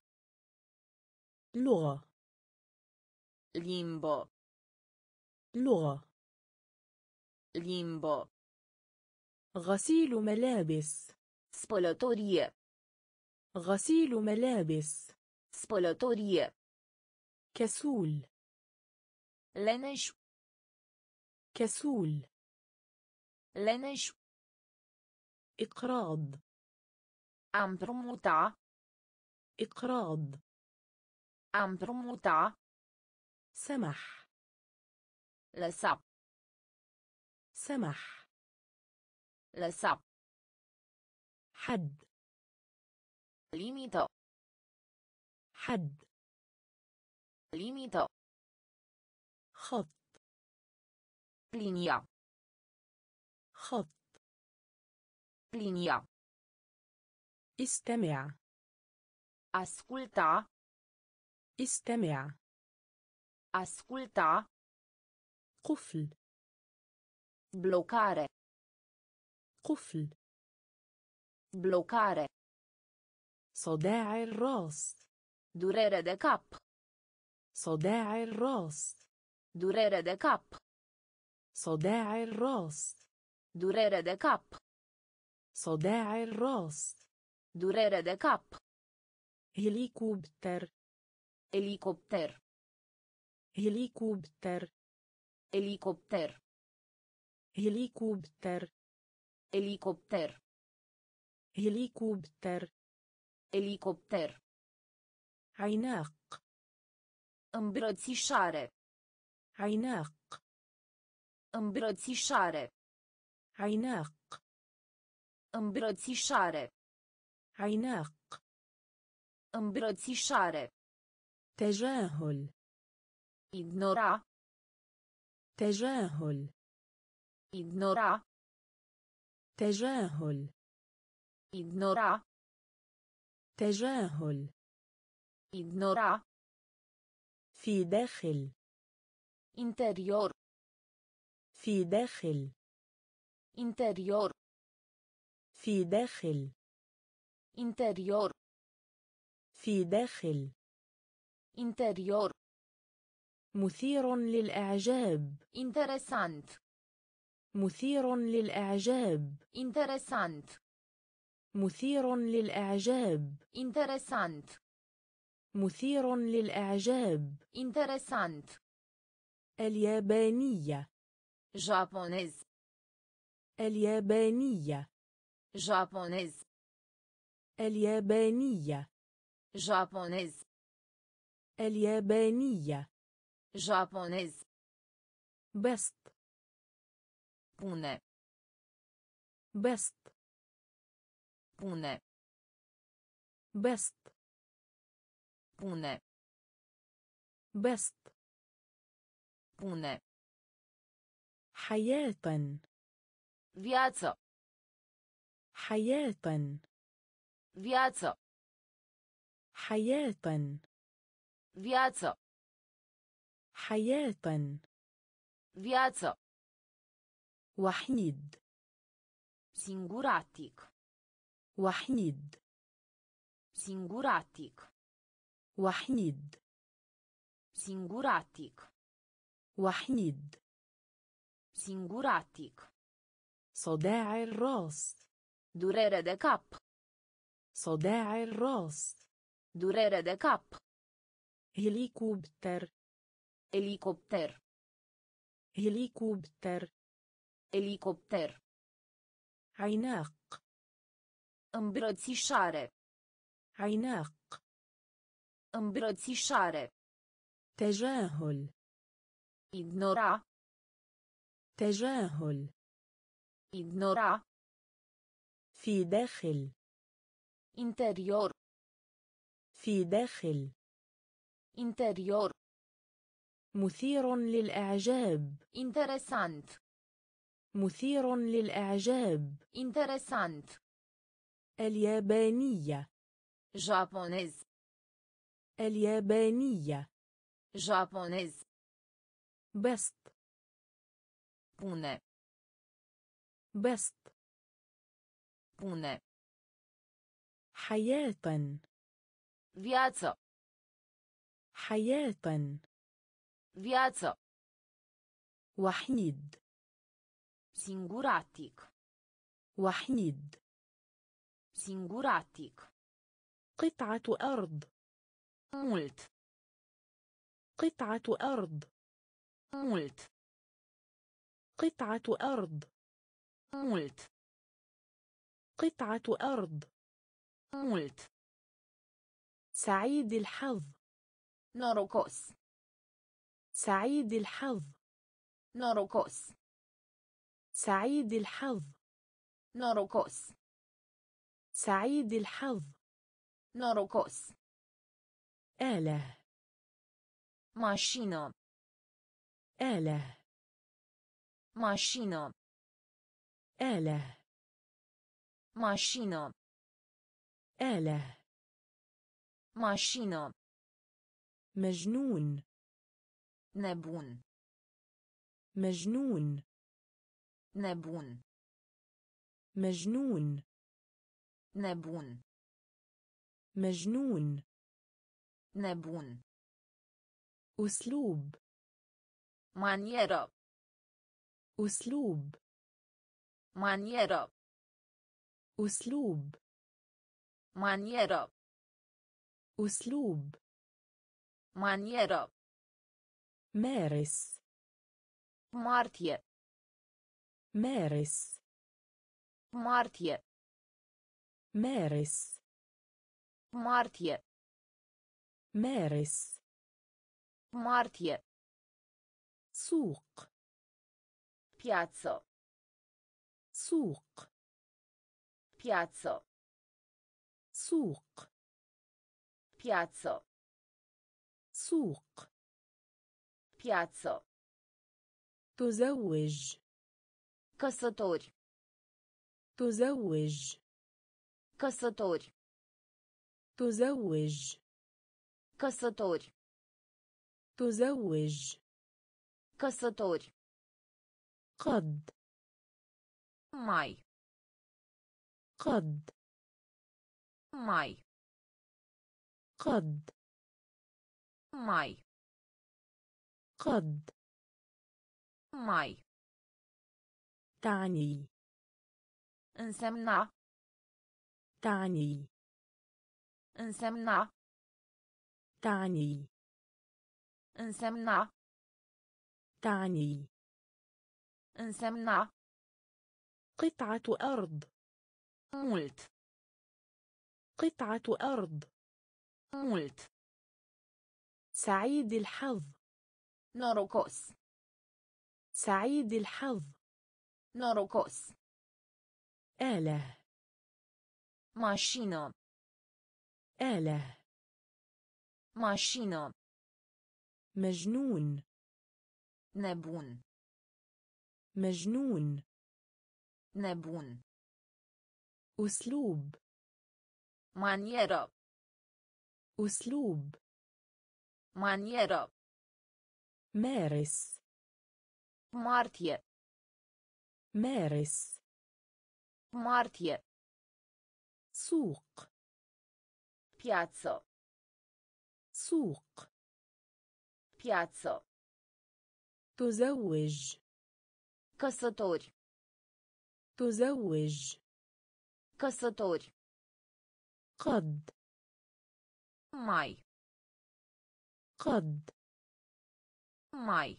Speaker 1: لغة.
Speaker 2: Limbă.
Speaker 1: لغة.
Speaker 2: Limbă.
Speaker 1: غسيل ملابس.
Speaker 2: Spălătorie.
Speaker 1: غسيل ملابس.
Speaker 2: Spălătorie.
Speaker 1: كسول.
Speaker 2: Leneș.
Speaker 1: كسول.
Speaker 2: Leneș.
Speaker 1: إقراض.
Speaker 2: A împrumuta.
Speaker 1: إقراض.
Speaker 2: A împrumuta.
Speaker 1: سمح.
Speaker 2: Lăsa.
Speaker 1: سمح.
Speaker 2: Lăsa.
Speaker 1: حد.
Speaker 2: Limită.
Speaker 1: حد.
Speaker 2: Limită.
Speaker 1: خط.
Speaker 2: Linia.
Speaker 1: خط.
Speaker 2: Linia.
Speaker 1: استمع.
Speaker 2: Asculta.
Speaker 1: استمع.
Speaker 2: Asculta.
Speaker 1: قفل.
Speaker 2: Blocare.
Speaker 1: قفل.
Speaker 2: Blocare.
Speaker 1: صداع الراس.
Speaker 2: Durere de cap.
Speaker 1: صداع الراس.
Speaker 2: Durere de cap.
Speaker 1: صداع الراس.
Speaker 2: Durere de cap.
Speaker 1: صداع الراس.
Speaker 2: Durere de cap.
Speaker 1: هليكوبتر.
Speaker 2: Elicopter.
Speaker 1: هليكوبتر.
Speaker 2: Elicopter.
Speaker 1: هليكوبتر.
Speaker 2: Elicopter.
Speaker 1: هليكوبتر.
Speaker 2: Elicopter.
Speaker 1: عناق.
Speaker 2: Îmbrățișare.
Speaker 1: عناق.
Speaker 2: Îmbrățișare.
Speaker 1: عناق.
Speaker 2: Îmbrățișare.
Speaker 1: عناق.
Speaker 2: Îmbrățișare.
Speaker 1: تجاهل.
Speaker 2: Ignora.
Speaker 1: تجاهل.
Speaker 2: Ignora.
Speaker 1: تجاهل.
Speaker 2: Ignora.
Speaker 1: تجاهل.
Speaker 2: Ignora.
Speaker 1: في داخل.
Speaker 2: Interior.
Speaker 1: في داخل.
Speaker 2: Interior.
Speaker 1: في داخل.
Speaker 2: Interior.
Speaker 1: في داخل.
Speaker 2: Interior.
Speaker 1: مثير للإعجاب.
Speaker 2: Interesant.
Speaker 1: مثير للإعجاب.
Speaker 2: Interesant.
Speaker 1: مثير للإعجاب.
Speaker 2: Interesant.
Speaker 1: مثير للإعجاب.
Speaker 2: Interesant.
Speaker 1: اليابانية.
Speaker 2: Japonez.
Speaker 1: اليابانية.
Speaker 2: Japonez.
Speaker 1: اليابانية.
Speaker 2: Japonez.
Speaker 1: اليابانية.
Speaker 2: Japonez.
Speaker 1: بسط.
Speaker 2: Pune.
Speaker 1: بسط.
Speaker 2: Pune.
Speaker 1: بسط.
Speaker 2: pune,
Speaker 1: بسط.
Speaker 2: pune,
Speaker 1: حياة.
Speaker 2: viață,
Speaker 1: حياة.
Speaker 2: viață,
Speaker 1: حياة.
Speaker 2: viață,
Speaker 1: حياة.
Speaker 2: viață,
Speaker 1: وحيد.
Speaker 2: singuratic,
Speaker 1: وحيد.
Speaker 2: singuratic,
Speaker 1: وحيد.
Speaker 2: singuratic,
Speaker 1: وحيد.
Speaker 2: singuratic,
Speaker 1: صداع الراس.
Speaker 2: durere de cap,
Speaker 1: صداع الراس.
Speaker 2: durere de cap,
Speaker 1: هليكوبتر.
Speaker 2: elicopter,
Speaker 1: هليكوبتر.
Speaker 2: elicopter,
Speaker 1: عناق.
Speaker 2: îmbrățișare,
Speaker 1: عناق.
Speaker 2: îmbrățișare,
Speaker 1: تجاهل.
Speaker 2: ignora,
Speaker 1: تجاهل.
Speaker 2: ignora,
Speaker 1: في داخل.
Speaker 2: interior,
Speaker 1: في داخل.
Speaker 2: interior,
Speaker 1: مثير للإعجاب.
Speaker 2: interesant,
Speaker 1: مثير للإعجاب.
Speaker 2: interesant,
Speaker 1: اليابانية.
Speaker 2: japonez,
Speaker 1: اليابانية.
Speaker 2: japonez,
Speaker 1: بسط.
Speaker 2: pune,
Speaker 1: بسط.
Speaker 2: pune,
Speaker 1: حياة.
Speaker 2: viață,
Speaker 1: حياة.
Speaker 2: viață,
Speaker 1: وحيد.
Speaker 2: singuratic,
Speaker 1: وحيد.
Speaker 2: singuratic,
Speaker 1: قطعة أرض.
Speaker 2: mult,
Speaker 1: قطعة أرض.
Speaker 2: mult,
Speaker 1: قطعة أرض.
Speaker 2: mult,
Speaker 1: قطعة أرض.
Speaker 2: mult,
Speaker 1: سعيد الحظ.
Speaker 2: norocos,
Speaker 1: سعيد الحظ.
Speaker 2: norocos,
Speaker 1: سعيد الحظ.
Speaker 2: norocos,
Speaker 1: سعيد الحظ.
Speaker 2: norocos,
Speaker 1: آلة.
Speaker 2: mașină,
Speaker 1: آلة.
Speaker 2: mașină,
Speaker 1: آلة.
Speaker 2: mașină,
Speaker 1: آلة.
Speaker 2: mașină,
Speaker 1: مجنون.
Speaker 2: nebun,
Speaker 1: مجنون.
Speaker 2: nebun,
Speaker 1: مجنون.
Speaker 2: nebun,
Speaker 1: مجنون.
Speaker 2: nebun,
Speaker 1: أسلوب.
Speaker 2: manieră,
Speaker 1: أسلوب.
Speaker 2: manieră,
Speaker 1: أسلوب.
Speaker 2: manieră,
Speaker 1: أسلوب.
Speaker 2: manieră,
Speaker 1: مارس.
Speaker 2: martie,
Speaker 1: مارس.
Speaker 2: martie,
Speaker 1: مارس.
Speaker 2: martie,
Speaker 1: مارس.
Speaker 2: martie,
Speaker 1: سوق.
Speaker 2: piață,
Speaker 1: سوق.
Speaker 2: piață,
Speaker 1: سوق.
Speaker 2: piață,
Speaker 1: سوق.
Speaker 2: piață,
Speaker 1: تزوج.
Speaker 2: căsători,
Speaker 1: تزوج.
Speaker 2: căsători,
Speaker 1: تزوج.
Speaker 2: căsători,
Speaker 1: تزوج.
Speaker 2: căsători,
Speaker 1: قد.
Speaker 2: mai,
Speaker 1: قد.
Speaker 2: mai,
Speaker 1: قد.
Speaker 2: mai,
Speaker 1: قد.
Speaker 2: mai,
Speaker 1: تعني.
Speaker 2: însemna,
Speaker 1: تعني.
Speaker 2: însemna,
Speaker 1: تعني.
Speaker 2: însemna,
Speaker 1: تعني.
Speaker 2: însemna,
Speaker 1: قطعة أرض.
Speaker 2: mult,
Speaker 1: قطعة أرض.
Speaker 2: mult,
Speaker 1: سعيد الحظ.
Speaker 2: norocos,
Speaker 1: سعيد الحظ.
Speaker 2: norocos,
Speaker 1: آلة.
Speaker 2: mașină,
Speaker 1: آلة.
Speaker 2: mașină.
Speaker 1: مجنون.
Speaker 2: nebun.
Speaker 1: مجنون.
Speaker 2: nebun.
Speaker 1: أسلوب.
Speaker 2: manieră.
Speaker 1: أسلوب.
Speaker 2: manieră.
Speaker 1: مارس.
Speaker 2: martie.
Speaker 1: مارس.
Speaker 2: martie.
Speaker 1: سوق.
Speaker 2: piață.
Speaker 1: سوق.
Speaker 2: piață.
Speaker 1: تزوج.
Speaker 2: căsători.
Speaker 1: تزوج.
Speaker 2: căsători.
Speaker 1: قد.
Speaker 2: mai.
Speaker 1: قد.
Speaker 2: mai.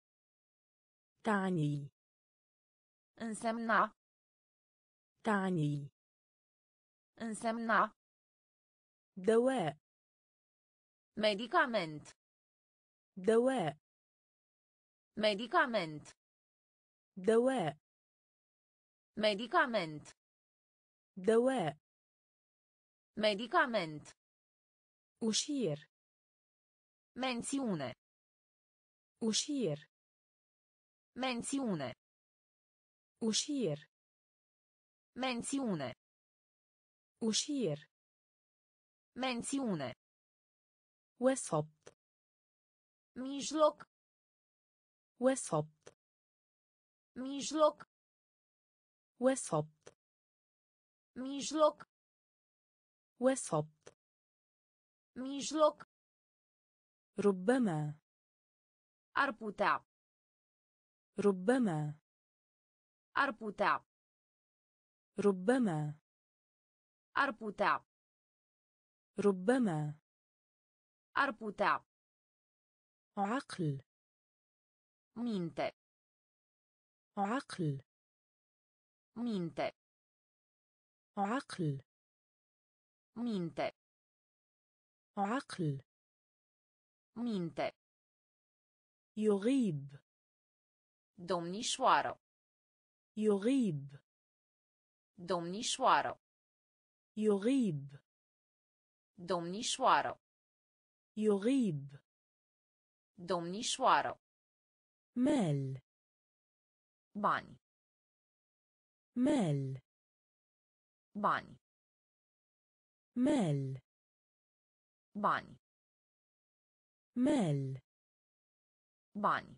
Speaker 1: تعني.
Speaker 2: însemna.
Speaker 1: تعني.
Speaker 2: însemna.
Speaker 1: دواء.
Speaker 2: medicament.
Speaker 1: دواء.
Speaker 2: medicament.
Speaker 1: دواء.
Speaker 2: medicament.
Speaker 1: دواء.
Speaker 2: medicament.
Speaker 1: أشير.
Speaker 2: mențiune.
Speaker 1: أشير.
Speaker 2: mențiune.
Speaker 1: أشير.
Speaker 2: mențiune.
Speaker 1: أشير.
Speaker 2: mențiune.
Speaker 1: وسط.
Speaker 2: mijloc.
Speaker 1: وسط.
Speaker 2: mijloc.
Speaker 1: وسط.
Speaker 2: mijloc.
Speaker 1: وسط.
Speaker 2: mijloc.
Speaker 1: ربما.
Speaker 2: ar putea.
Speaker 1: ربما.
Speaker 2: ar putea.
Speaker 1: ربما.
Speaker 2: ar putea.
Speaker 1: ربما.
Speaker 2: ar putea.
Speaker 1: عقل.
Speaker 2: minte.
Speaker 1: عقل.
Speaker 2: minte.
Speaker 1: عقل.
Speaker 2: minte.
Speaker 1: عقل.
Speaker 2: minte.
Speaker 1: يغيب.
Speaker 2: domnișoară.
Speaker 1: يغيب.
Speaker 2: domnișoară.
Speaker 1: يغيب.
Speaker 2: domnișoară.
Speaker 1: يغيب.
Speaker 2: domnișoară.
Speaker 1: مال.
Speaker 2: bani.
Speaker 1: مال.
Speaker 2: bani.
Speaker 1: مال.
Speaker 2: bani.
Speaker 1: مال.
Speaker 2: bani.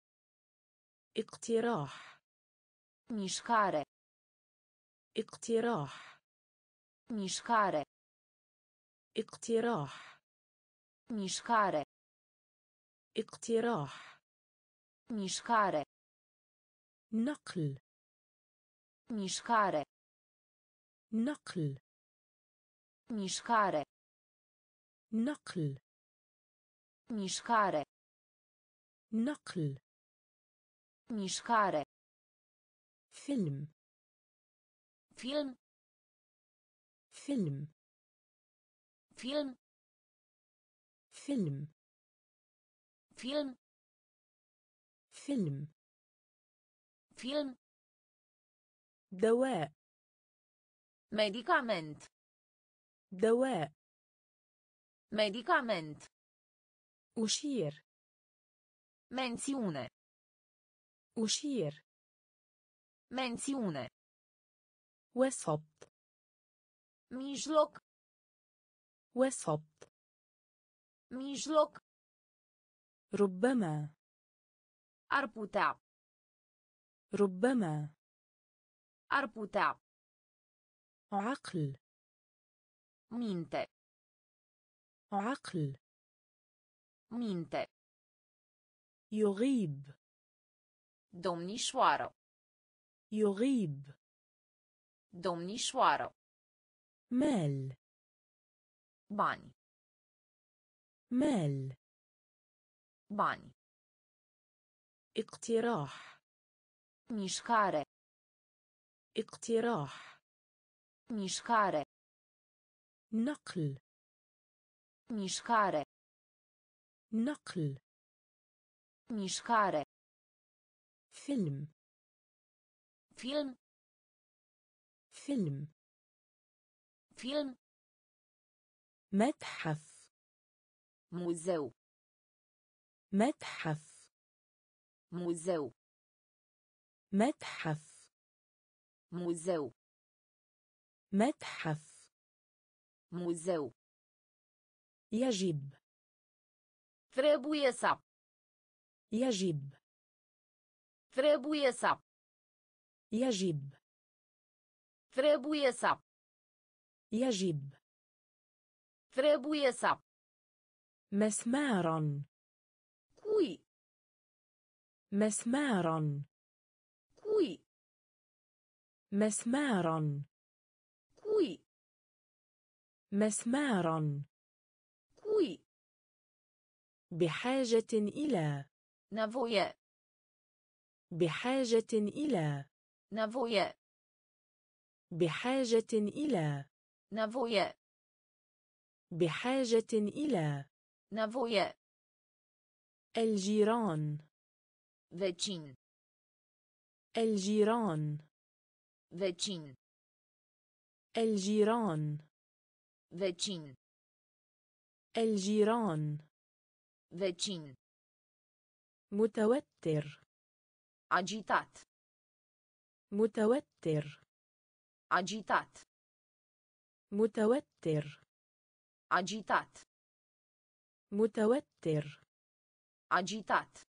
Speaker 1: اقتراح.
Speaker 2: mișcare.
Speaker 1: اقتراح.
Speaker 2: mișcare.
Speaker 1: اقتراح.
Speaker 2: mișcare.
Speaker 1: اقتراح.
Speaker 2: mișcare.
Speaker 1: نقل.
Speaker 2: mișcare.
Speaker 1: نقل.
Speaker 2: mișcare.
Speaker 1: نقل.
Speaker 2: mișcare.
Speaker 1: نقل.
Speaker 2: mișcare.
Speaker 1: فيلم.
Speaker 2: film.
Speaker 1: فيلم.
Speaker 2: film.
Speaker 1: فيلم.
Speaker 2: film.
Speaker 1: فيلم.
Speaker 2: film.
Speaker 1: دواء.
Speaker 2: medicament.
Speaker 1: دواء.
Speaker 2: medicament.
Speaker 1: أشير.
Speaker 2: mențiune.
Speaker 1: أشير.
Speaker 2: mențiune.
Speaker 1: وسط.
Speaker 2: mijloc.
Speaker 1: وسط.
Speaker 2: mijloc.
Speaker 1: ربما.
Speaker 2: ar putea.
Speaker 1: ربما.
Speaker 2: ar putea.
Speaker 1: عقل.
Speaker 2: minte.
Speaker 1: عقل.
Speaker 2: minte.
Speaker 1: يغيب.
Speaker 2: domnișoară.
Speaker 1: يغيب.
Speaker 2: domnișoară.
Speaker 1: مال.
Speaker 2: bani.
Speaker 1: مال.
Speaker 2: bani.
Speaker 1: اقتراح.
Speaker 2: mișcare.
Speaker 1: اقتراح.
Speaker 2: mișcare.
Speaker 1: نقل.
Speaker 2: mișcare.
Speaker 1: نقل.
Speaker 2: mișcare.
Speaker 1: فيلم.
Speaker 2: film.
Speaker 1: فيلم.
Speaker 2: film.
Speaker 1: متحف
Speaker 2: muzeu
Speaker 1: متحف
Speaker 2: muzeu
Speaker 1: متحف
Speaker 2: muzeu
Speaker 1: متحف
Speaker 2: muzeu
Speaker 1: يجب
Speaker 2: trebuie să
Speaker 1: يجب
Speaker 2: trebuie să
Speaker 1: يجب
Speaker 2: trebuie să
Speaker 1: يجب
Speaker 2: trebuie să
Speaker 1: مسمارا
Speaker 2: cui
Speaker 1: مسمارا
Speaker 2: cui
Speaker 1: مسمارا
Speaker 2: cui
Speaker 1: مسمارا
Speaker 2: cui
Speaker 1: بحاجة إلى
Speaker 2: nevoie
Speaker 1: بحاجة إلى
Speaker 2: nevoie
Speaker 1: بحاجة إلى
Speaker 2: nevoie
Speaker 1: بحاجة إلى
Speaker 2: nevoie
Speaker 1: الجيران
Speaker 2: vecin
Speaker 1: الجيران
Speaker 2: vecin
Speaker 1: الجيران
Speaker 2: vecin
Speaker 1: الجيران
Speaker 2: vecin
Speaker 1: متوتر
Speaker 2: agitat
Speaker 1: متوتر
Speaker 2: agitat
Speaker 1: متوتر
Speaker 2: agitat
Speaker 1: متوتر
Speaker 2: agitat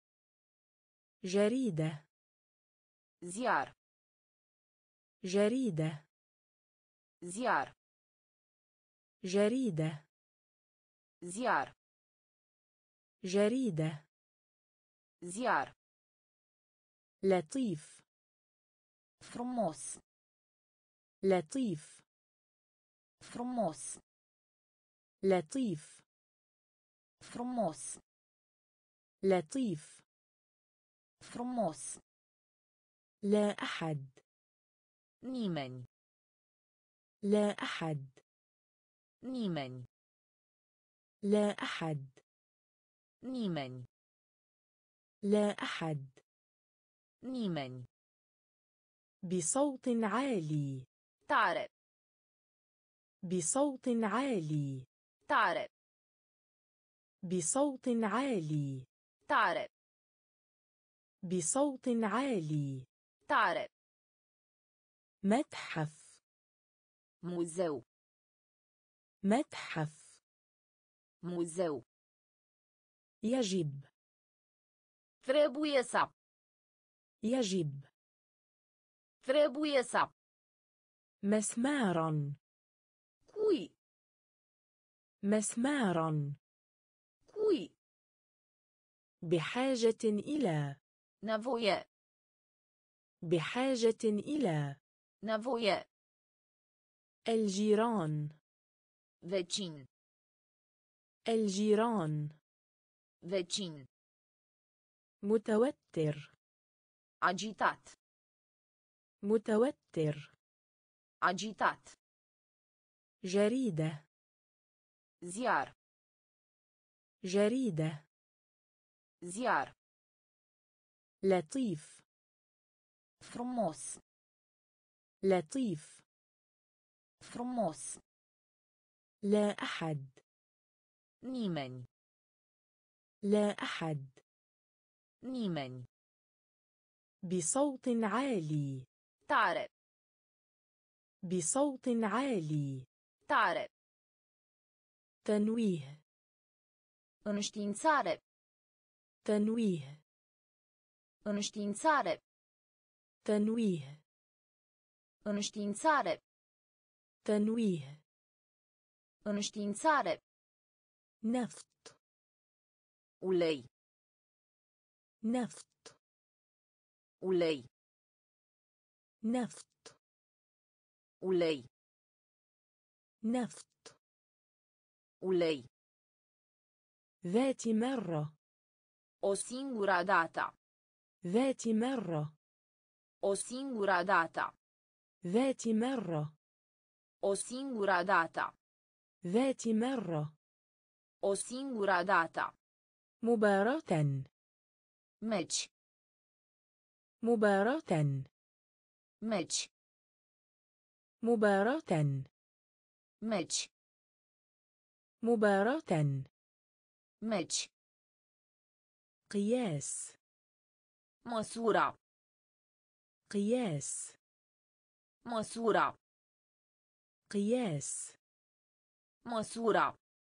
Speaker 1: جريدة
Speaker 2: ziar
Speaker 1: جريدة
Speaker 2: ziar
Speaker 1: جريدة
Speaker 2: ziar
Speaker 1: جريدة
Speaker 2: ziar
Speaker 1: لطيف
Speaker 2: frumos
Speaker 1: لطيف
Speaker 2: frumos
Speaker 1: لطيف
Speaker 2: frumos
Speaker 1: لطيف
Speaker 2: frumos
Speaker 1: لا أحد
Speaker 2: nimeni
Speaker 1: لا أحد
Speaker 2: nimeni
Speaker 1: لا أحد
Speaker 2: nimeni
Speaker 1: لا أحد
Speaker 2: nimeni
Speaker 1: بصوت عالي
Speaker 2: tare
Speaker 1: بصوت عالي
Speaker 2: tare
Speaker 1: بصوت عالي
Speaker 2: tare
Speaker 1: بصوت عالي
Speaker 2: tare
Speaker 1: متحف
Speaker 2: muzeu
Speaker 1: متحف
Speaker 2: muzeu
Speaker 1: يجب
Speaker 2: trebuie să
Speaker 1: يجب
Speaker 2: trebuie să
Speaker 1: مسمارا
Speaker 2: cui
Speaker 1: مسمارا
Speaker 2: cui
Speaker 1: بحاجة إلى
Speaker 2: nevoie
Speaker 1: بحاجة إلى
Speaker 2: nevoie
Speaker 1: الجيران
Speaker 2: vecin
Speaker 1: الجيران
Speaker 2: vecin
Speaker 1: متوتر
Speaker 2: agitat
Speaker 1: متوتر
Speaker 2: agitat
Speaker 1: جريدة
Speaker 2: ziar
Speaker 1: جريدة
Speaker 2: ziar
Speaker 1: لطيف
Speaker 2: frumos
Speaker 1: لطيف
Speaker 2: frumos
Speaker 1: لا أحد
Speaker 2: nimeni
Speaker 1: لا أحد
Speaker 2: nimeni
Speaker 1: بصوت عالي
Speaker 2: tare
Speaker 1: بصوت عالي
Speaker 2: tare
Speaker 1: تنويه
Speaker 2: înștiințare
Speaker 1: تنويه
Speaker 2: înștiințare
Speaker 1: تنويه
Speaker 2: înștiințare
Speaker 1: تنويه
Speaker 2: înștiințare
Speaker 1: نفط
Speaker 2: ulei
Speaker 1: نفط
Speaker 2: ulei
Speaker 1: نفط
Speaker 2: ulei
Speaker 1: نفط
Speaker 2: ulei
Speaker 1: ذات مرة
Speaker 2: o singură dată
Speaker 1: ذات مرة
Speaker 2: o singură dată
Speaker 1: ذات مرة
Speaker 2: o singură dată
Speaker 1: ذات مرة
Speaker 2: o singură dată
Speaker 1: مباراة
Speaker 2: meci
Speaker 1: مباراة
Speaker 2: meci
Speaker 1: مباراة
Speaker 2: meci
Speaker 1: مباراة.
Speaker 2: meci,
Speaker 1: قياس.
Speaker 2: măsura,
Speaker 1: قياس.
Speaker 2: măsura,
Speaker 1: قياس.
Speaker 2: măsura,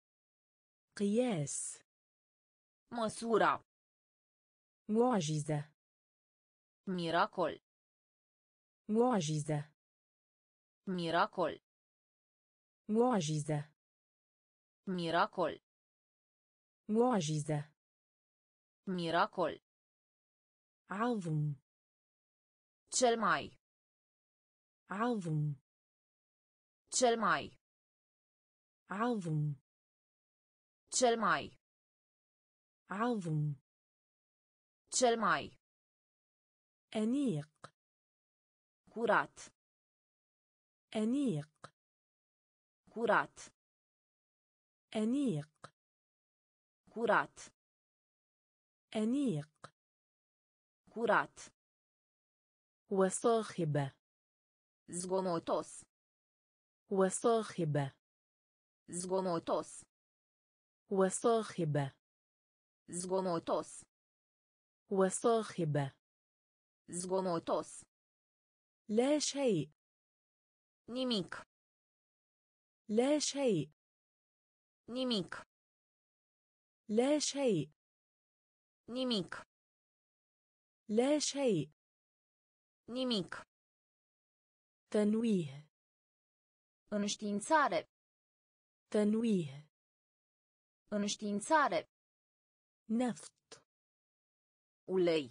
Speaker 1: قياس.
Speaker 2: măsura,
Speaker 1: معجزة.
Speaker 2: miracol,
Speaker 1: معجزة.
Speaker 2: miracol,
Speaker 1: معجزة.
Speaker 2: miracol,
Speaker 1: معجزة.
Speaker 2: miracol,
Speaker 1: عظم.
Speaker 2: cel mai,
Speaker 1: عظم.
Speaker 2: cel mai,
Speaker 1: عظم.
Speaker 2: cel mai,
Speaker 1: عظم.
Speaker 2: cel mai,
Speaker 1: أنيق.
Speaker 2: curat,
Speaker 1: أنيق.
Speaker 2: curat,
Speaker 1: أنيق.
Speaker 2: curat,
Speaker 1: أنيق.
Speaker 2: curat,
Speaker 1: وصاخبة.
Speaker 2: zgomotos,
Speaker 1: وصاخبة.
Speaker 2: zgomotos,
Speaker 1: وصاخبة.
Speaker 2: zgomotos,
Speaker 1: وصاخبة.
Speaker 2: zgomotos,
Speaker 1: لا شيء.
Speaker 2: nimic,
Speaker 1: لا شيء.
Speaker 2: nimic,
Speaker 1: لا شيء.
Speaker 2: nimic,
Speaker 1: لا شيء.
Speaker 2: nimic,
Speaker 1: تنويه.
Speaker 2: înștiințare,
Speaker 1: تنويه.
Speaker 2: înștiințare,
Speaker 1: نفط.
Speaker 2: ulei,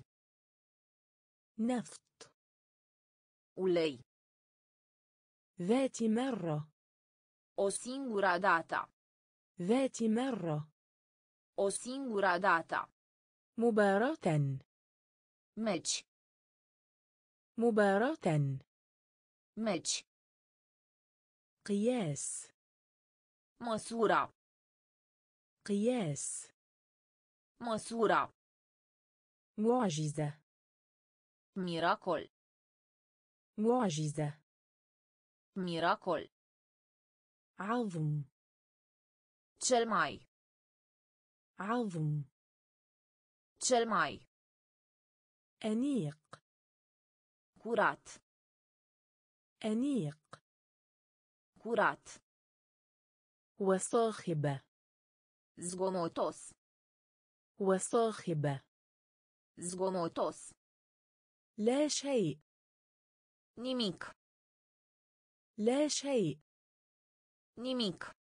Speaker 1: نفط.
Speaker 2: ulei,
Speaker 1: ذات مرة.
Speaker 2: o singură dată,
Speaker 1: ذات مرة.
Speaker 2: o singură dată,
Speaker 1: مباراة.
Speaker 2: meci,
Speaker 1: مباراة.
Speaker 2: meci,
Speaker 1: قياس.
Speaker 2: măsura,
Speaker 1: قياس.
Speaker 2: măsura,
Speaker 1: معجزة.
Speaker 2: miracol,
Speaker 1: معجزة.
Speaker 2: miracol,
Speaker 1: عظم.
Speaker 2: cel mai,
Speaker 1: عظم.
Speaker 2: cel mai,
Speaker 1: أنيق.
Speaker 2: curat,
Speaker 1: أنيق.
Speaker 2: curat,
Speaker 1: وصاخبة.
Speaker 2: zgomotos,
Speaker 1: وصاخبة.
Speaker 2: zgomotos,
Speaker 1: لا شيء.
Speaker 2: nimic,
Speaker 1: لا شيء.
Speaker 2: nimic,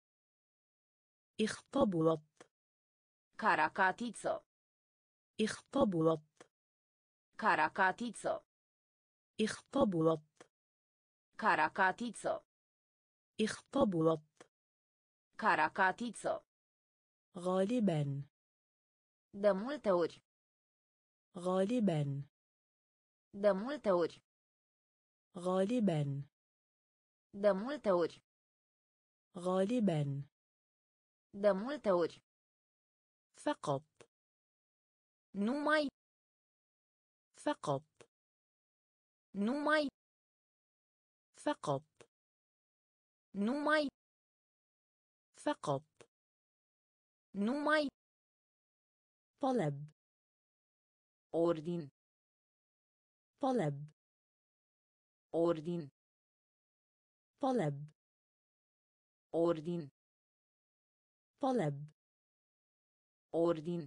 Speaker 1: اختبرت.
Speaker 2: caracatiță,
Speaker 1: اختبرت.
Speaker 2: caracatiță,
Speaker 1: اختبرت.
Speaker 2: caracatiță,
Speaker 1: اختبرت.
Speaker 2: caracatiță,
Speaker 1: غالبا.
Speaker 2: de multe ori,
Speaker 1: غالبا.
Speaker 2: de multe ori,
Speaker 1: غالبا.
Speaker 2: de multe ori,
Speaker 1: غالبا.
Speaker 2: de multe ori,
Speaker 1: فقط.
Speaker 2: numai,
Speaker 1: فقط.
Speaker 2: numai,
Speaker 1: فقط.
Speaker 2: numai,
Speaker 1: فقط.
Speaker 2: numai,
Speaker 1: طلب.
Speaker 2: ordin,
Speaker 1: طلب.
Speaker 2: ordin,
Speaker 1: طلب.
Speaker 2: ordin,
Speaker 1: طلب.
Speaker 2: ordin,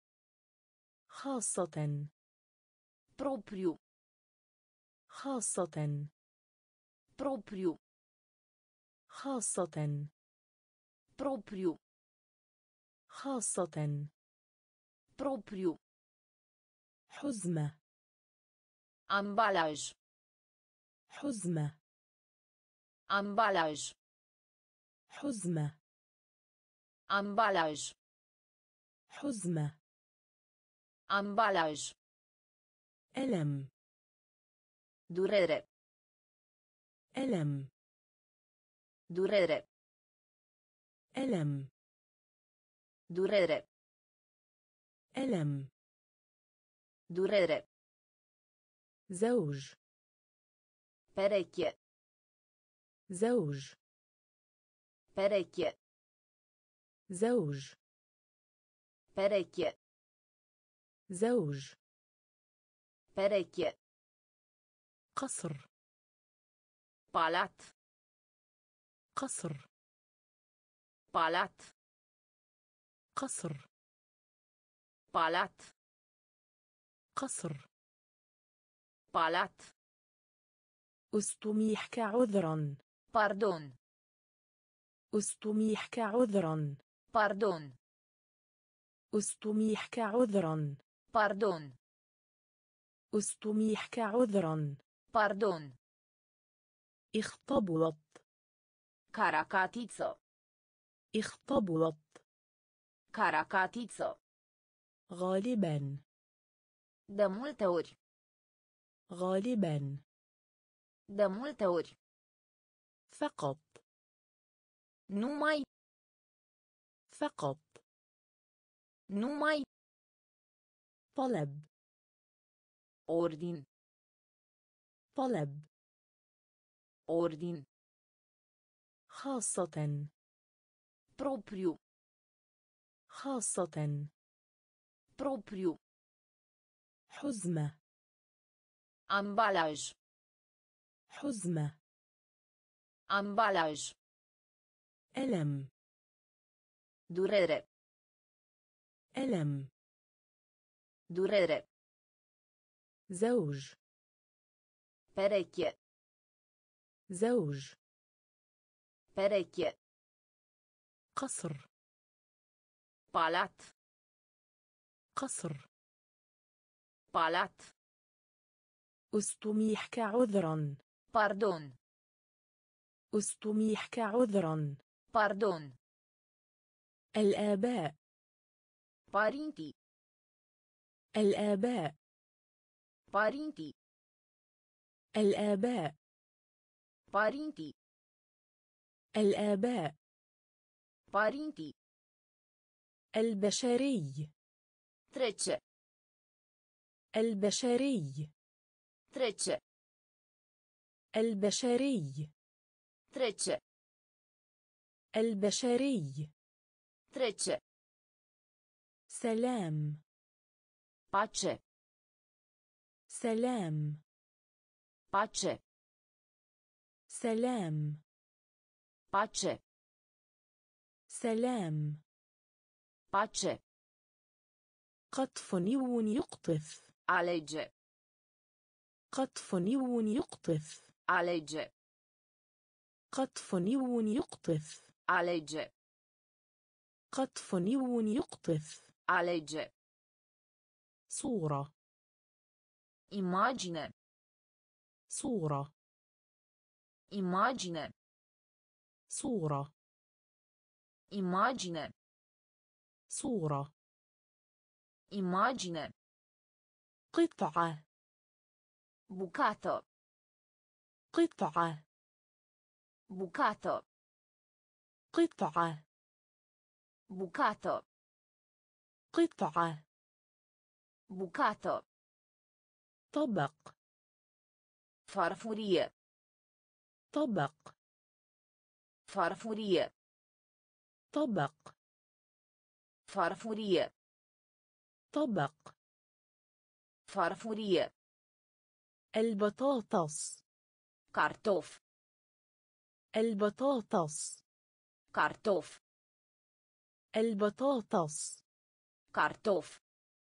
Speaker 1: خاصة.
Speaker 2: propriu,
Speaker 1: خاصة.
Speaker 2: propriu,
Speaker 1: خاصة.
Speaker 2: propriu,
Speaker 1: خاصة.
Speaker 2: propriu,
Speaker 1: حزمة.
Speaker 2: ambalaj,
Speaker 1: حزمة.
Speaker 2: ambalaj,
Speaker 1: حزمة.
Speaker 2: ambalaj,
Speaker 1: حزمة.
Speaker 2: ambalaj,
Speaker 1: ألم.
Speaker 2: durere,
Speaker 1: ألم.
Speaker 2: durere,
Speaker 1: ألم.
Speaker 2: durere,
Speaker 1: ألم.
Speaker 2: durere,
Speaker 1: زوج.
Speaker 2: pereche,
Speaker 1: زوج.
Speaker 2: pereche,
Speaker 1: زوج
Speaker 2: pereche
Speaker 1: زوج
Speaker 2: pereche
Speaker 1: قصر
Speaker 2: palat
Speaker 1: قصر
Speaker 2: palat
Speaker 1: قصر
Speaker 2: palat
Speaker 1: قصر
Speaker 2: palat
Speaker 1: أستميحك عذرا
Speaker 2: pardon
Speaker 1: أستميحك عذرا
Speaker 2: pardon
Speaker 1: أستميحك عذرا
Speaker 2: pardon
Speaker 1: أستميحك عذرا
Speaker 2: pardon
Speaker 1: اختبط
Speaker 2: caracatiță
Speaker 1: اختبط
Speaker 2: caracatiță
Speaker 1: غالبا
Speaker 2: de multe ori
Speaker 1: غالبا
Speaker 2: de multe ori
Speaker 1: فقط
Speaker 2: numai
Speaker 1: فقط
Speaker 2: numai
Speaker 1: طلب
Speaker 2: ordin
Speaker 1: طلب
Speaker 2: ordin
Speaker 1: خاصة
Speaker 2: propriu
Speaker 1: خاصة
Speaker 2: propriu
Speaker 1: حزمة
Speaker 2: ambalaj
Speaker 1: حزمة
Speaker 2: ambalaj
Speaker 1: ألم
Speaker 2: durere
Speaker 1: ألم
Speaker 2: durere
Speaker 1: زوج
Speaker 2: pereche
Speaker 1: زوج
Speaker 2: pereche
Speaker 1: قصر
Speaker 2: palat
Speaker 1: قصر
Speaker 2: palat
Speaker 1: أستميحك عذرا
Speaker 2: pardon
Speaker 1: أستميحك عذرا
Speaker 2: pardon
Speaker 1: الآباء
Speaker 2: părinții
Speaker 1: الآباء
Speaker 2: părinții
Speaker 1: الآباء
Speaker 2: părinții
Speaker 1: الآباء
Speaker 2: părinții
Speaker 1: البشري
Speaker 2: trece
Speaker 1: البشري
Speaker 2: trece
Speaker 1: البشري
Speaker 2: trece
Speaker 1: البشري
Speaker 2: trece
Speaker 1: سلام
Speaker 2: pace
Speaker 1: سلام
Speaker 2: pace
Speaker 1: سلام
Speaker 2: pace
Speaker 1: سلام
Speaker 2: pace
Speaker 1: قطف نيون يقطف
Speaker 2: alege
Speaker 1: قطف نيون يقطف
Speaker 2: alege
Speaker 1: قطف نيون يقطف
Speaker 2: alege
Speaker 1: قطف نيون يقطف
Speaker 2: alege
Speaker 1: صورة
Speaker 2: imagine
Speaker 1: صورة
Speaker 2: imagine
Speaker 1: صورة
Speaker 2: imagine
Speaker 1: صورة
Speaker 2: imagine
Speaker 1: قطعة
Speaker 2: bucată
Speaker 1: قطعة
Speaker 2: bucată
Speaker 1: قطعة
Speaker 2: bucată
Speaker 1: قطعة
Speaker 2: bucată
Speaker 1: طبق
Speaker 2: farfurie
Speaker 1: طبق
Speaker 2: farfurie
Speaker 1: طبق
Speaker 2: farfurie
Speaker 1: طبق
Speaker 2: farfurie
Speaker 1: البطاطس
Speaker 2: cartof
Speaker 1: البطاطس
Speaker 2: cartof
Speaker 1: البطاطس
Speaker 2: cartof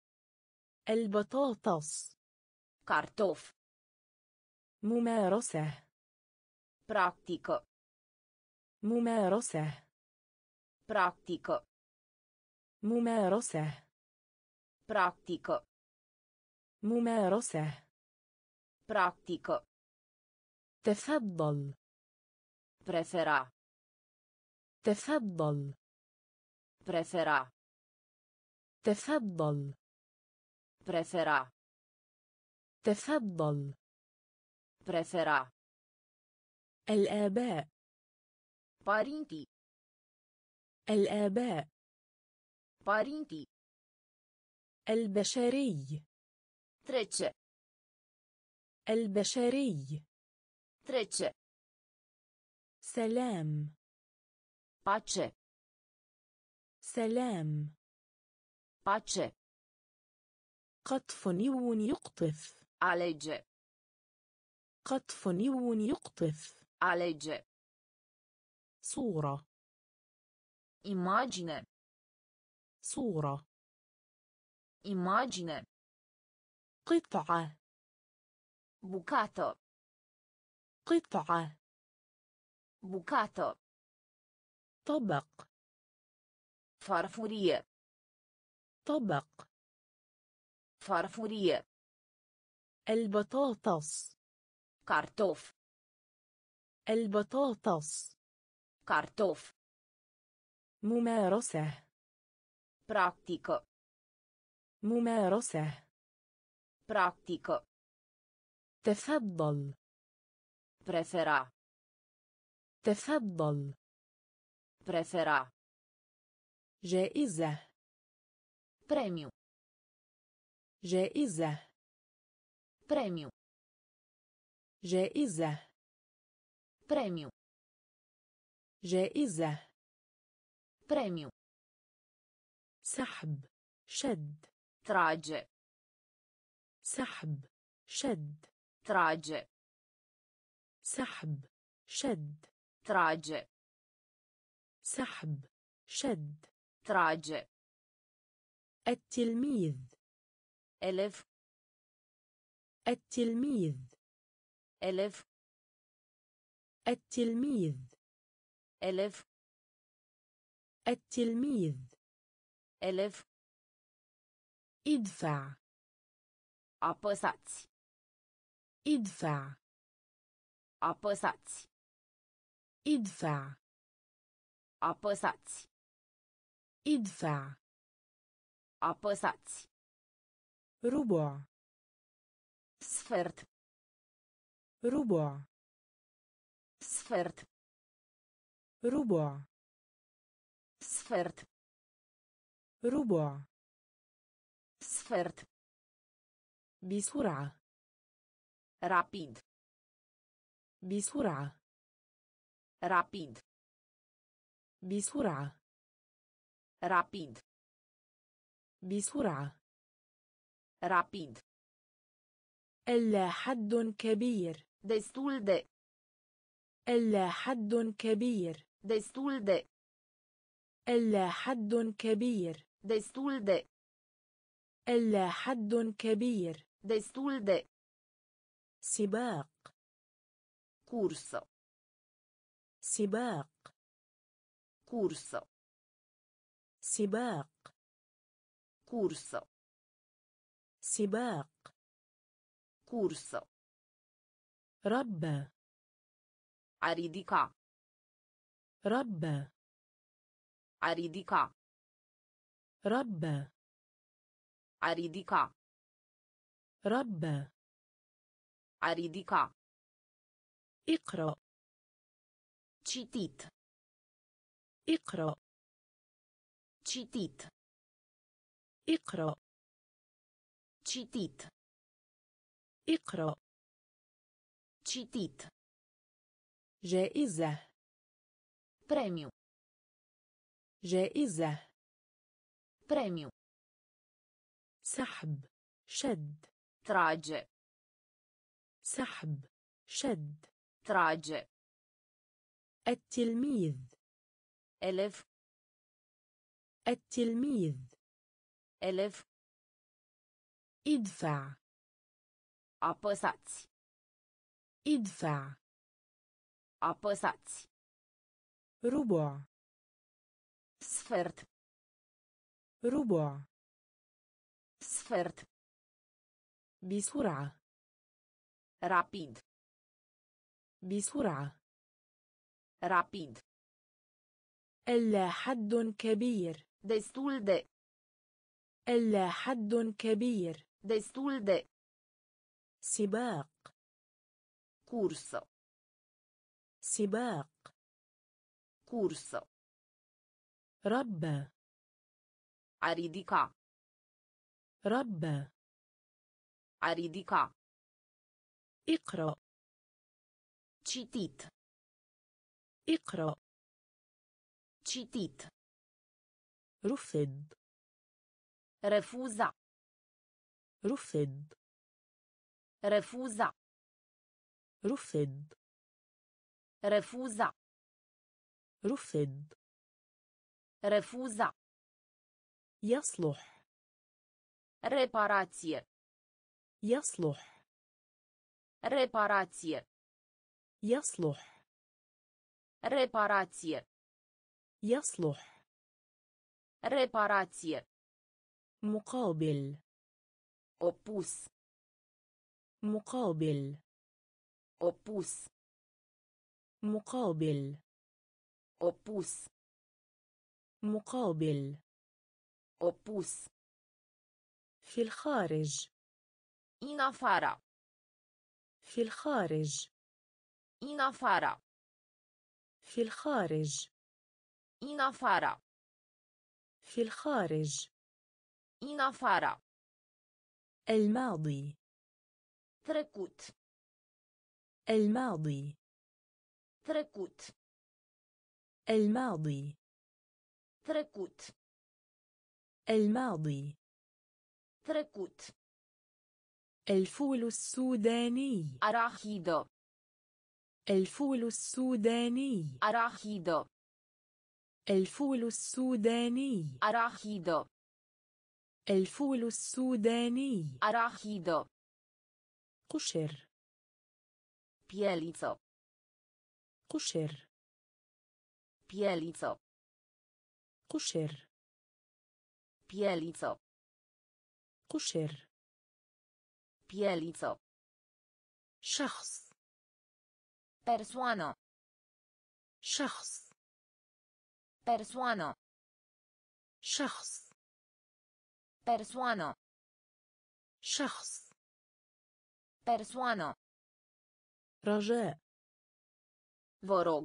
Speaker 1: البطاطس
Speaker 2: cartof
Speaker 1: ممارسة
Speaker 2: practică
Speaker 1: ممارسة
Speaker 2: practică
Speaker 1: ممارسة
Speaker 2: practică
Speaker 1: ممارسة
Speaker 2: practică
Speaker 1: تفضل
Speaker 2: prefera
Speaker 1: تفضل
Speaker 2: prefera
Speaker 1: تفضل
Speaker 2: prefera
Speaker 1: تفضل
Speaker 2: prefera
Speaker 1: الآباء
Speaker 2: părinții
Speaker 1: الآباء
Speaker 2: părinții
Speaker 1: البشري
Speaker 2: trece
Speaker 1: البشري
Speaker 2: trece
Speaker 1: سلام
Speaker 2: pace
Speaker 1: سلام.
Speaker 2: pace.
Speaker 1: قطف نيو يقطف.
Speaker 2: alege.
Speaker 1: قطف نيو يقطف.
Speaker 2: alege.
Speaker 1: صورة.
Speaker 2: Immagine.
Speaker 1: صورة.
Speaker 2: Immagine.
Speaker 1: قطعة.
Speaker 2: Bucato.
Speaker 1: قطعة.
Speaker 2: Bucato.
Speaker 1: طبق.
Speaker 2: Farfurie.
Speaker 1: طبق.
Speaker 2: Farfurie.
Speaker 1: البطاطس.
Speaker 2: Cartof.
Speaker 1: البطاطس.
Speaker 2: Cartof.
Speaker 1: ممارسة.
Speaker 2: Pratico.
Speaker 1: ممارسة.
Speaker 2: Pratico.
Speaker 1: تفضل.
Speaker 2: Prefera.
Speaker 1: تفضل.
Speaker 2: Prefera.
Speaker 1: جائزة.
Speaker 2: Premiu.
Speaker 1: جائزة.
Speaker 2: Premiu.
Speaker 1: جائزة.
Speaker 2: Premiu.
Speaker 1: جائزة.
Speaker 2: Premiu.
Speaker 1: سحب. شد.
Speaker 2: Trage.
Speaker 1: سحب. شد.
Speaker 2: Trage.
Speaker 1: سحب. شد.
Speaker 2: Trage.
Speaker 1: سحب. شد.
Speaker 2: Trage.
Speaker 1: التلميذ.
Speaker 2: Elev.
Speaker 1: التلميذ.
Speaker 2: Elev.
Speaker 1: التلميذ.
Speaker 2: Elev.
Speaker 1: التلميذ.
Speaker 2: Elev.
Speaker 1: ادفع.
Speaker 2: Apăsați.
Speaker 1: ادفع.
Speaker 2: Apăsați.
Speaker 1: ادفع.
Speaker 2: Apăsați.
Speaker 1: ادفع.
Speaker 2: Apăsați.
Speaker 1: ربع.
Speaker 2: Sfert.
Speaker 1: ربع.
Speaker 2: Sfert.
Speaker 1: ربع.
Speaker 2: Sfert.
Speaker 1: ربع.
Speaker 2: Sfert.
Speaker 1: بسرعة.
Speaker 2: Rapid.
Speaker 1: بسرعة.
Speaker 2: Rapid.
Speaker 1: بسرعة.
Speaker 2: Rapid.
Speaker 1: بسرعة.
Speaker 2: Rapid.
Speaker 1: إلا حد كبير.
Speaker 2: Destul de.
Speaker 1: إلا حد كبير.
Speaker 2: Destul de.
Speaker 1: إلا حد كبير.
Speaker 2: Destul de.
Speaker 1: إلا حد كبير.
Speaker 2: Destul de.
Speaker 1: سباق.
Speaker 2: Curso.
Speaker 1: سباق.
Speaker 2: Curso.
Speaker 1: سباق.
Speaker 2: Curso.
Speaker 1: سباق.
Speaker 2: Curso.
Speaker 1: رب.
Speaker 2: A ridica.
Speaker 1: رب.
Speaker 2: A ridica.
Speaker 1: رب.
Speaker 2: A ridica.
Speaker 1: رب.
Speaker 2: A ridica.
Speaker 1: اقرأ.
Speaker 2: Citit.
Speaker 1: اقرأ.
Speaker 2: Citit.
Speaker 1: اقرأ.
Speaker 2: Citit.
Speaker 1: اقرأ.
Speaker 2: Citit.
Speaker 1: جائزة.
Speaker 2: Premiu.
Speaker 1: جائزة.
Speaker 2: Premiu.
Speaker 1: سحب. شد.
Speaker 2: Trage.
Speaker 1: سحب. شد.
Speaker 2: Trage.
Speaker 1: التلميذ.
Speaker 2: Elev.
Speaker 1: التلميذ.
Speaker 2: Elev.
Speaker 1: ادفع.
Speaker 2: Apăsați.
Speaker 1: ادفع.
Speaker 2: Apăsați.
Speaker 1: ربع.
Speaker 2: Sfert.
Speaker 1: ربع.
Speaker 2: Sfert.
Speaker 1: بسرعة.
Speaker 2: Rapid.
Speaker 1: بسرعة.
Speaker 2: Rapid.
Speaker 1: إلا حد كبير.
Speaker 2: Destul de.
Speaker 1: إلا حد كبير.
Speaker 2: Destul de.
Speaker 1: سباق.
Speaker 2: Curso.
Speaker 1: سباق.
Speaker 2: Curso.
Speaker 1: رب.
Speaker 2: A ridica.
Speaker 1: رب.
Speaker 2: A ridica.
Speaker 1: اقرأ.
Speaker 2: Citit.
Speaker 1: اقرأ.
Speaker 2: Citit.
Speaker 1: رفض
Speaker 2: refuza
Speaker 1: رفض
Speaker 2: refuza
Speaker 1: رفض
Speaker 2: refuza
Speaker 1: رفض
Speaker 2: refuza
Speaker 1: يصلح
Speaker 2: reparație
Speaker 1: يصلح
Speaker 2: reparație
Speaker 1: يصلح
Speaker 2: reparație
Speaker 1: يصلح
Speaker 2: reparație
Speaker 1: مقابل
Speaker 2: opus
Speaker 1: مقابل
Speaker 2: opus
Speaker 1: مقابل
Speaker 2: opus
Speaker 1: مقابل
Speaker 2: opus
Speaker 1: في الخارج
Speaker 2: in afara
Speaker 1: في الخارج
Speaker 2: in afara
Speaker 1: في الخارج
Speaker 2: in afara
Speaker 1: في الخارج
Speaker 2: in afara
Speaker 1: الماضي
Speaker 2: trecut
Speaker 1: الماضي
Speaker 2: trecut
Speaker 1: الماضي
Speaker 2: trecut
Speaker 1: الماضي
Speaker 2: trecut
Speaker 1: الفول السوداني
Speaker 2: arahidă
Speaker 1: الفول السوداني
Speaker 2: arahidă
Speaker 1: الفول السوداني
Speaker 2: arahidă
Speaker 1: الفول السوداني
Speaker 2: arahidă
Speaker 1: قشر
Speaker 2: pieliță
Speaker 1: قشر
Speaker 2: pieliță
Speaker 1: قشر
Speaker 2: pieliță
Speaker 1: قشر
Speaker 2: pieliță
Speaker 1: شخص
Speaker 2: persoană
Speaker 1: شخص
Speaker 2: persoană
Speaker 1: شخص
Speaker 2: persoană
Speaker 1: شخص
Speaker 2: persoană
Speaker 1: رجاء
Speaker 2: vă rog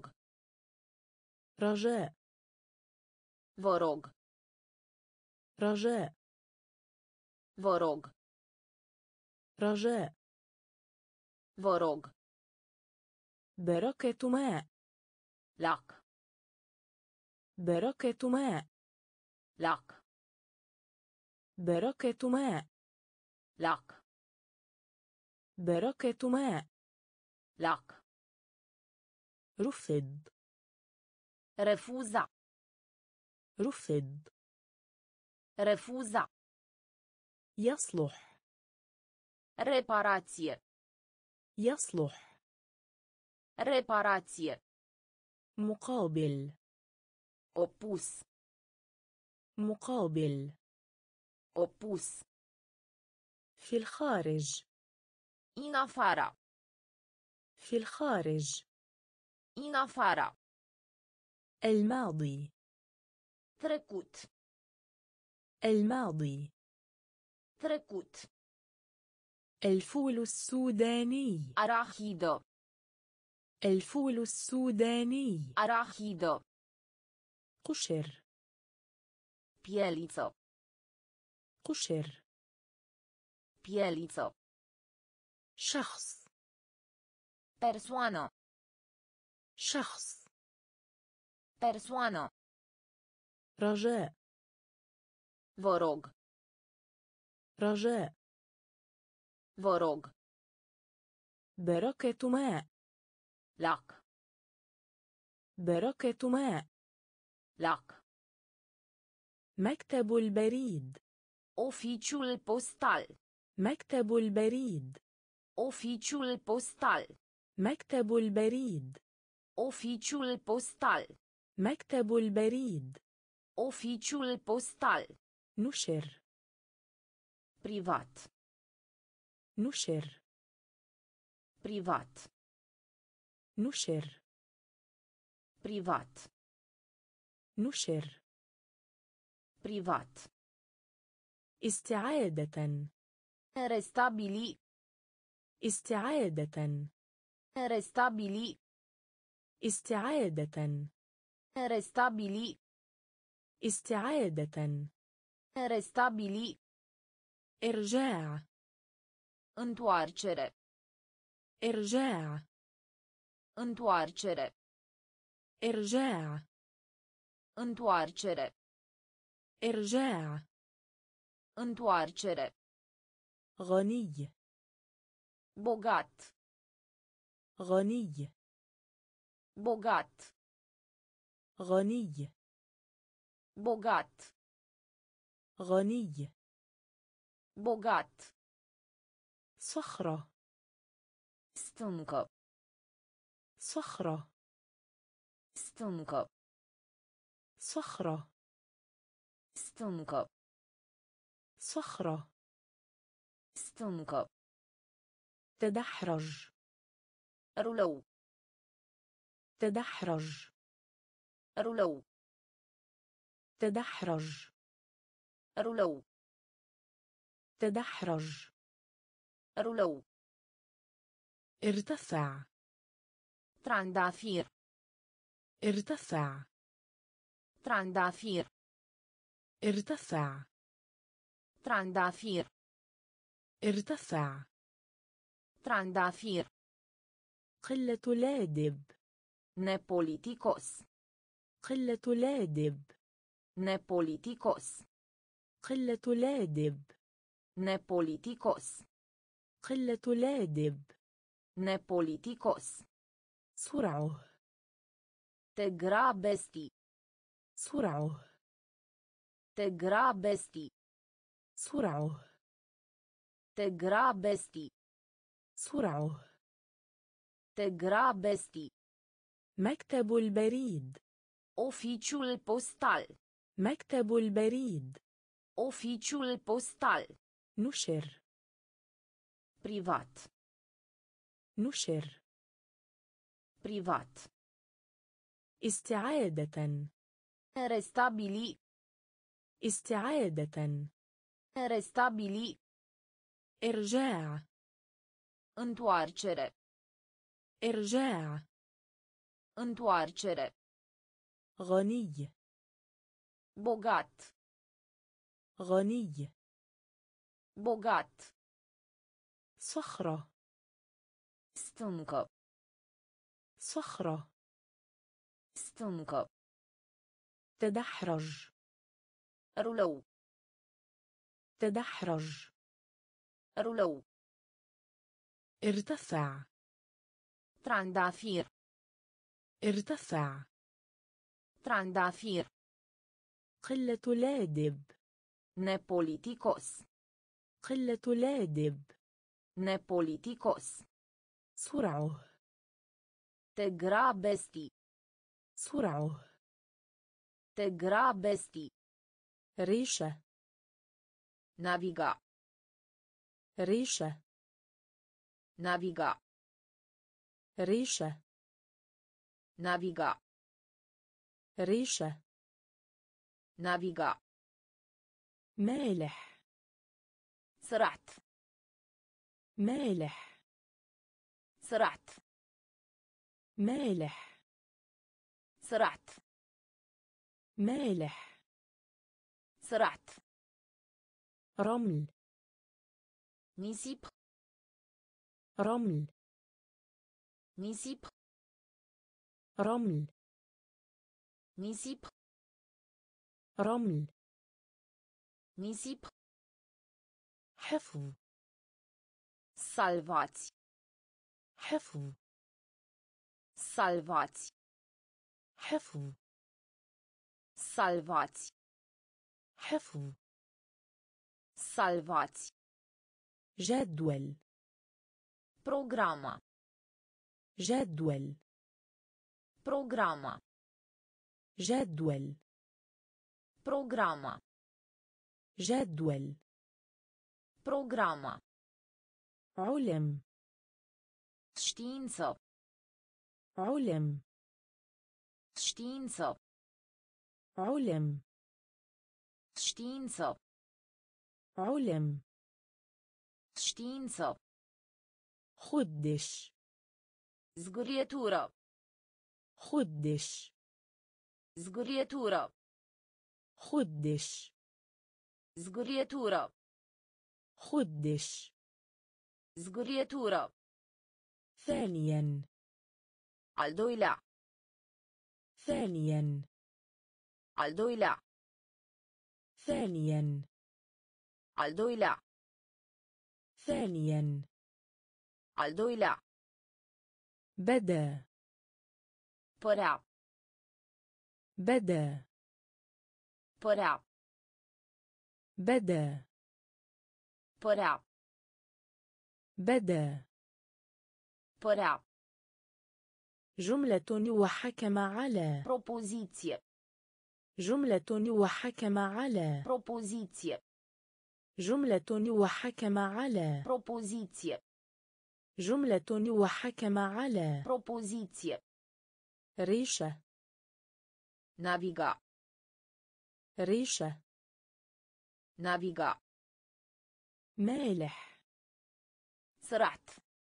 Speaker 1: رجاء
Speaker 2: vă rog
Speaker 1: رجاء
Speaker 2: vă rog
Speaker 1: رجاء
Speaker 2: vă rog
Speaker 1: بركة ماء
Speaker 2: lac
Speaker 1: بركة ماء
Speaker 2: lac
Speaker 1: بركة ماء
Speaker 2: lac
Speaker 1: بركة ماء
Speaker 2: lac
Speaker 1: رفض
Speaker 2: refuza
Speaker 1: رفض
Speaker 2: refuza
Speaker 1: يصلح
Speaker 2: reparație
Speaker 1: يصلح
Speaker 2: reparație
Speaker 1: مقابل
Speaker 2: opus
Speaker 1: مقابل
Speaker 2: opus
Speaker 1: في الخارج
Speaker 2: in afara
Speaker 1: في الخارج
Speaker 2: in afara
Speaker 1: الماضي
Speaker 2: trecut
Speaker 1: الماضي
Speaker 2: trecut
Speaker 1: الفول السوداني
Speaker 2: arahidă
Speaker 1: الفول السوداني
Speaker 2: arahidă
Speaker 1: قشر
Speaker 2: pieliță
Speaker 1: قشر
Speaker 2: pieliță
Speaker 1: شخص
Speaker 2: persoană
Speaker 1: شخص
Speaker 2: persoană
Speaker 1: رجاء
Speaker 2: vă rog
Speaker 1: رجاء
Speaker 2: vă rog
Speaker 1: بركة ماء
Speaker 2: lac
Speaker 1: بركة ماء
Speaker 2: lac
Speaker 1: مكتب البريد
Speaker 2: oficiul postal
Speaker 1: مكتب البريد
Speaker 2: oficiul postal
Speaker 1: مكتب البريد
Speaker 2: oficiul postal
Speaker 1: مكتب البريد
Speaker 2: oficiul postal
Speaker 1: نشر
Speaker 2: privat
Speaker 1: نشر
Speaker 2: privat
Speaker 1: نشر
Speaker 2: privat
Speaker 1: نشر
Speaker 2: privat
Speaker 1: استعادة
Speaker 2: restabili
Speaker 1: استعادة
Speaker 2: restabili
Speaker 1: استعادة
Speaker 2: restabili
Speaker 1: استعادة
Speaker 2: restabili
Speaker 1: إرجاع
Speaker 2: întoarcere
Speaker 1: إرجاع
Speaker 2: întoarcere
Speaker 1: إرجاع
Speaker 2: întoarcere
Speaker 1: إرجاع.
Speaker 2: Întoarcere.
Speaker 1: غني.
Speaker 2: Bogat.
Speaker 1: غني.
Speaker 2: Bogat.
Speaker 1: غني.
Speaker 2: Bogat.
Speaker 1: غني.
Speaker 2: Bogat.
Speaker 1: صخرة.
Speaker 2: Stâncă.
Speaker 1: صخرة.
Speaker 2: Stâncă.
Speaker 1: صخرة.
Speaker 2: Stâncă.
Speaker 1: صخرة.
Speaker 2: Stâncă.
Speaker 1: تدحرج.
Speaker 2: Rulou.
Speaker 1: تدحرج.
Speaker 2: Rulou.
Speaker 1: تدحرج.
Speaker 2: Rulou.
Speaker 1: تدحرج.
Speaker 2: Rulou.
Speaker 1: ارتفع.
Speaker 2: Trandafir.
Speaker 1: ارتفع.
Speaker 2: Trandafir.
Speaker 1: ارتفع.
Speaker 2: Trandafir.
Speaker 1: ارتفع.
Speaker 2: Trandafir.
Speaker 1: قلة لادب.
Speaker 2: Nepoliticos.
Speaker 1: قلة لادب.
Speaker 2: Nepoliticos.
Speaker 1: قلة لادب.
Speaker 2: Nepoliticos.
Speaker 1: قلة لادب.
Speaker 2: Nepoliticos.
Speaker 1: سرعه.
Speaker 2: Te grabesti.
Speaker 1: سرعه.
Speaker 2: Te grabesti.
Speaker 1: سرعه.
Speaker 2: Te grabesti.
Speaker 1: سرعه.
Speaker 2: Te grabesti.
Speaker 1: مكتب البريد.
Speaker 2: Oficiul postal.
Speaker 1: مكتب البريد.
Speaker 2: Oficiul postal.
Speaker 1: نشر.
Speaker 2: Privat.
Speaker 1: نشر.
Speaker 2: Privat.
Speaker 1: استعادة.
Speaker 2: Restabili.
Speaker 1: استعادة.
Speaker 2: Restabili.
Speaker 1: إرجاع.
Speaker 2: Întoarcere.
Speaker 1: إرجاع.
Speaker 2: Întoarcere.
Speaker 1: غني.
Speaker 2: Bogat.
Speaker 1: غني.
Speaker 2: Bogat.
Speaker 1: صخرة.
Speaker 2: Stâncă.
Speaker 1: صخرة.
Speaker 2: Stâncă.
Speaker 1: تدحرج.
Speaker 2: Rulou.
Speaker 1: تدحرج.
Speaker 2: Rulou.
Speaker 1: ارتفع.
Speaker 2: Trandafir.
Speaker 1: ارتفع.
Speaker 2: Trandafir.
Speaker 1: قلة لادب.
Speaker 2: Nepoliticos.
Speaker 1: قلة لادب.
Speaker 2: Nepoliticos.
Speaker 1: سرعه.
Speaker 2: Te grabesti.
Speaker 1: سرعه.
Speaker 2: Te grabesti.
Speaker 1: ريشة.
Speaker 2: Naviga.
Speaker 1: ريشة.
Speaker 2: Naviga.
Speaker 1: ريشة.
Speaker 2: Naviga.
Speaker 1: ريشة.
Speaker 2: Naviga.
Speaker 1: مالح.
Speaker 2: سرعت.
Speaker 1: مالح.
Speaker 2: سرعت.
Speaker 1: مالح.
Speaker 2: سرعت.
Speaker 1: مالح.
Speaker 2: سرعت.
Speaker 1: رمل.
Speaker 2: Nisip.
Speaker 1: رمل.
Speaker 2: Nisip.
Speaker 1: رمل.
Speaker 2: Nisip.
Speaker 1: رمل.
Speaker 2: Nisip.
Speaker 1: حفظ.
Speaker 2: Salvați.
Speaker 1: حفظ.
Speaker 2: Salvați.
Speaker 1: حفظ.
Speaker 2: Salvați.
Speaker 1: حفظ.
Speaker 2: Salvați.
Speaker 1: جدول.
Speaker 2: Programa.
Speaker 1: جدول.
Speaker 2: Programa.
Speaker 1: جدول.
Speaker 2: Programa.
Speaker 1: جدول.
Speaker 2: Programa.
Speaker 1: علم.
Speaker 2: Știință.
Speaker 1: علم.
Speaker 2: Știință.
Speaker 1: علم.
Speaker 2: Știință.
Speaker 1: علم.
Speaker 2: Știință.
Speaker 1: خدش.
Speaker 2: Zgârietură.
Speaker 1: خدش.
Speaker 2: Zgârietură.
Speaker 1: خدش.
Speaker 2: Zgârietură.
Speaker 1: خدش.
Speaker 2: Zgârietură.
Speaker 1: ثانيا.
Speaker 2: Al doilea.
Speaker 1: ثانيا.
Speaker 2: Al doilea.
Speaker 1: ثانيا.
Speaker 2: al doilea,
Speaker 1: ثانيا.
Speaker 2: al doilea,
Speaker 1: بدا.
Speaker 2: părea,
Speaker 1: بدا.
Speaker 2: părea,
Speaker 1: بدا.
Speaker 2: părea,
Speaker 1: بدا.
Speaker 2: părea,
Speaker 1: جملة وحكم على.
Speaker 2: propoziție,
Speaker 1: جملة وحكم على.
Speaker 2: propoziție,
Speaker 1: جملة وحكم على.
Speaker 2: propoziție,
Speaker 1: جملة وحكم على.
Speaker 2: propoziție,
Speaker 1: ريشة.
Speaker 2: naviga,
Speaker 1: ريشة.
Speaker 2: naviga,
Speaker 1: مالح.
Speaker 2: سرعت,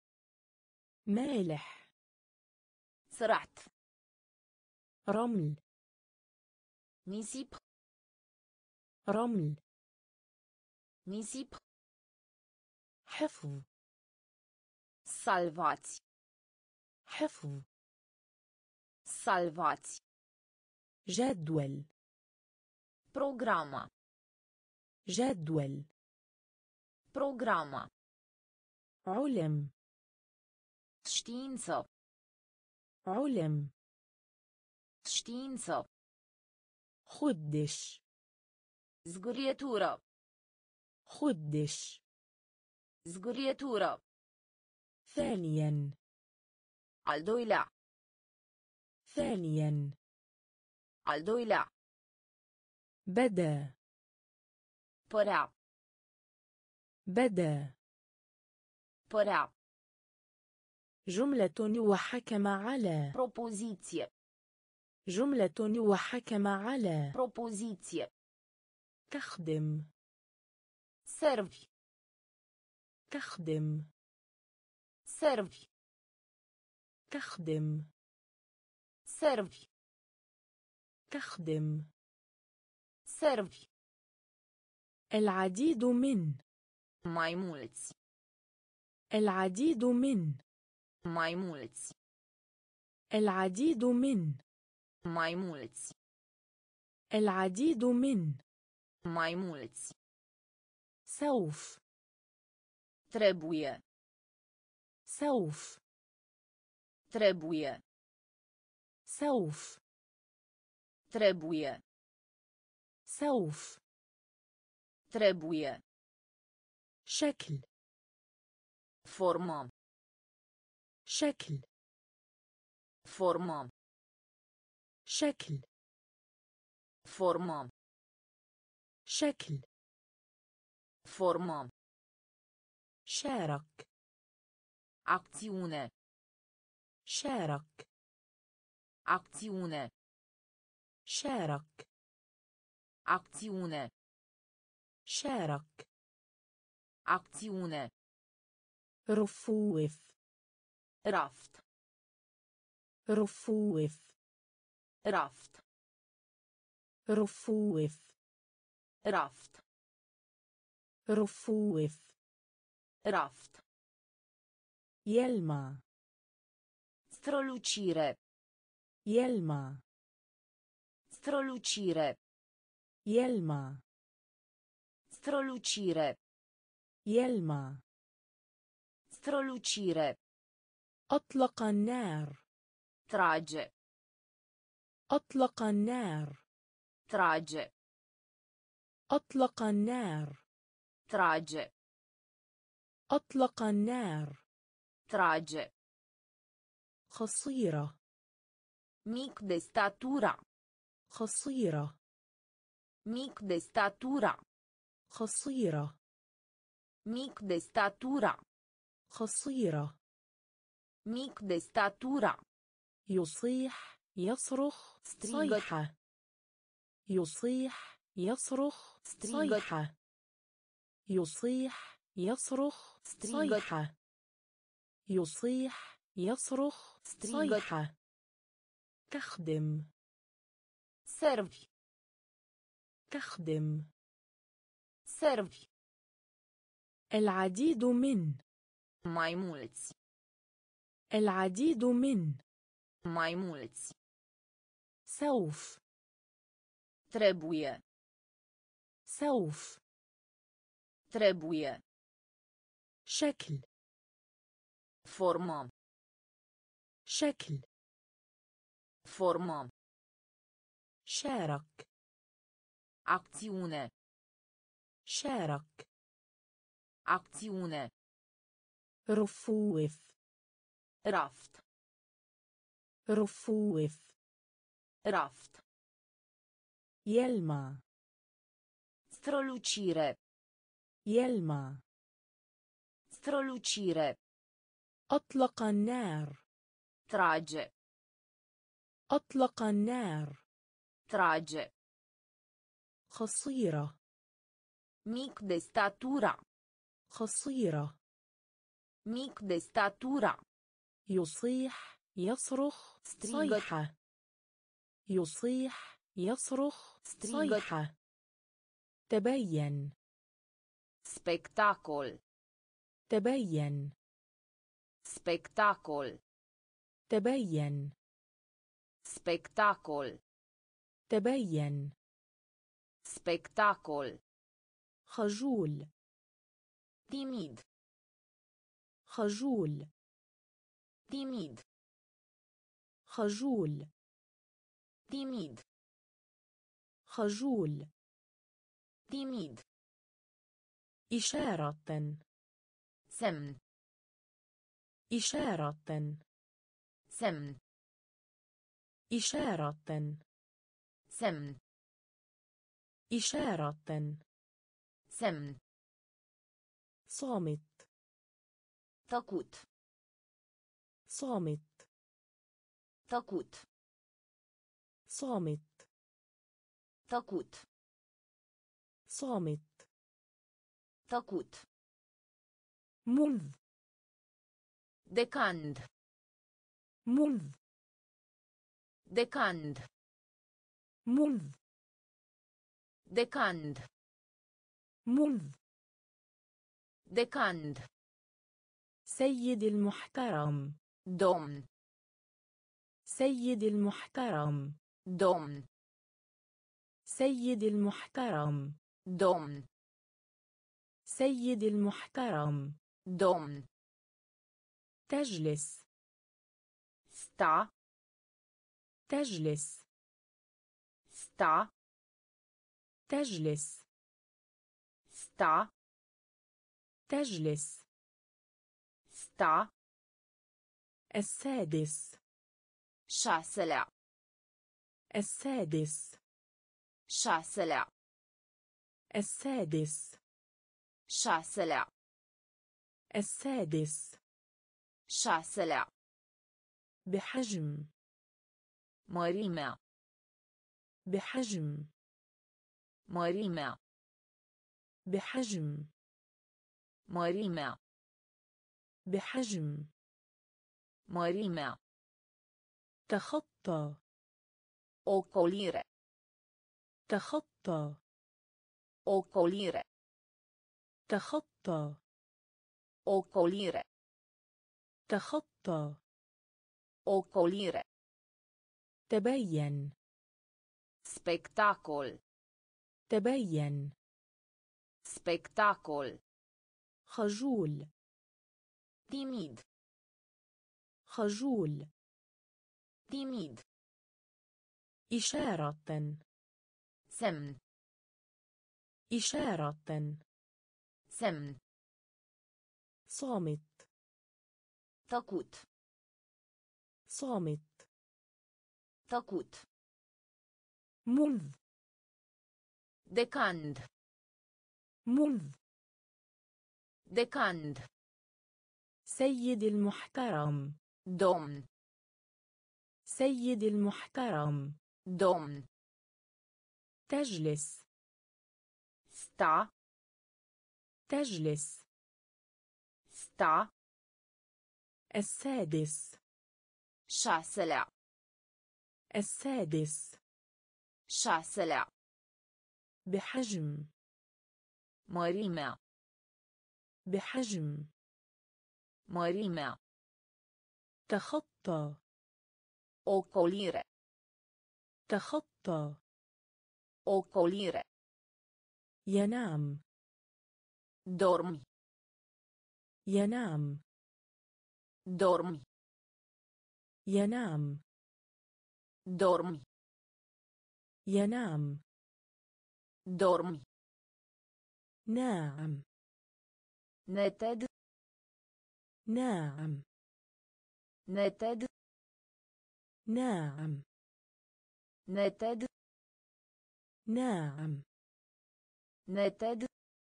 Speaker 1: مالح.
Speaker 2: سرعت,
Speaker 1: رمل.
Speaker 2: nisip,
Speaker 1: رمل.
Speaker 2: nisip,
Speaker 1: حفظ.
Speaker 2: salvați,
Speaker 1: حفظ.
Speaker 2: salvați,
Speaker 1: جدول.
Speaker 2: programa,
Speaker 1: جدول.
Speaker 2: programa,
Speaker 1: علم.
Speaker 2: știință,
Speaker 1: علم.
Speaker 2: știință,
Speaker 1: خدش.
Speaker 2: zgârietură,
Speaker 1: خدش.
Speaker 2: zgârietură,
Speaker 1: ثانيا.
Speaker 2: al doilea,
Speaker 1: ثانيا.
Speaker 2: al doilea,
Speaker 1: بدا.
Speaker 2: părea,
Speaker 1: بدا.
Speaker 2: părea,
Speaker 1: جملة وحكم على.
Speaker 2: propoziție,
Speaker 1: جملة وحكم على.
Speaker 2: propoziție,
Speaker 1: تخدم.
Speaker 2: servi,
Speaker 1: تخدم.
Speaker 2: servi,
Speaker 1: تخدم.
Speaker 2: servi,
Speaker 1: تخدم.
Speaker 2: servi,
Speaker 1: العديد من.
Speaker 2: mai mulți,
Speaker 1: العديد من.
Speaker 2: mai mulți,
Speaker 1: العديد من.
Speaker 2: mai mulți,
Speaker 1: العديد من.
Speaker 2: mai mulți,
Speaker 1: سوف.
Speaker 2: trebuie,
Speaker 1: سوف.
Speaker 2: trebuie,
Speaker 1: سوف.
Speaker 2: trebuie,
Speaker 1: سوف.
Speaker 2: trebuie,
Speaker 1: شكل.
Speaker 2: formă,
Speaker 1: شكل.
Speaker 2: formă,
Speaker 1: شكل.
Speaker 2: formă,
Speaker 1: شكل.
Speaker 2: formă,
Speaker 1: شارك.
Speaker 2: acțiune,
Speaker 1: شارك.
Speaker 2: acțiune,
Speaker 1: شارك.
Speaker 2: acțiune,
Speaker 1: شارك.
Speaker 2: acțiune,
Speaker 1: رفوف.
Speaker 2: raft,
Speaker 1: رفوف.
Speaker 2: raft,
Speaker 1: رفوف.
Speaker 2: raft,
Speaker 1: رفوف.
Speaker 2: raft,
Speaker 1: يلمع.
Speaker 2: strălucire,
Speaker 1: يلمع.
Speaker 2: strălucire,
Speaker 1: يلمع.
Speaker 2: strălucire,
Speaker 1: يلمع.
Speaker 2: strălucire,
Speaker 1: أطلق النار.
Speaker 2: trage,
Speaker 1: أطلق النار.
Speaker 2: trage,
Speaker 1: أطلق النار.
Speaker 2: trage,
Speaker 1: أطلق النار.
Speaker 2: trage,
Speaker 1: قصيرة.
Speaker 2: mic de statura,
Speaker 1: قصيرة.
Speaker 2: mic de statura,
Speaker 1: قصيرة.
Speaker 2: mic de statura,
Speaker 1: قصيرة.
Speaker 2: mic de statura,
Speaker 1: يصيح. يصرخ.
Speaker 2: ستريغت.
Speaker 1: صيحة. يصيح. يصرخ.
Speaker 2: ستريغت.
Speaker 1: صيحة. يصيح. يصرخ.
Speaker 2: ستريغت.
Speaker 1: صيحة. يصيح. يصرخ.
Speaker 2: ستريغت.
Speaker 1: صيحة. تخدم.
Speaker 2: servi,
Speaker 1: تخدم.
Speaker 2: servi,
Speaker 1: العديد من.
Speaker 2: mai mulți,
Speaker 1: العديد من.
Speaker 2: mai mulți,
Speaker 1: سوف.
Speaker 2: trebuie,
Speaker 1: سوف.
Speaker 2: Trebuie.
Speaker 1: شكل.
Speaker 2: Formă.
Speaker 1: شكل.
Speaker 2: Formă.
Speaker 1: شارك.
Speaker 2: Acțiune.
Speaker 1: شارك.
Speaker 2: Acțiune.
Speaker 1: رفوف.
Speaker 2: Raft.
Speaker 1: رفوف.
Speaker 2: Raft.
Speaker 1: يلمع.
Speaker 2: Strălucire.
Speaker 1: يلمع.
Speaker 2: Strălucire.
Speaker 1: أطلق النار.
Speaker 2: Trage.
Speaker 1: أطلق النار.
Speaker 2: Trage.
Speaker 1: قصيرة.
Speaker 2: Mic de statura.
Speaker 1: قصيرة.
Speaker 2: Mic de statura.
Speaker 1: يصيح. يصرخ.
Speaker 2: ستريغت.
Speaker 1: صيحة. يصيح. يصرخ.
Speaker 2: ستريغت.
Speaker 1: صيحة. تبين.
Speaker 2: Spectacol.
Speaker 1: تبين.
Speaker 2: Spectacol.
Speaker 1: تبين.
Speaker 2: Spectacol.
Speaker 1: تبين.
Speaker 2: Spectacol.
Speaker 1: خجول.
Speaker 2: Timid.
Speaker 1: خجول.
Speaker 2: Timid.
Speaker 1: خجول.
Speaker 2: Timid.
Speaker 1: خجول.
Speaker 2: Timid.
Speaker 1: إشارة.
Speaker 2: Semn.
Speaker 1: إشارة.
Speaker 2: Semn.
Speaker 1: إشارة.
Speaker 2: Semn.
Speaker 1: إشارة.
Speaker 2: Semn.
Speaker 1: صامت.
Speaker 2: Tăcut.
Speaker 1: صامت.
Speaker 2: Tăcut.
Speaker 1: صامت.
Speaker 2: Tăcut.
Speaker 1: صامت.
Speaker 2: Tăcut.
Speaker 1: منذ.
Speaker 2: Decand.
Speaker 1: منذ.
Speaker 2: Decand.
Speaker 1: منذ.
Speaker 2: Decand.
Speaker 1: منذ.
Speaker 2: Decand.
Speaker 1: سيد المحترم.
Speaker 2: Domn.
Speaker 1: سيد المحترم.
Speaker 2: Domn.
Speaker 1: سيد المحترم.
Speaker 2: Domn.
Speaker 1: سيد المحترم.
Speaker 2: Domn.
Speaker 1: تجلس.
Speaker 2: Sta.
Speaker 1: تجلس.
Speaker 2: Sta.
Speaker 1: تجلس.
Speaker 2: Sta.
Speaker 1: تجلس.
Speaker 2: Sta.
Speaker 1: السادس.
Speaker 2: Șaselea.
Speaker 1: السادس.
Speaker 2: Șaselea.
Speaker 1: السادس.
Speaker 2: Șaselea.
Speaker 1: السادس.
Speaker 2: Șaselea.
Speaker 1: بحجم.
Speaker 2: Mărimea.
Speaker 1: بحجم.
Speaker 2: Mărimea.
Speaker 1: بحجم.
Speaker 2: Mărimea.
Speaker 1: بحجم.
Speaker 2: Mărimea.
Speaker 1: تخطى.
Speaker 2: Ocolire.
Speaker 1: تخطى.
Speaker 2: Ocolire.
Speaker 1: تخطى.
Speaker 2: Ocolire.
Speaker 1: تخطى.
Speaker 2: Ocolire.
Speaker 1: تبين.
Speaker 2: Spectacol.
Speaker 1: تبين.
Speaker 2: Spectacol.
Speaker 1: خجول.
Speaker 2: Timid.
Speaker 1: خجول.
Speaker 2: Timid.
Speaker 1: إشارة.
Speaker 2: Semn.
Speaker 1: إشارة.
Speaker 2: Semn.
Speaker 1: صامت.
Speaker 2: Tăcut.
Speaker 1: صامت.
Speaker 2: Tăcut.
Speaker 1: منذ.
Speaker 2: Decand.
Speaker 1: منذ.
Speaker 2: Decand.
Speaker 1: سيد المحترم.
Speaker 2: Domn.
Speaker 1: سيد المحترم.
Speaker 2: Domn.
Speaker 1: تجلس.
Speaker 2: Sta.
Speaker 1: تجلس.
Speaker 2: Sta.
Speaker 1: السادس.
Speaker 2: Șaselea.
Speaker 1: السادس.
Speaker 2: Șaselea.
Speaker 1: بحجم.
Speaker 2: Mărimea.
Speaker 1: بحجم.
Speaker 2: Mărimea.
Speaker 1: تخطى.
Speaker 2: Ocolire.
Speaker 1: تخطى.
Speaker 2: Ocolire.
Speaker 1: ينام.
Speaker 2: dormi
Speaker 1: ينام.
Speaker 2: dormi
Speaker 1: ينام.
Speaker 2: dormi
Speaker 1: ينام.
Speaker 2: dormi
Speaker 1: ناعم.
Speaker 2: نتد
Speaker 1: ناعم.
Speaker 2: نتد
Speaker 1: ناعم.
Speaker 2: نتد
Speaker 1: ناعم.
Speaker 2: نتد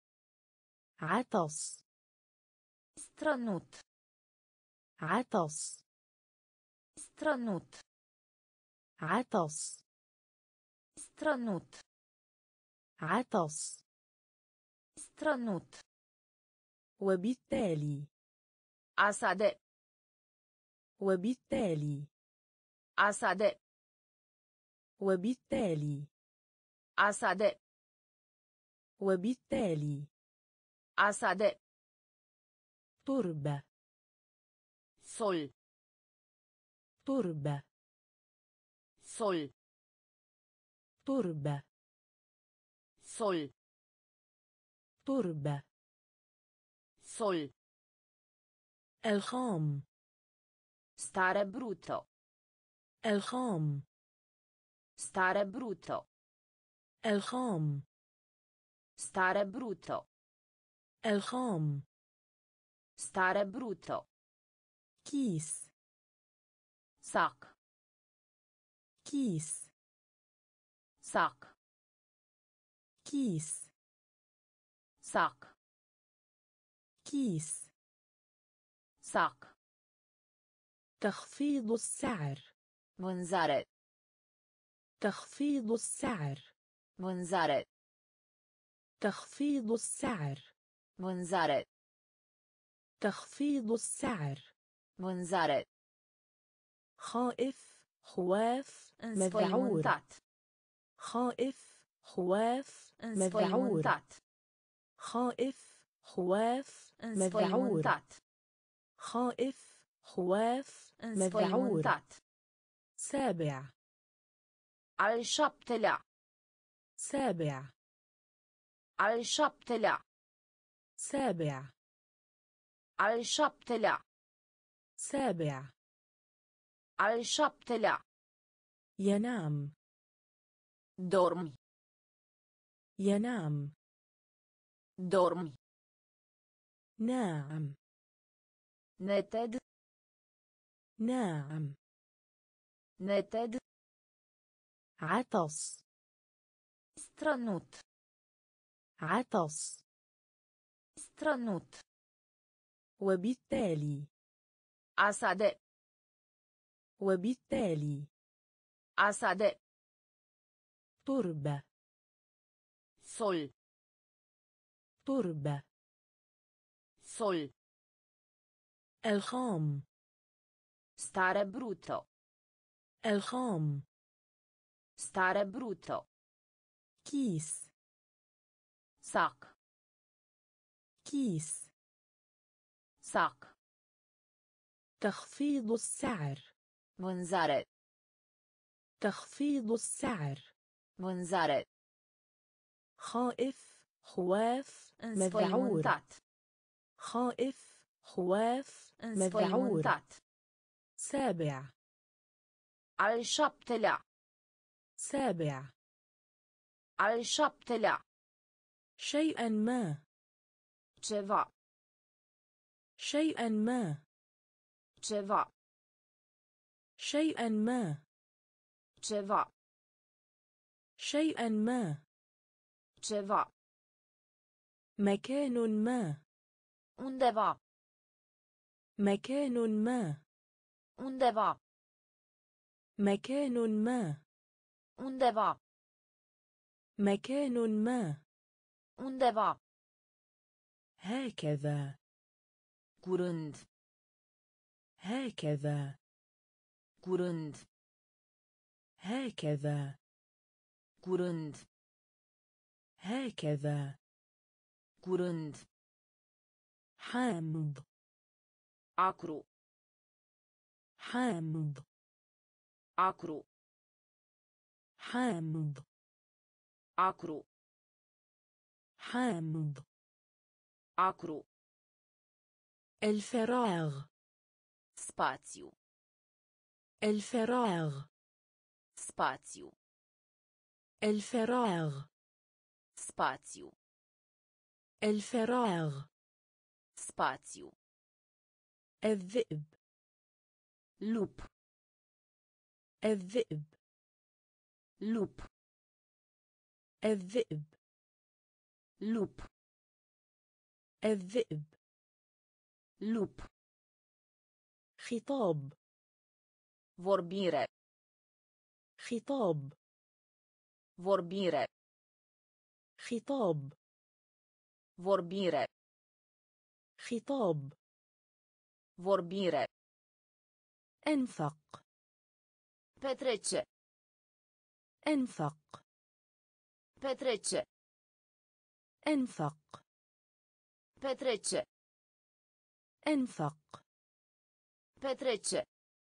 Speaker 1: عطس.
Speaker 2: stranut
Speaker 1: عطس.
Speaker 2: stranut
Speaker 1: عطس.
Speaker 2: stranut
Speaker 1: عطس.
Speaker 2: stranut
Speaker 1: وبالتالي.
Speaker 2: asade
Speaker 1: وبالتالي.
Speaker 2: asade
Speaker 1: وبالتالي.
Speaker 2: asade
Speaker 1: وبالتالي.
Speaker 2: asade
Speaker 1: تربة.
Speaker 2: sol
Speaker 1: تربة.
Speaker 2: sol
Speaker 1: تربة.
Speaker 2: sol
Speaker 1: تربة.
Speaker 2: sol
Speaker 1: الخام.
Speaker 2: stare brutto
Speaker 1: الخام.
Speaker 2: stare brutto
Speaker 1: الخام.
Speaker 2: stare brutto
Speaker 1: الخام.
Speaker 2: stare brutto
Speaker 1: كيس.
Speaker 2: sac
Speaker 1: كيس.
Speaker 2: sac
Speaker 1: كيس.
Speaker 2: sac
Speaker 1: كيس.
Speaker 2: sac
Speaker 1: تخفيض السعر.
Speaker 2: vânzare
Speaker 1: تخفيض السعر.
Speaker 2: vânzare
Speaker 1: تخفيض السعر.
Speaker 2: vânzare
Speaker 1: تخفيض السعر.
Speaker 2: vânzare
Speaker 1: خائف. خواف. مذعور.
Speaker 2: înspăimântat
Speaker 1: خائف. خواف. مذعور.
Speaker 2: înspăimântat
Speaker 1: خائف. خواف. مذعور.
Speaker 2: înspăimântat
Speaker 1: خائف. خواف. مذعور.
Speaker 2: înspăimântat
Speaker 1: سابع.
Speaker 2: al șaptelea
Speaker 1: سابع.
Speaker 2: al șaptelea
Speaker 1: سابع.
Speaker 2: al șaptelea
Speaker 1: سابع.
Speaker 2: al șaptelea
Speaker 1: ينام.
Speaker 2: dormi
Speaker 1: ينام.
Speaker 2: dormi
Speaker 1: ناعم.
Speaker 2: neted
Speaker 1: ناعم.
Speaker 2: neted
Speaker 1: عطس.
Speaker 2: strănut
Speaker 1: عطس.
Speaker 2: strănut
Speaker 1: وبالتالي.
Speaker 2: asade
Speaker 1: وبالتالي.
Speaker 2: asade
Speaker 1: تربة.
Speaker 2: sol
Speaker 1: تربة.
Speaker 2: sol
Speaker 1: الخام.
Speaker 2: stare brutto
Speaker 1: الخام.
Speaker 2: stare brutto
Speaker 1: كيس.
Speaker 2: sac
Speaker 1: كيس.
Speaker 2: sac
Speaker 1: تخفيض السعر.
Speaker 2: vânzare
Speaker 1: تخفيض السعر.
Speaker 2: vânzare
Speaker 1: خائف. خواف. مذعور.
Speaker 2: înspăimântat
Speaker 1: خائف. خواف. مذعور.
Speaker 2: înspăimântat
Speaker 1: سابع.
Speaker 2: al șaptelea
Speaker 1: سابع.
Speaker 2: al șaptelea
Speaker 1: شيئا ما.
Speaker 2: ceva
Speaker 1: شيئا ما.
Speaker 2: ceva
Speaker 1: شيئا ما.
Speaker 2: ceva
Speaker 1: شيئا ما.
Speaker 2: ceva
Speaker 1: مكان ما.
Speaker 2: undeva
Speaker 1: مكان ما.
Speaker 2: undeva
Speaker 1: مكان ما.
Speaker 2: undeva
Speaker 1: مكان ما.
Speaker 2: undeva
Speaker 1: هكذا.
Speaker 2: curând
Speaker 1: هكذا.
Speaker 2: curând
Speaker 1: هكذا.
Speaker 2: curând
Speaker 1: هكذا.
Speaker 2: curând
Speaker 1: حامض.
Speaker 2: acru
Speaker 1: حامض.
Speaker 2: acru
Speaker 1: حامض.
Speaker 2: acru
Speaker 1: حامض.
Speaker 2: acru,
Speaker 1: الفراغ.
Speaker 2: spațiu,
Speaker 1: الفراغ.
Speaker 2: spațiu,
Speaker 1: الفراغ.
Speaker 2: spațiu,
Speaker 1: الفراغ.
Speaker 2: spațiu,
Speaker 1: الذئب.
Speaker 2: lup,
Speaker 1: الذئب.
Speaker 2: lup,
Speaker 1: الذئب.
Speaker 2: lup,
Speaker 1: الذئب.
Speaker 2: lup,
Speaker 1: خطاب.
Speaker 2: vorbire,
Speaker 1: خطاب.
Speaker 2: vorbire,
Speaker 1: خطاب.
Speaker 2: vorbire,
Speaker 1: خطاب.
Speaker 2: vorbire,
Speaker 1: أنفق.
Speaker 2: petrece,
Speaker 1: أنفق.
Speaker 2: petrece,
Speaker 1: أنفق.
Speaker 2: petrece,
Speaker 1: أنفق.
Speaker 2: petrece,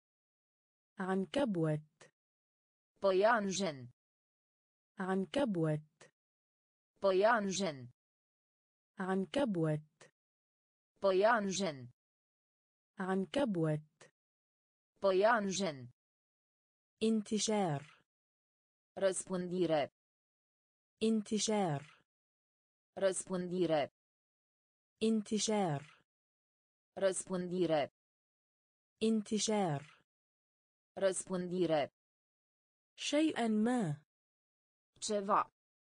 Speaker 1: عنكبوت.
Speaker 2: păianjen,
Speaker 1: عنكبوت.
Speaker 2: păianjen,
Speaker 1: عنكبوت.
Speaker 2: păianjen,
Speaker 1: عنكبوت.
Speaker 2: păianjen,
Speaker 1: انتشار.
Speaker 2: răspândire,
Speaker 1: انتشار.
Speaker 2: răspândire,
Speaker 1: انتشار.
Speaker 2: răspândire,
Speaker 1: انتشار.
Speaker 2: răspândire,
Speaker 1: شيئا ما.
Speaker 2: ceva,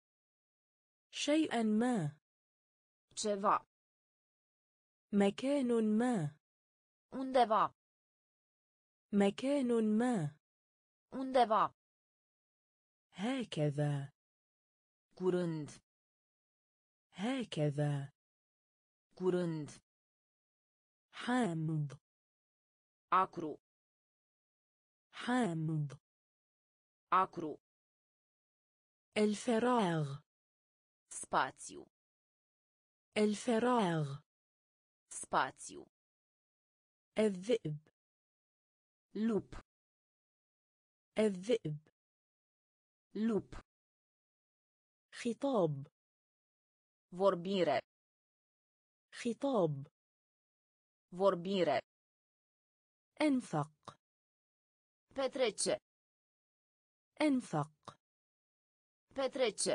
Speaker 1: شيئا ما.
Speaker 2: ceva,
Speaker 1: مكان ما.
Speaker 2: undeva,
Speaker 1: مكان ما.
Speaker 2: undeva,
Speaker 1: هكذا.
Speaker 2: curând,
Speaker 1: هكذا.
Speaker 2: curând,
Speaker 1: حامض.
Speaker 2: acru,
Speaker 1: حامض.
Speaker 2: acru,
Speaker 1: الفراغ.
Speaker 2: spațiu,
Speaker 1: الفراغ.
Speaker 2: spațiu,
Speaker 1: الذئب.
Speaker 2: lup,
Speaker 1: الذئب.
Speaker 2: lup,
Speaker 1: خطاب.
Speaker 2: vorbire,
Speaker 1: خطاب.
Speaker 2: vorbire,
Speaker 1: أنفق.
Speaker 2: petrece,
Speaker 1: أنفق.
Speaker 2: petrece,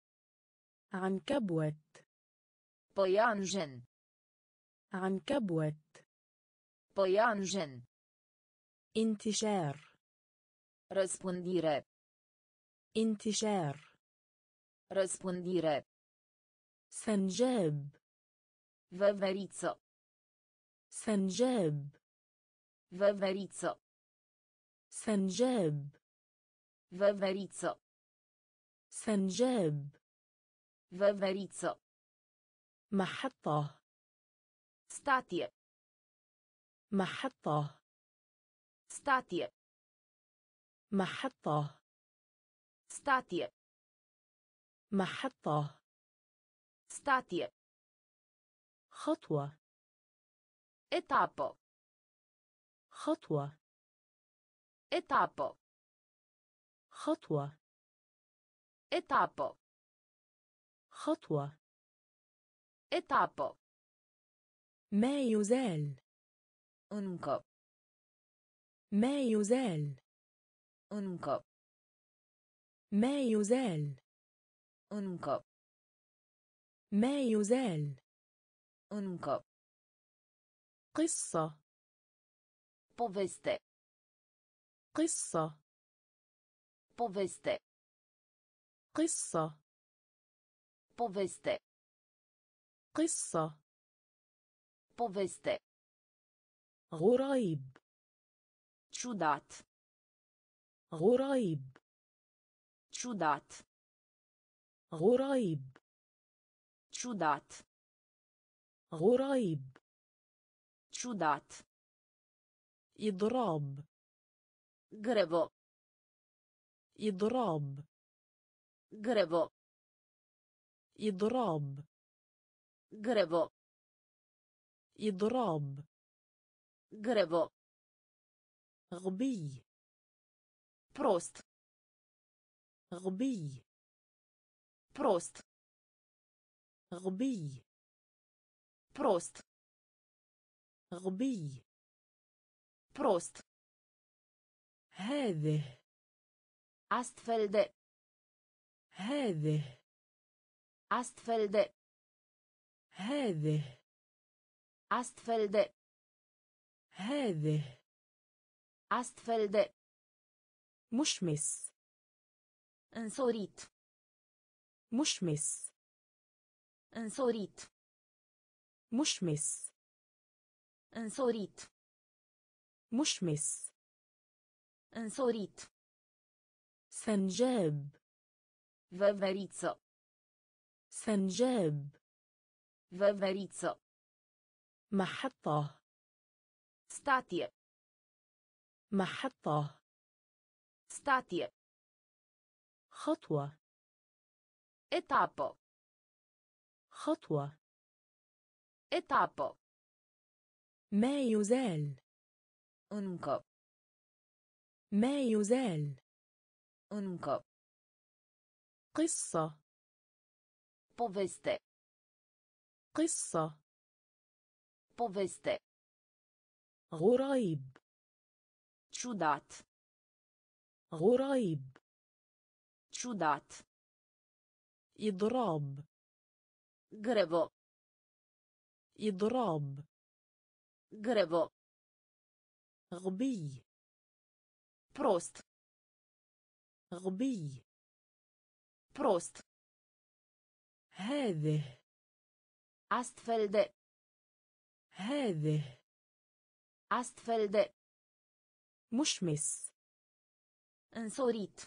Speaker 1: عنكبوت.
Speaker 2: păianjen,
Speaker 1: عنكبوت.
Speaker 2: păianjen,
Speaker 1: انتشار.
Speaker 2: răspândire,
Speaker 1: انتشار.
Speaker 2: răspândire,
Speaker 1: سنجاب.
Speaker 2: veveriță,
Speaker 1: سنجاب.
Speaker 2: veveriță,
Speaker 1: سنجاب.
Speaker 2: veveriță,
Speaker 1: سنجاب.
Speaker 2: veveriță,
Speaker 1: محطة.
Speaker 2: statie,
Speaker 1: محطة.
Speaker 2: statie,
Speaker 1: محطة.
Speaker 2: statie,
Speaker 1: محطة.
Speaker 2: statie,
Speaker 1: خطوة.
Speaker 2: etapă,
Speaker 1: خطوة.
Speaker 2: etapă,
Speaker 1: خطوة.
Speaker 2: etapă,
Speaker 1: خطوة.
Speaker 2: etapă,
Speaker 1: ما يزال.
Speaker 2: încă,
Speaker 1: ما يزال.
Speaker 2: încă,
Speaker 1: ما يزال.
Speaker 2: încă,
Speaker 1: ما يزال.
Speaker 2: încă,
Speaker 1: قصة.
Speaker 2: poveste,
Speaker 1: قصة.
Speaker 2: poveste,
Speaker 1: قصة.
Speaker 2: poveste,
Speaker 1: قصة.
Speaker 2: poveste,
Speaker 1: غريب.
Speaker 2: ciudat,
Speaker 1: غريب.
Speaker 2: ciudat,
Speaker 1: غريب.
Speaker 2: ciudat,
Speaker 1: غريب.
Speaker 2: ciudat,
Speaker 1: إضراب.
Speaker 2: grevă,
Speaker 1: إضراب.
Speaker 2: grevă,
Speaker 1: إضراب.
Speaker 2: grevă,
Speaker 1: إضراب.
Speaker 2: grevă,
Speaker 1: غبي.
Speaker 2: prost,
Speaker 1: غبي.
Speaker 2: prost,
Speaker 1: غبي
Speaker 2: prost,
Speaker 1: غبي
Speaker 2: prost,
Speaker 1: هذه
Speaker 2: astfel de,
Speaker 1: هذه
Speaker 2: astfel de,
Speaker 1: هذه
Speaker 2: astfel de,
Speaker 1: هذه
Speaker 2: astfel de,
Speaker 1: مشمس
Speaker 2: însorit,
Speaker 1: مشمس
Speaker 2: însorit,
Speaker 1: مشمس
Speaker 2: însorit,
Speaker 1: مشمس
Speaker 2: însorit,
Speaker 1: سنجاب
Speaker 2: veveriță,
Speaker 1: سنجاب
Speaker 2: veveriță,
Speaker 1: محطة
Speaker 2: statie,
Speaker 1: محطة
Speaker 2: statie,
Speaker 1: خطوة
Speaker 2: etapă,
Speaker 1: خطوة
Speaker 2: etapă,
Speaker 1: ما يزال
Speaker 2: încă,
Speaker 1: ما يزال
Speaker 2: încă,
Speaker 1: قصة
Speaker 2: poveste,
Speaker 1: قصة
Speaker 2: poveste,
Speaker 1: غريب
Speaker 2: ciudat,
Speaker 1: غريب
Speaker 2: ciudat,
Speaker 1: إضراب
Speaker 2: grevo,
Speaker 1: إضراب
Speaker 2: grevo,
Speaker 1: غبي
Speaker 2: prost,
Speaker 1: غبي
Speaker 2: prost,
Speaker 1: هذه
Speaker 2: astfel de,
Speaker 1: هذه
Speaker 2: astfel de,
Speaker 1: مشمس
Speaker 2: însorit,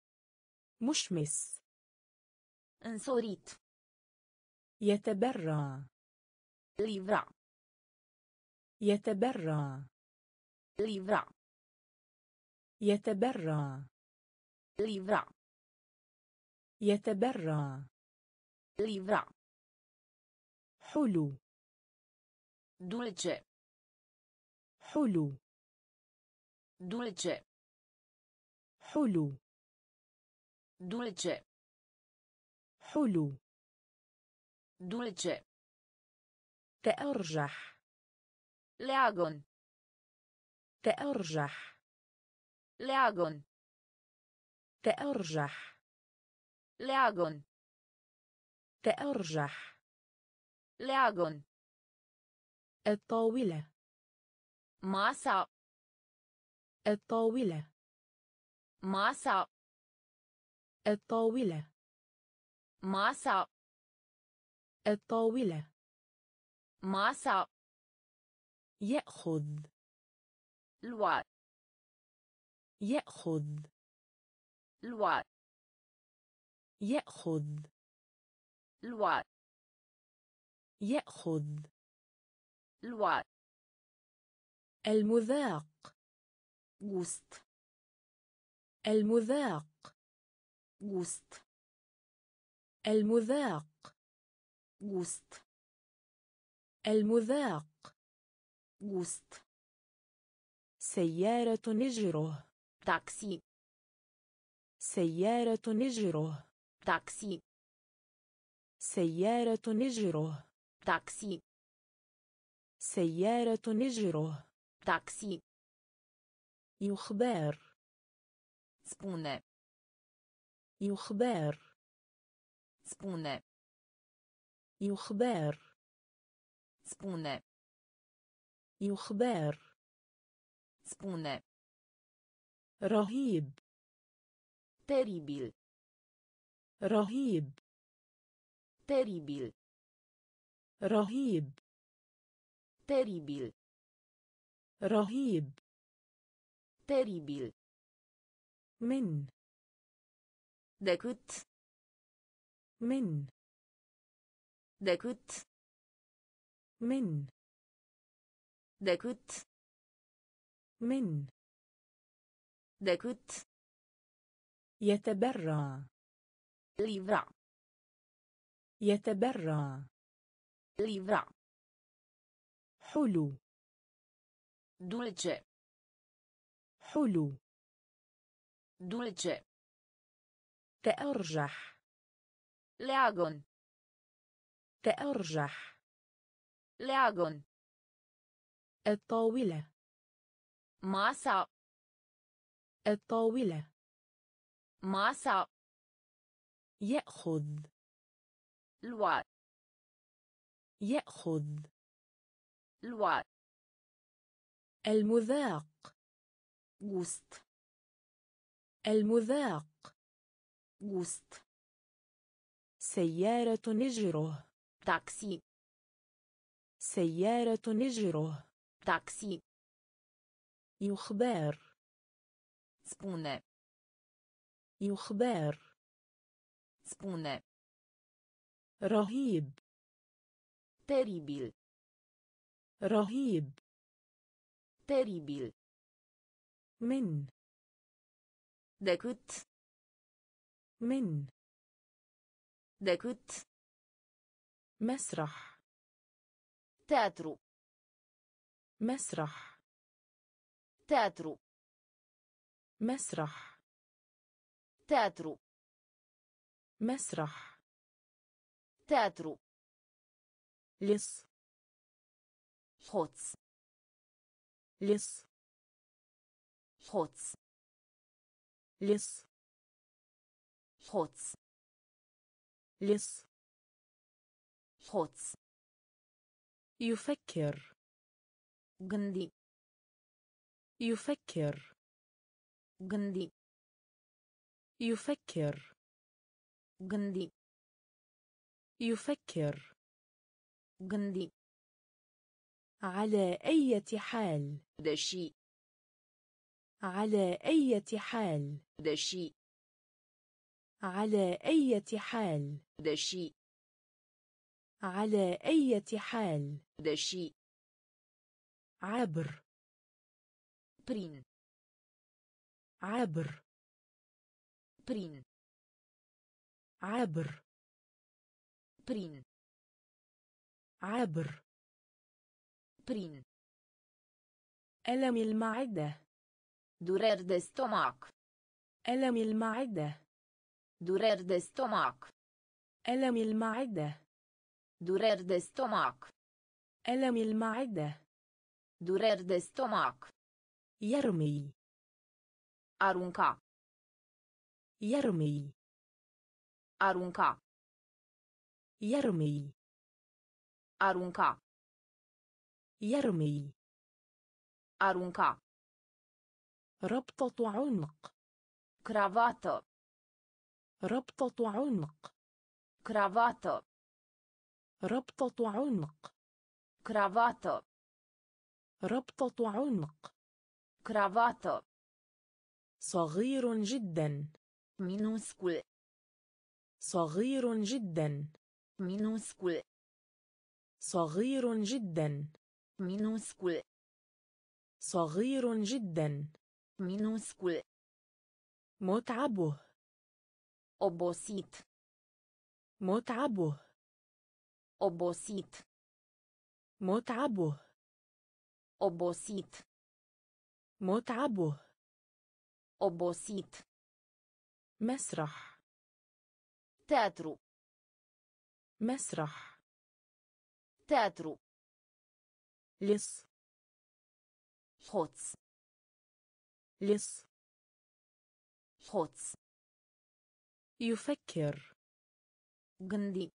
Speaker 1: مشمس
Speaker 2: însorit,
Speaker 1: يتبرع
Speaker 2: livra,
Speaker 1: يتبرع
Speaker 2: livra,
Speaker 1: يتبرع
Speaker 2: livra,
Speaker 1: يتبرع
Speaker 2: livra,
Speaker 1: حلو
Speaker 2: dulce,
Speaker 1: حلو
Speaker 2: dulce,
Speaker 1: حلو
Speaker 2: dulce,
Speaker 1: حلو
Speaker 2: dulce,
Speaker 1: تأرجح
Speaker 2: leagon,
Speaker 1: تأرجح
Speaker 2: leagon,
Speaker 1: تأرجح
Speaker 2: leagon,
Speaker 1: تأرجح
Speaker 2: leagon,
Speaker 1: الطاولة
Speaker 2: masa,
Speaker 1: الطاولة
Speaker 2: masa,
Speaker 1: الطاولة
Speaker 2: masa,
Speaker 1: الطاولة
Speaker 2: masa,
Speaker 1: يأخذ
Speaker 2: lua,
Speaker 1: يأخذ
Speaker 2: lua,
Speaker 1: يأخذ
Speaker 2: lua,
Speaker 1: يأخذ
Speaker 2: lua,
Speaker 1: المذاق
Speaker 2: gust,
Speaker 1: المذاق
Speaker 2: gust,
Speaker 1: المذاق
Speaker 2: gust,
Speaker 1: المذاق
Speaker 2: gust,
Speaker 1: سيارة نجره
Speaker 2: taxi,
Speaker 1: سيارة نجره
Speaker 2: taxi,
Speaker 1: سيارة نجره
Speaker 2: taxi,
Speaker 1: سيارة نجره
Speaker 2: taxi,
Speaker 1: يخبر
Speaker 2: spune,
Speaker 1: يخبر
Speaker 2: spune,
Speaker 1: يخبر
Speaker 2: spune,
Speaker 1: يخبر
Speaker 2: spune,
Speaker 1: رهيب
Speaker 2: teribil,
Speaker 1: رهيب
Speaker 2: teribil,
Speaker 1: رهيب
Speaker 2: teribil,
Speaker 1: رهيب
Speaker 2: teribil,
Speaker 1: من
Speaker 2: decât,
Speaker 1: من
Speaker 2: decât,
Speaker 1: من
Speaker 2: decât,
Speaker 1: من
Speaker 2: decât,
Speaker 1: يتبرع
Speaker 2: livra,
Speaker 1: يتبرع
Speaker 2: livra,
Speaker 1: حلو
Speaker 2: dulce,
Speaker 1: حلو
Speaker 2: dulce,
Speaker 1: تأرجح
Speaker 2: leagon,
Speaker 1: تأرجح.
Speaker 2: leagăn.
Speaker 1: الطاولة.
Speaker 2: masa.
Speaker 1: الطاولة.
Speaker 2: masa.
Speaker 1: يأخذ.
Speaker 2: lua.
Speaker 1: يأخذ.
Speaker 2: lua.
Speaker 1: المذاق.
Speaker 2: gust.
Speaker 1: المذاق.
Speaker 2: gust.
Speaker 1: سيارة نجره.
Speaker 2: taxi.
Speaker 1: سيارة نجره.
Speaker 2: taxi.
Speaker 1: يخبر.
Speaker 2: spune.
Speaker 1: يخبر.
Speaker 2: spune.
Speaker 1: رهيب.
Speaker 2: teribil.
Speaker 1: رهيب.
Speaker 2: teribil.
Speaker 1: من.
Speaker 2: decât.
Speaker 1: من.
Speaker 2: decât.
Speaker 1: مسرح.
Speaker 2: teatru.
Speaker 1: مسرح.
Speaker 2: teatru.
Speaker 1: مسرح.
Speaker 2: teatru.
Speaker 1: مسرح.
Speaker 2: teatru.
Speaker 1: لص.
Speaker 2: hoț.
Speaker 1: لص.
Speaker 2: hoț.
Speaker 1: لص.
Speaker 2: hoț.
Speaker 1: لص.
Speaker 2: hoț.
Speaker 1: يفكر.
Speaker 2: gândi.
Speaker 1: يفكر.
Speaker 2: gândi.
Speaker 1: يفكر.
Speaker 2: gândi.
Speaker 1: يفكر.
Speaker 2: gândi.
Speaker 1: على أي حال.
Speaker 2: deși.
Speaker 1: على أي حال.
Speaker 2: deși.
Speaker 1: على أي حال.
Speaker 2: deși.
Speaker 1: على أي حال.
Speaker 2: deși.
Speaker 1: عبر.
Speaker 2: prin.
Speaker 1: عبر.
Speaker 2: prin.
Speaker 1: عبر.
Speaker 2: prin.
Speaker 1: عبر.
Speaker 2: prin.
Speaker 1: ألم المعدة.
Speaker 2: dureri de stomac.
Speaker 1: ألم المعدة.
Speaker 2: dureri de stomac.
Speaker 1: ألم المعدة.
Speaker 2: dureri de stomac.
Speaker 1: ألم المعدة.
Speaker 2: dureri de stomac.
Speaker 1: يرمي.
Speaker 2: arunca.
Speaker 1: يرمي.
Speaker 2: arunca.
Speaker 1: يرمي.
Speaker 2: arunca.
Speaker 1: يرمي.
Speaker 2: arunca.
Speaker 1: ربطة عنق.
Speaker 2: cravată.
Speaker 1: ربطة عنق.
Speaker 2: cravată.
Speaker 1: ربطة عنق.
Speaker 2: cravată.
Speaker 1: ربطة عنق.
Speaker 2: cravată.
Speaker 1: صغير جدا.
Speaker 2: minuscul.
Speaker 1: صغير جدا.
Speaker 2: minuscul.
Speaker 1: صغير جدا.
Speaker 2: minuscul.
Speaker 1: صغير جدا.
Speaker 2: minuscul.
Speaker 1: متعبه.
Speaker 2: obosit.
Speaker 1: متعبه.
Speaker 2: obosit.
Speaker 1: متعبه.
Speaker 2: obosit.
Speaker 1: متعبه.
Speaker 2: obosit.
Speaker 1: مسرح.
Speaker 2: teatru.
Speaker 1: مسرح.
Speaker 2: teatru.
Speaker 1: لص.
Speaker 2: hoț.
Speaker 1: لص.
Speaker 2: hoț.
Speaker 1: يفكر.
Speaker 2: gândi.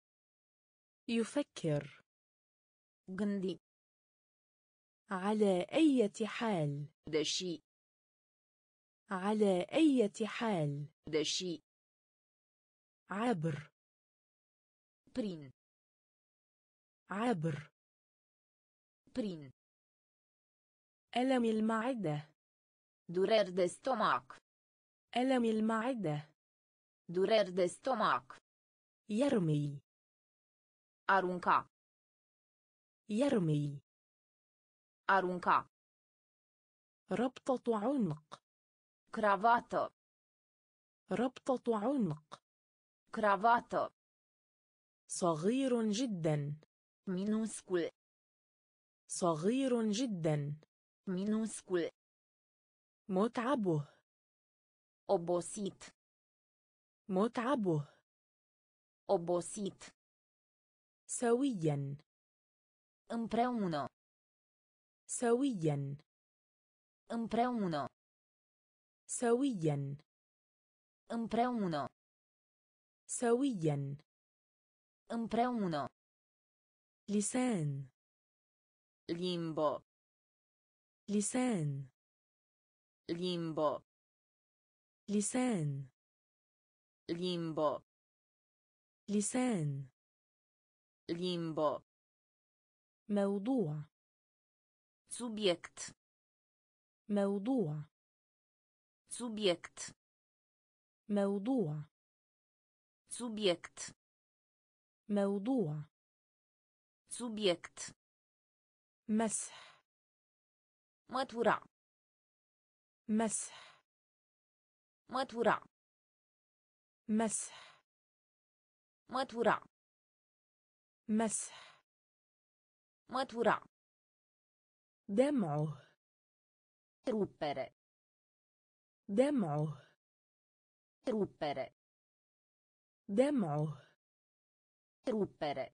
Speaker 1: يفكر.
Speaker 2: gândi.
Speaker 1: على أي حال.
Speaker 2: deși.
Speaker 1: على أي حال.
Speaker 2: deși.
Speaker 1: عبر.
Speaker 2: prin.
Speaker 1: عبر.
Speaker 2: prin.
Speaker 1: ألم المعدة.
Speaker 2: dureri de stomac.
Speaker 1: ألم المعدة.
Speaker 2: dureri de stomac.
Speaker 1: يرمي.
Speaker 2: arunca.
Speaker 1: يرمي.
Speaker 2: arunca.
Speaker 1: ربطة عنق.
Speaker 2: cravată.
Speaker 1: ربطة عنق.
Speaker 2: cravată.
Speaker 1: صغير جدا.
Speaker 2: minuscul.
Speaker 1: صغير جدا.
Speaker 2: minuscul.
Speaker 1: متعبه.
Speaker 2: obosit.
Speaker 1: متعبه.
Speaker 2: obosit.
Speaker 1: سويا.
Speaker 2: Împreună.
Speaker 1: سويا.
Speaker 2: Împreună.
Speaker 1: سويا.
Speaker 2: Împreună.
Speaker 1: سويا.
Speaker 2: Împreună.
Speaker 1: لسان.
Speaker 2: Limbă.
Speaker 1: لسان.
Speaker 2: Limbă.
Speaker 1: لسان.
Speaker 2: Limbă.
Speaker 1: لسان.
Speaker 2: Limbă.
Speaker 1: موضوع.
Speaker 2: Subiect.
Speaker 1: موضوع.
Speaker 2: Subiect.
Speaker 1: موضوع.
Speaker 2: Subiect.
Speaker 1: موضوع.
Speaker 2: Subiect.
Speaker 1: مسح.
Speaker 2: Mătura.
Speaker 1: مسح.
Speaker 2: Mătura.
Speaker 1: مسح.
Speaker 2: Mătura.
Speaker 1: مسح.
Speaker 2: Mătura.
Speaker 1: دمعه.
Speaker 2: Rupere.
Speaker 1: دمعه.
Speaker 2: Rupere.
Speaker 1: دمعه.
Speaker 2: Rupere.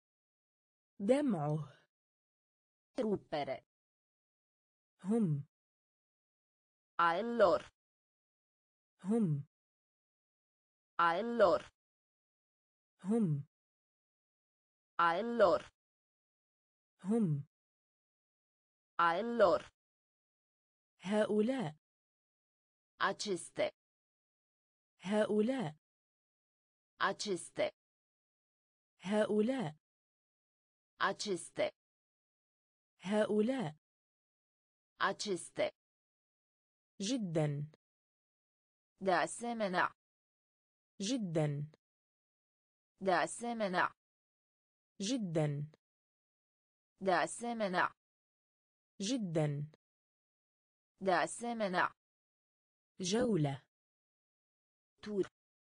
Speaker 1: دمعه.
Speaker 2: Rupere.
Speaker 1: هم.
Speaker 2: A el lor.
Speaker 1: هم.
Speaker 2: A el lor.
Speaker 1: هم.
Speaker 2: A el lor.
Speaker 1: هم.
Speaker 2: A el lor.
Speaker 1: هؤلاء.
Speaker 2: Aceste.
Speaker 1: هؤلاء.
Speaker 2: Aceste.
Speaker 1: هؤلاء.
Speaker 2: Aceste.
Speaker 1: هؤلاء.
Speaker 2: Aceste.
Speaker 1: جدا.
Speaker 2: De asemenea.
Speaker 1: جدا.
Speaker 2: De asemenea.
Speaker 1: جدا.
Speaker 2: De asemenea.
Speaker 1: جدا.
Speaker 2: De asemenea.
Speaker 1: جولة.
Speaker 2: Tur.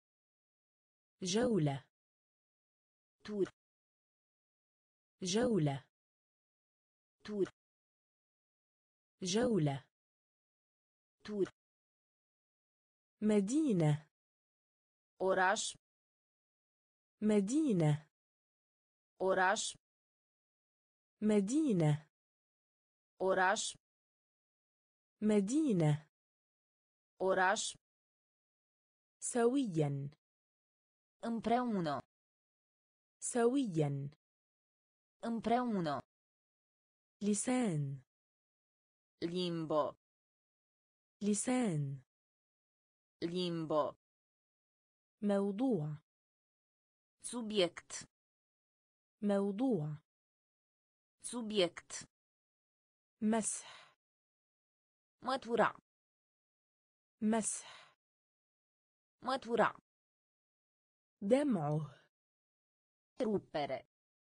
Speaker 1: جولة.
Speaker 2: Tur.
Speaker 1: جولة.
Speaker 2: Tur.
Speaker 1: جولة.
Speaker 2: Tur.
Speaker 1: مدينة.
Speaker 2: Oraș.
Speaker 1: مدينة.
Speaker 2: Oraș.
Speaker 1: مدينة.
Speaker 2: Oraș.
Speaker 1: مدينة.
Speaker 2: Oraș.
Speaker 1: سويا.
Speaker 2: Împreună.
Speaker 1: سويا.
Speaker 2: Împreună.
Speaker 1: لسان.
Speaker 2: Limbă.
Speaker 1: لسان.
Speaker 2: Limbă.
Speaker 1: موضوع.
Speaker 2: Subiect.
Speaker 1: موضوع.
Speaker 2: Subiect.
Speaker 1: مسح.
Speaker 2: Mătura.
Speaker 1: مسح.
Speaker 2: Mătura.
Speaker 1: دمعه.
Speaker 2: Rupere.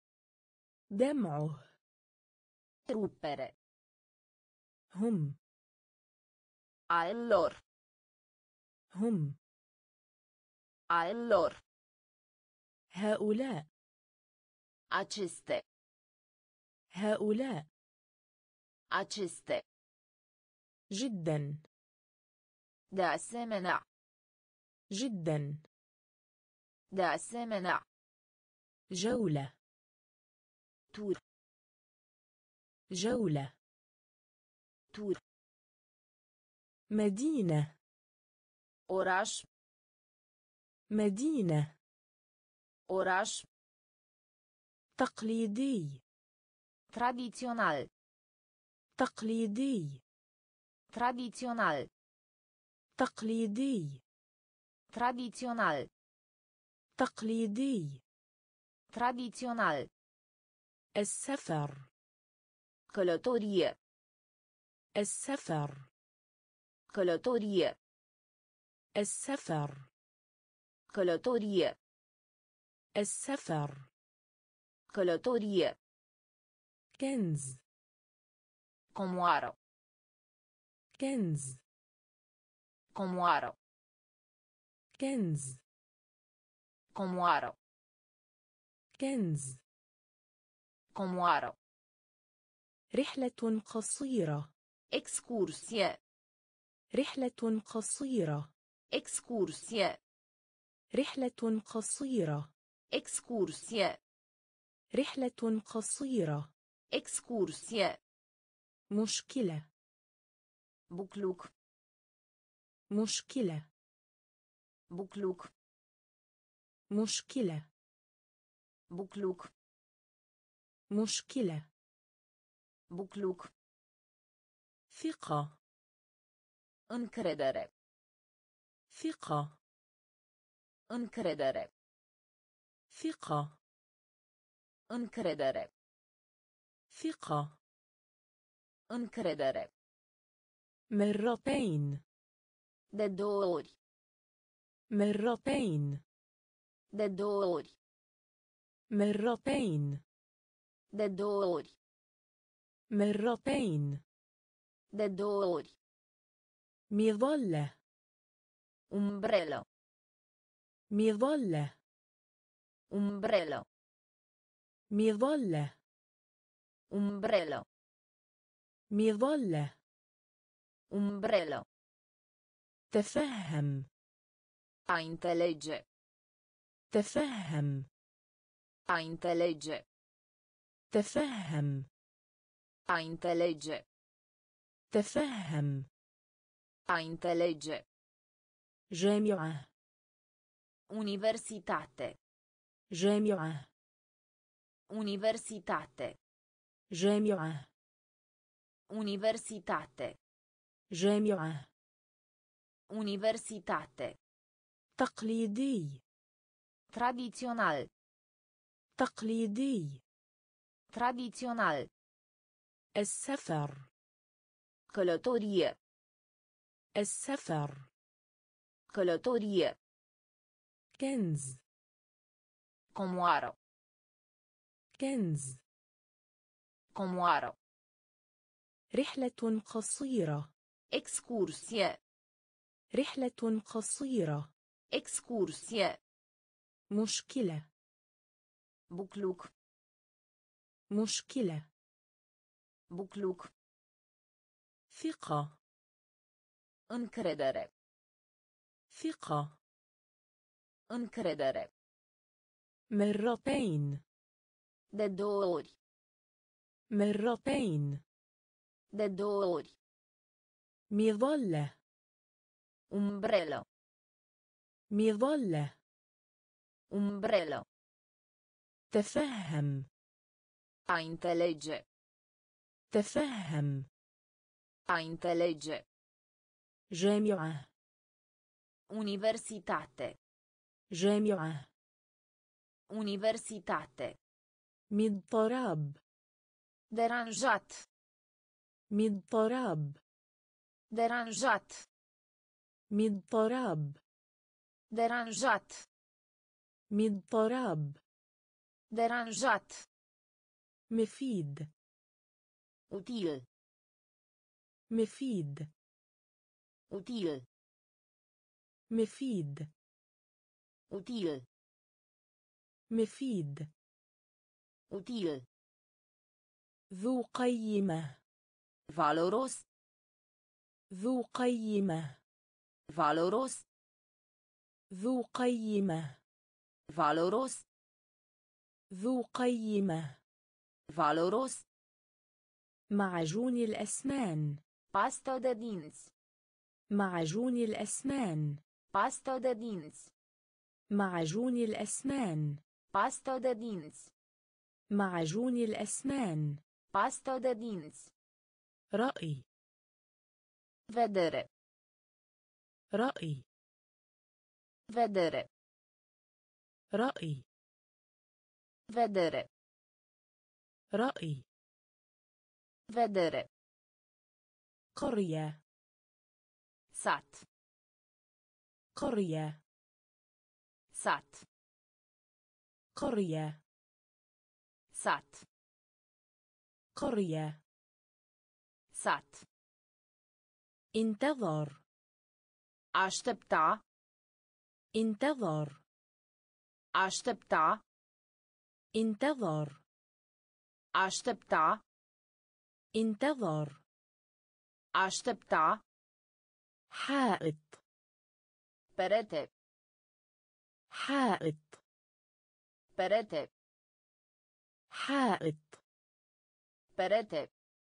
Speaker 1: دمعه.
Speaker 2: Rupere.
Speaker 1: هم.
Speaker 2: A el lor.
Speaker 1: هم.
Speaker 2: A el lor.
Speaker 1: هؤلاء.
Speaker 2: Aceste.
Speaker 1: هؤلاء.
Speaker 2: Aceste.
Speaker 1: جدا.
Speaker 2: De asemenea.
Speaker 1: جدا.
Speaker 2: De asemenea.
Speaker 1: جولة.
Speaker 2: Tur.
Speaker 1: جولة.
Speaker 2: Tur.
Speaker 1: مدينة.
Speaker 2: Oraș.
Speaker 1: مدينة.
Speaker 2: Oraș.
Speaker 1: تقليدي.
Speaker 2: Tradițional.
Speaker 1: تقليدي.
Speaker 2: Tradițional.
Speaker 1: تقليدي.
Speaker 2: Tradițional.
Speaker 1: تقليدي.
Speaker 2: Tradițional.
Speaker 1: السفر.
Speaker 2: Călătorie.
Speaker 1: السفر.
Speaker 2: Călătorie.
Speaker 1: السفر.
Speaker 2: Călătorie.
Speaker 1: السفر.
Speaker 2: Călătorie.
Speaker 1: كنز.
Speaker 2: Comoară.
Speaker 1: كنز.
Speaker 2: Comoară.
Speaker 1: كنز.
Speaker 2: Comoară.
Speaker 1: كنز.
Speaker 2: Comoară.
Speaker 1: رحلة قصيرة.
Speaker 2: Excursie.
Speaker 1: رحلة قصيرة.
Speaker 2: Excursie.
Speaker 1: رحلة قصيرة.
Speaker 2: Excursie.
Speaker 1: رحلة قصيرة.
Speaker 2: excursie.
Speaker 1: مشكلة.
Speaker 2: bucluc.
Speaker 1: مشكلة.
Speaker 2: bucluc.
Speaker 1: مشكلة.
Speaker 2: bucluc.
Speaker 1: مشكلة.
Speaker 2: bucluc.
Speaker 1: ثقة.
Speaker 2: încredere.
Speaker 1: ثقة.
Speaker 2: încredere.
Speaker 1: ثقة.
Speaker 2: încredere.
Speaker 1: ثقة.
Speaker 2: încredere.
Speaker 1: مرتين.
Speaker 2: De două ori.
Speaker 1: مرتين.
Speaker 2: De două ori.
Speaker 1: مرتين.
Speaker 2: De două ori.
Speaker 1: مرتين.
Speaker 2: De două ori.
Speaker 1: مظلة.
Speaker 2: umbrello.
Speaker 1: مظلة.
Speaker 2: umbrello.
Speaker 1: مظلة.
Speaker 2: umbrello.
Speaker 1: مظلة.
Speaker 2: umbrello.
Speaker 1: تفهم.
Speaker 2: A înțelege.
Speaker 1: تفهم.
Speaker 2: A înțelege.
Speaker 1: تفهم.
Speaker 2: A înțelege.
Speaker 1: تفهم.
Speaker 2: A înțelege.
Speaker 1: جامعة.
Speaker 2: Universitate.
Speaker 1: جامعة.
Speaker 2: Universitate.
Speaker 1: جامعة.
Speaker 2: Universitate.
Speaker 1: جامعة.
Speaker 2: Universitate.
Speaker 1: تقليدي.
Speaker 2: Tradițional.
Speaker 1: تقليدي.
Speaker 2: Tradițional.
Speaker 1: السفر.
Speaker 2: Călătorie.
Speaker 1: السفر.
Speaker 2: Călătorie.
Speaker 1: كنز.
Speaker 2: Comoară.
Speaker 1: كنز.
Speaker 2: Comoară.
Speaker 1: رحلة قصيرة.
Speaker 2: Excursie.
Speaker 1: رحلة قصيرة.
Speaker 2: Excursie.
Speaker 1: مشكلة.
Speaker 2: bucluc.
Speaker 1: مشكلة.
Speaker 2: bucluc.
Speaker 1: ثقة.
Speaker 2: încredere.
Speaker 1: ثقة.
Speaker 2: încredere.
Speaker 1: مرتين.
Speaker 2: De două ori.
Speaker 1: مرتين.
Speaker 2: De două ori.
Speaker 1: مظلة.
Speaker 2: umbrello.
Speaker 1: مظلة.
Speaker 2: umbrello.
Speaker 1: تفهم.
Speaker 2: A înțelege.
Speaker 1: تفهم.
Speaker 2: A înțelege.
Speaker 1: جامعة.
Speaker 2: Universitate.
Speaker 1: جامعة.
Speaker 2: Universitate.
Speaker 1: مضطراب.
Speaker 2: Deranjat.
Speaker 1: مضطراب.
Speaker 2: Deranjat.
Speaker 1: مضطراب.
Speaker 2: Deranjat.
Speaker 1: مضطراب.
Speaker 2: Deranjat.
Speaker 1: مفيد.
Speaker 2: Util.
Speaker 1: مفيد.
Speaker 2: Util.
Speaker 1: مفيد.
Speaker 2: Util.
Speaker 1: مفيد.
Speaker 2: Util.
Speaker 1: ذو قيمة.
Speaker 2: Valoros.
Speaker 1: ذو قيمة.
Speaker 2: Valoros.
Speaker 1: ذو قيمة.
Speaker 2: Valoros.
Speaker 1: ذو قيمة.
Speaker 2: Valoros.
Speaker 1: معجون الأسنان.
Speaker 2: Pastă de dinți.
Speaker 1: معجون الأسنان.
Speaker 2: Pastă de dinți.
Speaker 1: معجون الأسنان.
Speaker 2: Pastă de dinți.
Speaker 1: معجون الأسنان.
Speaker 2: Pastă de dinți.
Speaker 1: رأي.
Speaker 2: Vedere.
Speaker 1: رأي.
Speaker 2: Vedere.
Speaker 1: رأي.
Speaker 2: Vedere.
Speaker 1: رأي.
Speaker 2: Vedere.
Speaker 1: قرية.
Speaker 2: Sat.
Speaker 1: قرية.
Speaker 2: Sat.
Speaker 1: قرية.
Speaker 2: Sat.
Speaker 1: قرية.
Speaker 2: Sat.
Speaker 1: انتظر.
Speaker 2: Aștepta.
Speaker 1: انتظر.
Speaker 2: Aștepta.
Speaker 1: انتظر.
Speaker 2: Aștepta.
Speaker 1: انتظر.
Speaker 2: Aștepta.
Speaker 1: حائط.
Speaker 2: Perete.
Speaker 1: حائط.
Speaker 2: Perete.
Speaker 1: حائط
Speaker 2: perete,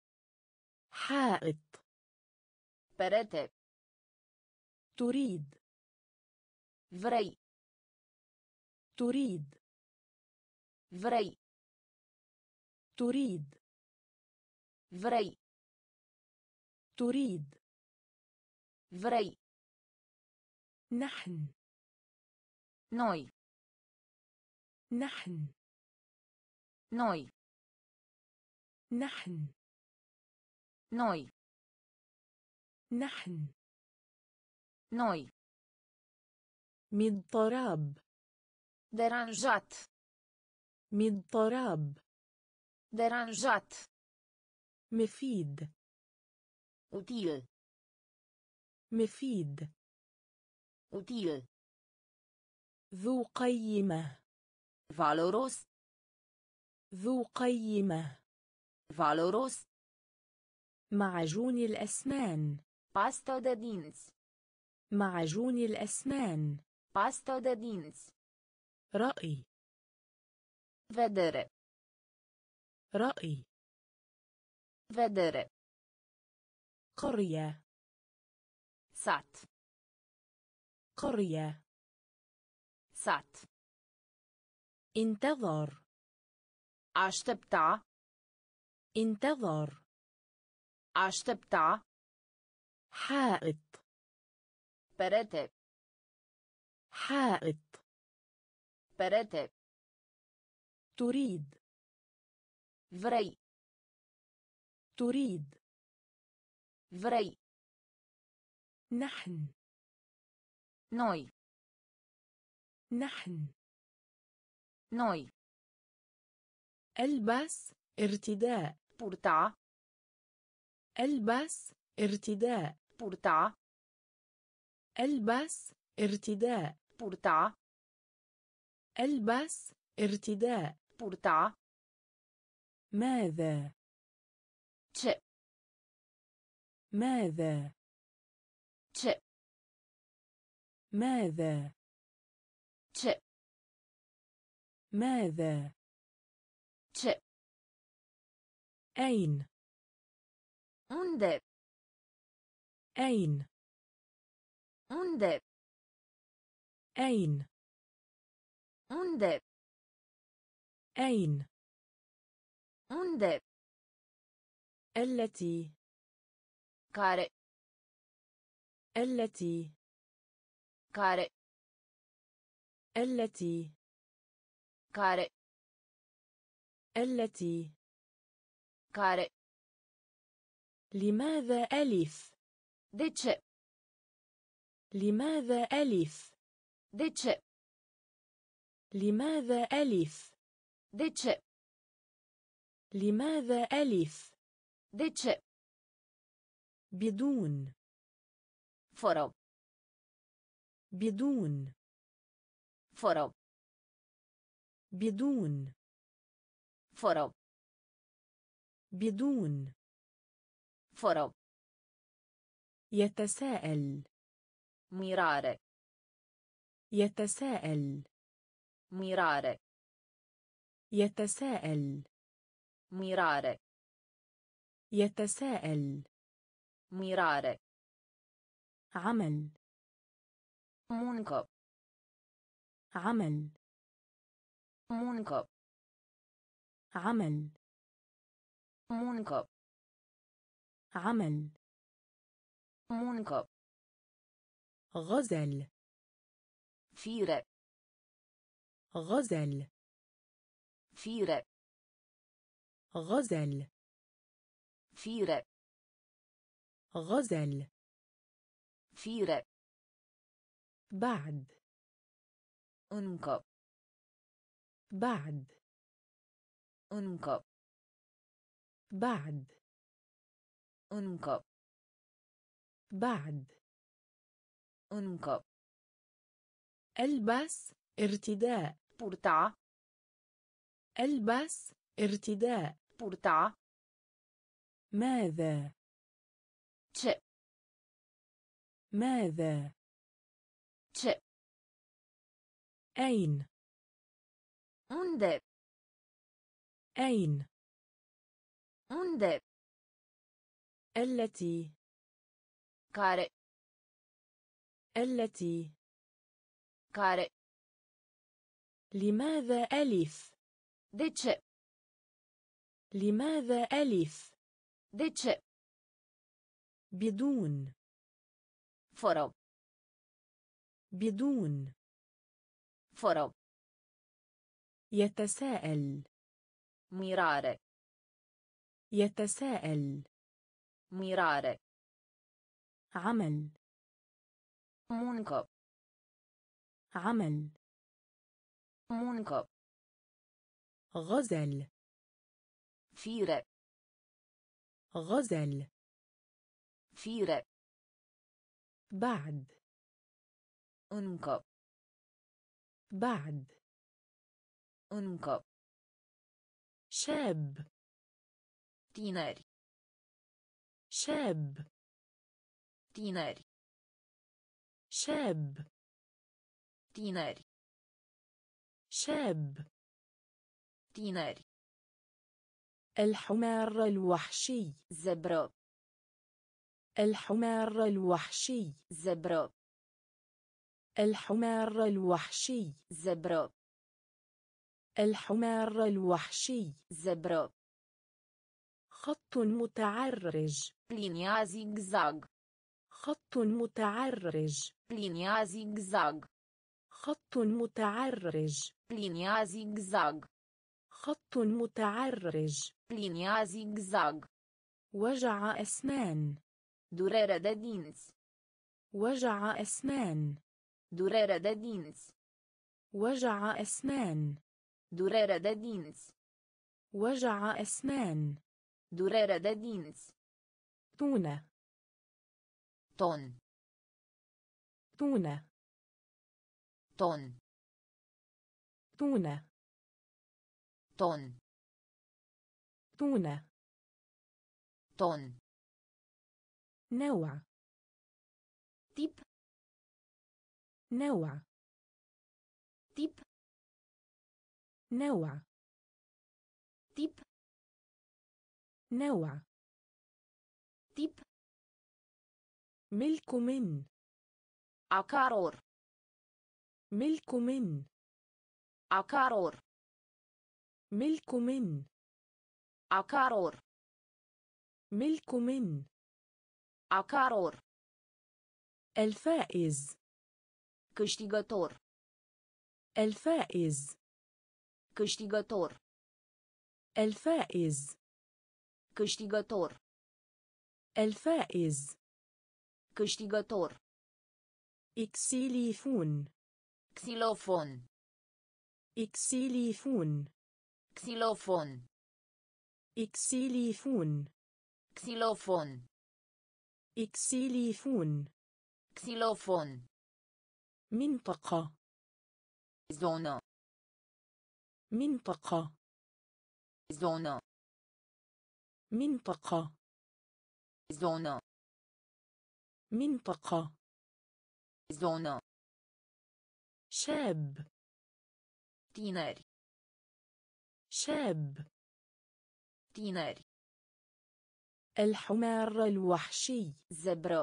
Speaker 1: حائط
Speaker 2: perete,
Speaker 1: تريد
Speaker 2: vrei,
Speaker 1: تريد
Speaker 2: vrei,
Speaker 1: تريد
Speaker 2: vrei,
Speaker 1: تريد
Speaker 2: vrei,
Speaker 1: نحن
Speaker 2: noi,
Speaker 1: نحن
Speaker 2: noi,
Speaker 1: نحن
Speaker 2: noi,
Speaker 1: نحن
Speaker 2: noi,
Speaker 1: مضطراب
Speaker 2: deranjat,
Speaker 1: مضطراب
Speaker 2: deranjat,
Speaker 1: مفيد
Speaker 2: util,
Speaker 1: مفيد
Speaker 2: util,
Speaker 1: ذو قيمة
Speaker 2: valoros,
Speaker 1: ذو قيمة
Speaker 2: valoros,
Speaker 1: معجون الأسنان
Speaker 2: pastă de dinți,
Speaker 1: معجون الأسنان
Speaker 2: pastă de dinți,
Speaker 1: رأي
Speaker 2: vedere,
Speaker 1: رأي
Speaker 2: vedere,
Speaker 1: قرية
Speaker 2: sat,
Speaker 1: قرية
Speaker 2: sat,
Speaker 1: انتظر
Speaker 2: aștepta,
Speaker 1: انتظر
Speaker 2: aștepta,
Speaker 1: حائط
Speaker 2: perete,
Speaker 1: حائط
Speaker 2: perete,
Speaker 1: تريد
Speaker 2: vrei,
Speaker 1: تريد
Speaker 2: vrei,
Speaker 1: نحن
Speaker 2: noi,
Speaker 1: نحن
Speaker 2: noi,
Speaker 1: ألبس ارتداء
Speaker 2: purta,
Speaker 1: ألبس ارتداء
Speaker 2: purta,
Speaker 1: ألبس ارتداء
Speaker 2: purta,
Speaker 1: ألبس ارتداء
Speaker 2: purta,
Speaker 1: ماذا
Speaker 2: ce,
Speaker 1: ماذا
Speaker 2: ce,
Speaker 1: ماذا
Speaker 2: ce,
Speaker 1: ماذا
Speaker 2: ce,
Speaker 1: أين
Speaker 2: unde,
Speaker 1: أين
Speaker 2: unde,
Speaker 1: أين
Speaker 2: unde,
Speaker 1: أين
Speaker 2: unde,
Speaker 1: التي
Speaker 2: care,
Speaker 1: التي
Speaker 2: care,
Speaker 1: التي
Speaker 2: care,
Speaker 1: التي
Speaker 2: care,
Speaker 1: لماذا ألف
Speaker 2: de ce,
Speaker 1: لماذا ألف
Speaker 2: de ce,
Speaker 1: لماذا ألف
Speaker 2: de ce,
Speaker 1: لماذا ألف
Speaker 2: de ce,
Speaker 1: بدون
Speaker 2: fără,
Speaker 1: بدون
Speaker 2: fără,
Speaker 1: بدون
Speaker 2: fără,
Speaker 1: بدون
Speaker 2: fără,
Speaker 1: يتساءل
Speaker 2: mirare,
Speaker 1: يتساءل
Speaker 2: mirare,
Speaker 1: يتساءل
Speaker 2: mirare,
Speaker 1: يتساءل
Speaker 2: mirare,
Speaker 1: عمل
Speaker 2: muncă,
Speaker 1: عمل
Speaker 2: muncă,
Speaker 1: عمل
Speaker 2: muncă,
Speaker 1: عمل
Speaker 2: muncă,
Speaker 1: غزل
Speaker 2: fire,
Speaker 1: غزل
Speaker 2: fire,
Speaker 1: غزل
Speaker 2: fire,
Speaker 1: غزل
Speaker 2: fire,
Speaker 1: بعد
Speaker 2: încă,
Speaker 1: بعد
Speaker 2: încă,
Speaker 1: بعد
Speaker 2: încă,
Speaker 1: بعد
Speaker 2: încă,
Speaker 1: ألبس ارتداء
Speaker 2: purta,
Speaker 1: ألبس ارتداء
Speaker 2: purta,
Speaker 1: ماذا
Speaker 2: ce,
Speaker 1: ماذا
Speaker 2: ce,
Speaker 1: أين
Speaker 2: unde,
Speaker 1: أين؟
Speaker 2: unde,
Speaker 1: التي
Speaker 2: care,
Speaker 1: التي
Speaker 2: care,
Speaker 1: لماذا ألف؟
Speaker 2: de ce,
Speaker 1: لماذا ألف؟
Speaker 2: de ce,
Speaker 1: بدون
Speaker 2: fără,
Speaker 1: بدون
Speaker 2: fără,
Speaker 1: يتساءل
Speaker 2: mirare,
Speaker 1: يتساءل
Speaker 2: mirare,
Speaker 1: عمل
Speaker 2: muncă,
Speaker 1: عمل
Speaker 2: muncă,
Speaker 1: غزل
Speaker 2: fire,
Speaker 1: غزل
Speaker 2: fire,
Speaker 1: بعد
Speaker 2: încă,
Speaker 1: بعد
Speaker 2: încă,
Speaker 1: شاب
Speaker 2: tineri,
Speaker 1: شاب
Speaker 2: tineri,
Speaker 1: شاب
Speaker 2: tineri,
Speaker 1: شاب
Speaker 2: tineri,
Speaker 1: الحمار الوحشي
Speaker 2: zebră,
Speaker 1: الحمار الوحشي
Speaker 2: zebră,
Speaker 1: الحمار الوحشي
Speaker 2: zebră,
Speaker 1: الحمار الوحشي
Speaker 2: zebră,
Speaker 1: خط متعرج
Speaker 2: linia zigzag,
Speaker 1: خط متعرج
Speaker 2: linia zigzag,
Speaker 1: خط متعرج
Speaker 2: linia zigzag,
Speaker 1: خط متعرج
Speaker 2: linia zigzag,
Speaker 1: وجع أسنان
Speaker 2: durere de dinți,
Speaker 1: وجع أسنان
Speaker 2: durere de dinți,
Speaker 1: وجع أسنان
Speaker 2: durere de dinți,
Speaker 1: وجع أسنان
Speaker 2: durere de dinți,
Speaker 1: تونة
Speaker 2: ton,
Speaker 1: تونة
Speaker 2: ton,
Speaker 1: تونة
Speaker 2: ton,
Speaker 1: تونة
Speaker 2: ton,
Speaker 1: نوع
Speaker 2: tip,
Speaker 1: نوع
Speaker 2: tip,
Speaker 1: نوع
Speaker 2: tip,
Speaker 1: نوع
Speaker 2: tip,
Speaker 1: ملك من
Speaker 2: a caror,
Speaker 1: ملك من
Speaker 2: a caror,
Speaker 1: ملك من
Speaker 2: a caror,
Speaker 1: ملك من
Speaker 2: a caror,
Speaker 1: الفائز
Speaker 2: câștigător,
Speaker 1: الفائز
Speaker 2: câștigător,
Speaker 1: الفائز
Speaker 2: câștigător,
Speaker 1: الفائز
Speaker 2: câștigător,
Speaker 1: إكسيليفون
Speaker 2: xilofon,
Speaker 1: إكسيليفون
Speaker 2: xilofon,
Speaker 1: إكسيليفون
Speaker 2: xilofon,
Speaker 1: إكسيليفون
Speaker 2: xilofon,
Speaker 1: منطقة
Speaker 2: zonă,
Speaker 1: منطقة
Speaker 2: zonă,
Speaker 1: منطقة
Speaker 2: zonă,
Speaker 1: منطقة
Speaker 2: zonă,
Speaker 1: شاب
Speaker 2: tineri,
Speaker 1: شاب
Speaker 2: tineri,
Speaker 1: الحمار الوحشي
Speaker 2: zebră,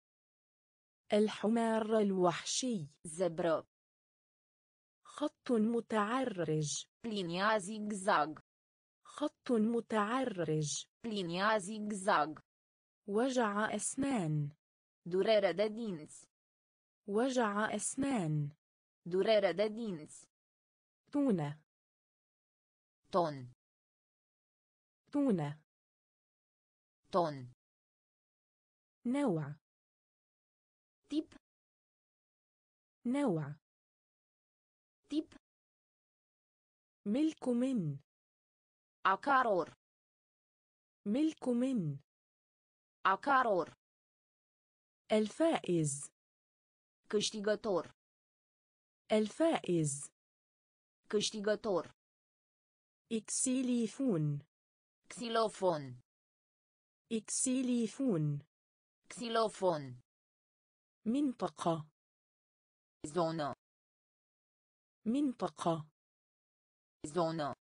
Speaker 1: الحمار الوحشي
Speaker 2: zebră,
Speaker 1: خط متعرج
Speaker 2: linia zigzag,
Speaker 1: خط متعرج
Speaker 2: linia zigzag,
Speaker 1: وجع أسنان
Speaker 2: durere de dinți,
Speaker 1: وجع أسنان
Speaker 2: durere de dinți,
Speaker 1: تونة
Speaker 2: ton,
Speaker 1: تونة
Speaker 2: ton,
Speaker 1: نوع
Speaker 2: tip,
Speaker 1: نوع
Speaker 2: tip,
Speaker 1: ملك من
Speaker 2: a caror,
Speaker 1: ملك من
Speaker 2: a caror,
Speaker 1: الفائز
Speaker 2: câștigător,
Speaker 1: الفائز
Speaker 2: câștigător,
Speaker 1: إكسيليفون
Speaker 2: xilofon,
Speaker 1: إكسيليفون
Speaker 2: xilofon,
Speaker 1: منطقة
Speaker 2: zonă,
Speaker 1: منطقة
Speaker 2: zonă,